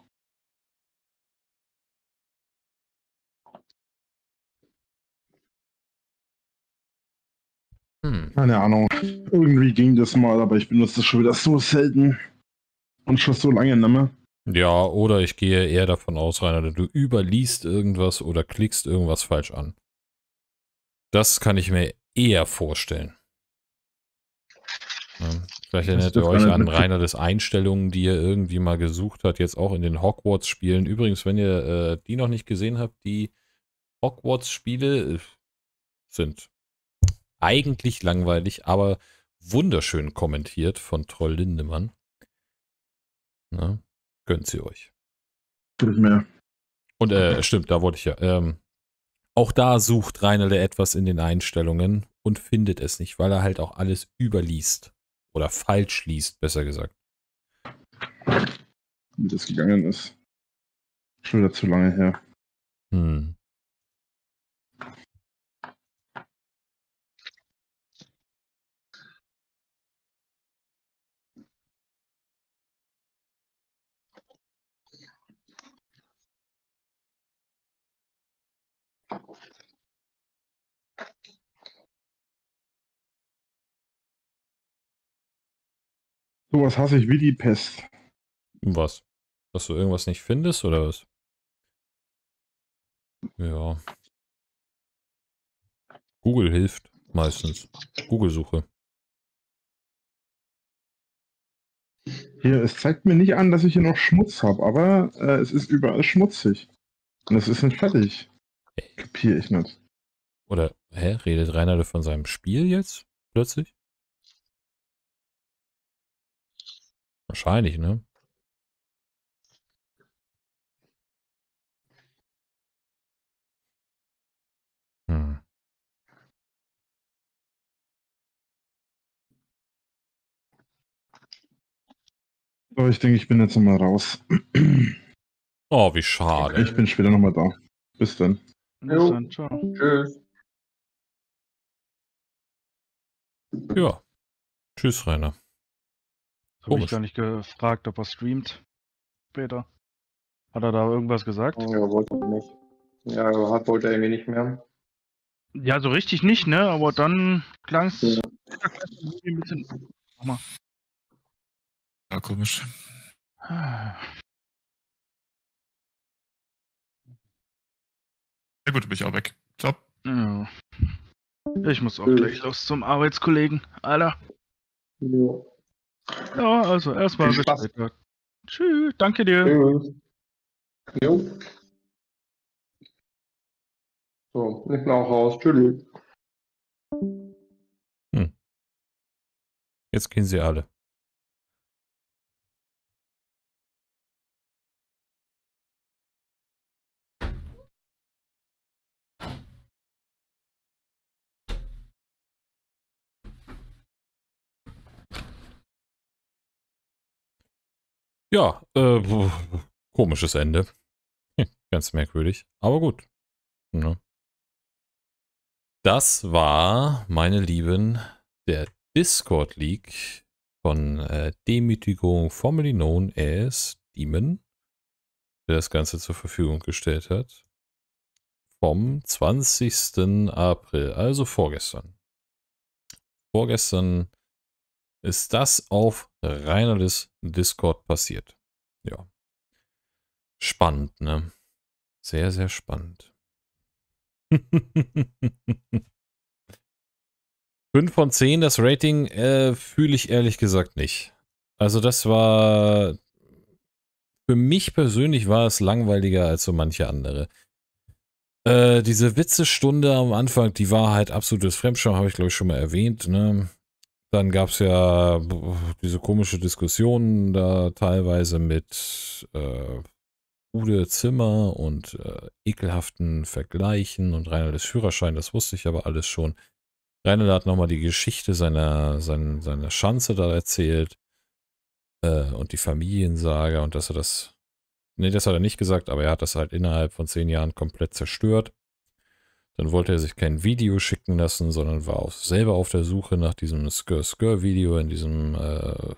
Hm. Keine Ahnung. Irgendwie ging das mal, aber ich benutze das schon wieder so selten. Und schon so lange nicht mehr. Ja, oder ich gehe eher davon aus, Rainer, du überliest irgendwas oder klickst irgendwas falsch an. Das kann ich mir eher vorstellen. Ja, vielleicht erinnert ihr euch an Rainer des Einstellungen, die er irgendwie mal gesucht hat, jetzt auch in den Hogwarts-Spielen. Übrigens, wenn ihr äh, die noch nicht gesehen habt, die Hogwarts-Spiele sind eigentlich langweilig, aber wunderschön kommentiert von Troll Lindemann. Na, gönnt sie euch. Nicht mehr. Und äh, stimmt, da wollte ich ja. Ähm, auch da sucht Rainer etwas in den Einstellungen und findet es nicht, weil er halt auch alles überliest. Oder falsch liest, besser gesagt. Wie das gegangen ist. Schon wieder zu lange her. Hm. Sowas hasse ich wie die Pest. Was? Dass du irgendwas nicht findest, oder was? Ja. Google hilft meistens. Google-Suche. Hier, es zeigt mir nicht an, dass ich hier noch Schmutz habe, aber äh, es ist überall schmutzig. Und es ist nicht fertig. Kapiere ich nicht. Oder, hä? Redet Rainer von seinem Spiel jetzt? Plötzlich? Wahrscheinlich, ne? Hm. So, ich denke, ich bin jetzt nochmal raus. Oh, wie schade. Ich bin später nochmal da. Bis dann. Bis dann, ciao. Tschüss. Ja. Tschüss, Rainer. Habe ich Komisch. gar nicht gefragt, ob er streamt später. Hat er da irgendwas gesagt? Ja, wollte er nicht. Ja, aber hat wollte er irgendwie nicht mehr. Ja, so richtig nicht, ne? Aber dann klang es ein bisschen. Mach mal. Ja, komisch. Ah. Ja gut, bin ich auch weg. Ciao. Ja. Ich muss auch gleich los zum Arbeitskollegen. Alter. Jo. Ja, also erstmal Viel bis Spaß. später. Tschüss, danke dir. Tschüss. Jo. So, ich bin auch raus. Tschüss. Hm. Jetzt gehen sie alle. Ja, äh, komisches Ende. Ganz merkwürdig, aber gut. Ne? Das war, meine Lieben, der Discord League von äh, Demütigung, formerly known as Demon, der das Ganze zur Verfügung gestellt hat. Vom zwanzigsten April, also vorgestern. Vorgestern ist das auf Reinerles Discord passiert. Ja. Spannend, ne? Sehr, sehr spannend. fünf von zehn, das Rating äh, fühle ich ehrlich gesagt nicht. Also das war, für mich persönlich war es langweiliger als so manche andere. Äh, diese Witzestunde am Anfang, die war halt absolutes Fremdscham, habe ich glaube ich schon mal erwähnt, ne? Dann gab es ja diese komische Diskussion da teilweise mit äh, Ude Zimmer und äh, ekelhaften Vergleichen und Reinerles Führerschein, das wusste ich aber alles schon. Reinerle hat nochmal die Geschichte seiner, seiner, seiner Schanze da erzählt äh, und die Familiensage und dass er das, nee, das hat er nicht gesagt, aber er hat das halt innerhalb von zehn Jahren komplett zerstört. Dann wollte er sich kein Video schicken lassen, sondern war auf, selber auf der Suche nach diesem Skr-Skr-Video in diesem äh,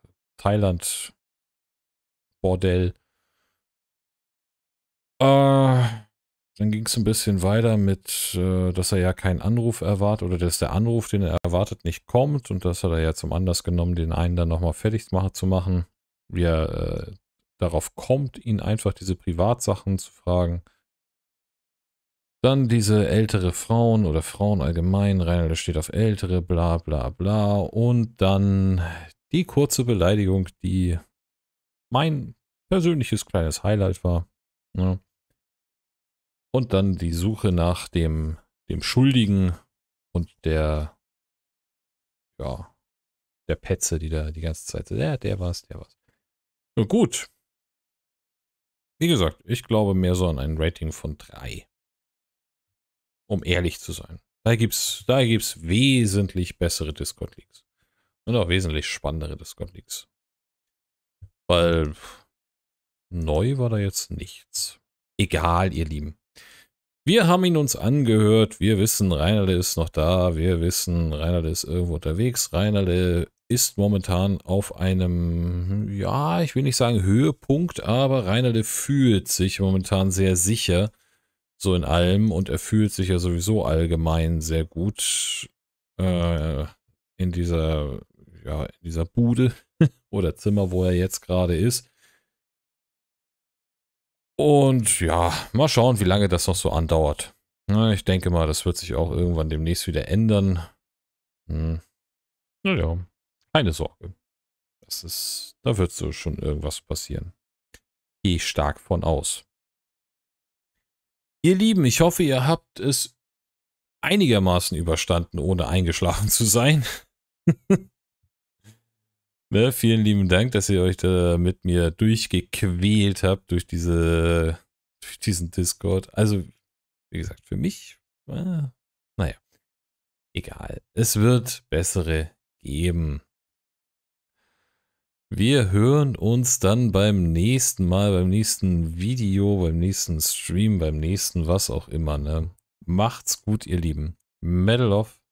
Thailand-Bordell. Äh, dann ging es ein bisschen weiter mit, äh, dass er ja keinen Anruf erwartet oder dass der Anruf, den er erwartet, nicht kommt und das hat er ja zum Anlass genommen, den einen dann nochmal fertig zu machen, wie er äh, darauf kommt, ihn einfach diese Privatsachen zu fragen. Dann diese ältere Frauen oder Frauen allgemein, Reinerle steht auf ältere, bla bla bla und dann die kurze Beleidigung, die mein persönliches kleines Highlight war. Ja. Und dann die Suche nach dem, dem Schuldigen und der, ja, der Petze, die da die ganze Zeit, ja, der war's, der war's. Und gut. Wie gesagt, ich glaube mehr so an ein Rating von drei. Um ehrlich zu sein. Da gibt's, da gibt's wesentlich bessere Discord-Leaks. Und auch wesentlich spannendere Discord-Leaks. Weil neu war da jetzt nichts. Egal, ihr Lieben. Wir haben ihn uns angehört. Wir wissen, Reinerle ist noch da. Wir wissen, Reinerle ist irgendwo unterwegs. Reinerle ist momentan auf einem, ja, ich will nicht sagen Höhepunkt, aber Reinerle fühlt sich momentan sehr sicher. So in allem. Und er fühlt sich ja sowieso allgemein sehr gut äh, in dieser, ja, in dieser Bude oder Zimmer, wo er jetzt gerade ist. Und ja, mal schauen, wie lange das noch so andauert. Na, ich denke mal, das wird sich auch irgendwann demnächst wieder ändern. Hm. Naja, keine Sorge. Das ist, da wird so schon irgendwas passieren. Gehe ich stark von aus. Ihr Lieben, ich hoffe, ihr habt es einigermaßen überstanden, ohne eingeschlafen zu sein. Ne, vielen lieben Dank, dass ihr euch da mit mir durchgequält habt durch diese, durch diesen Discord. Also, wie gesagt, für mich, äh, naja, egal. Es wird bessere geben. Wir hören uns dann beim nächsten Mal, beim nächsten Video, beim nächsten Stream, beim nächsten was auch immer, ne? Macht's gut, ihr Lieben. Medal of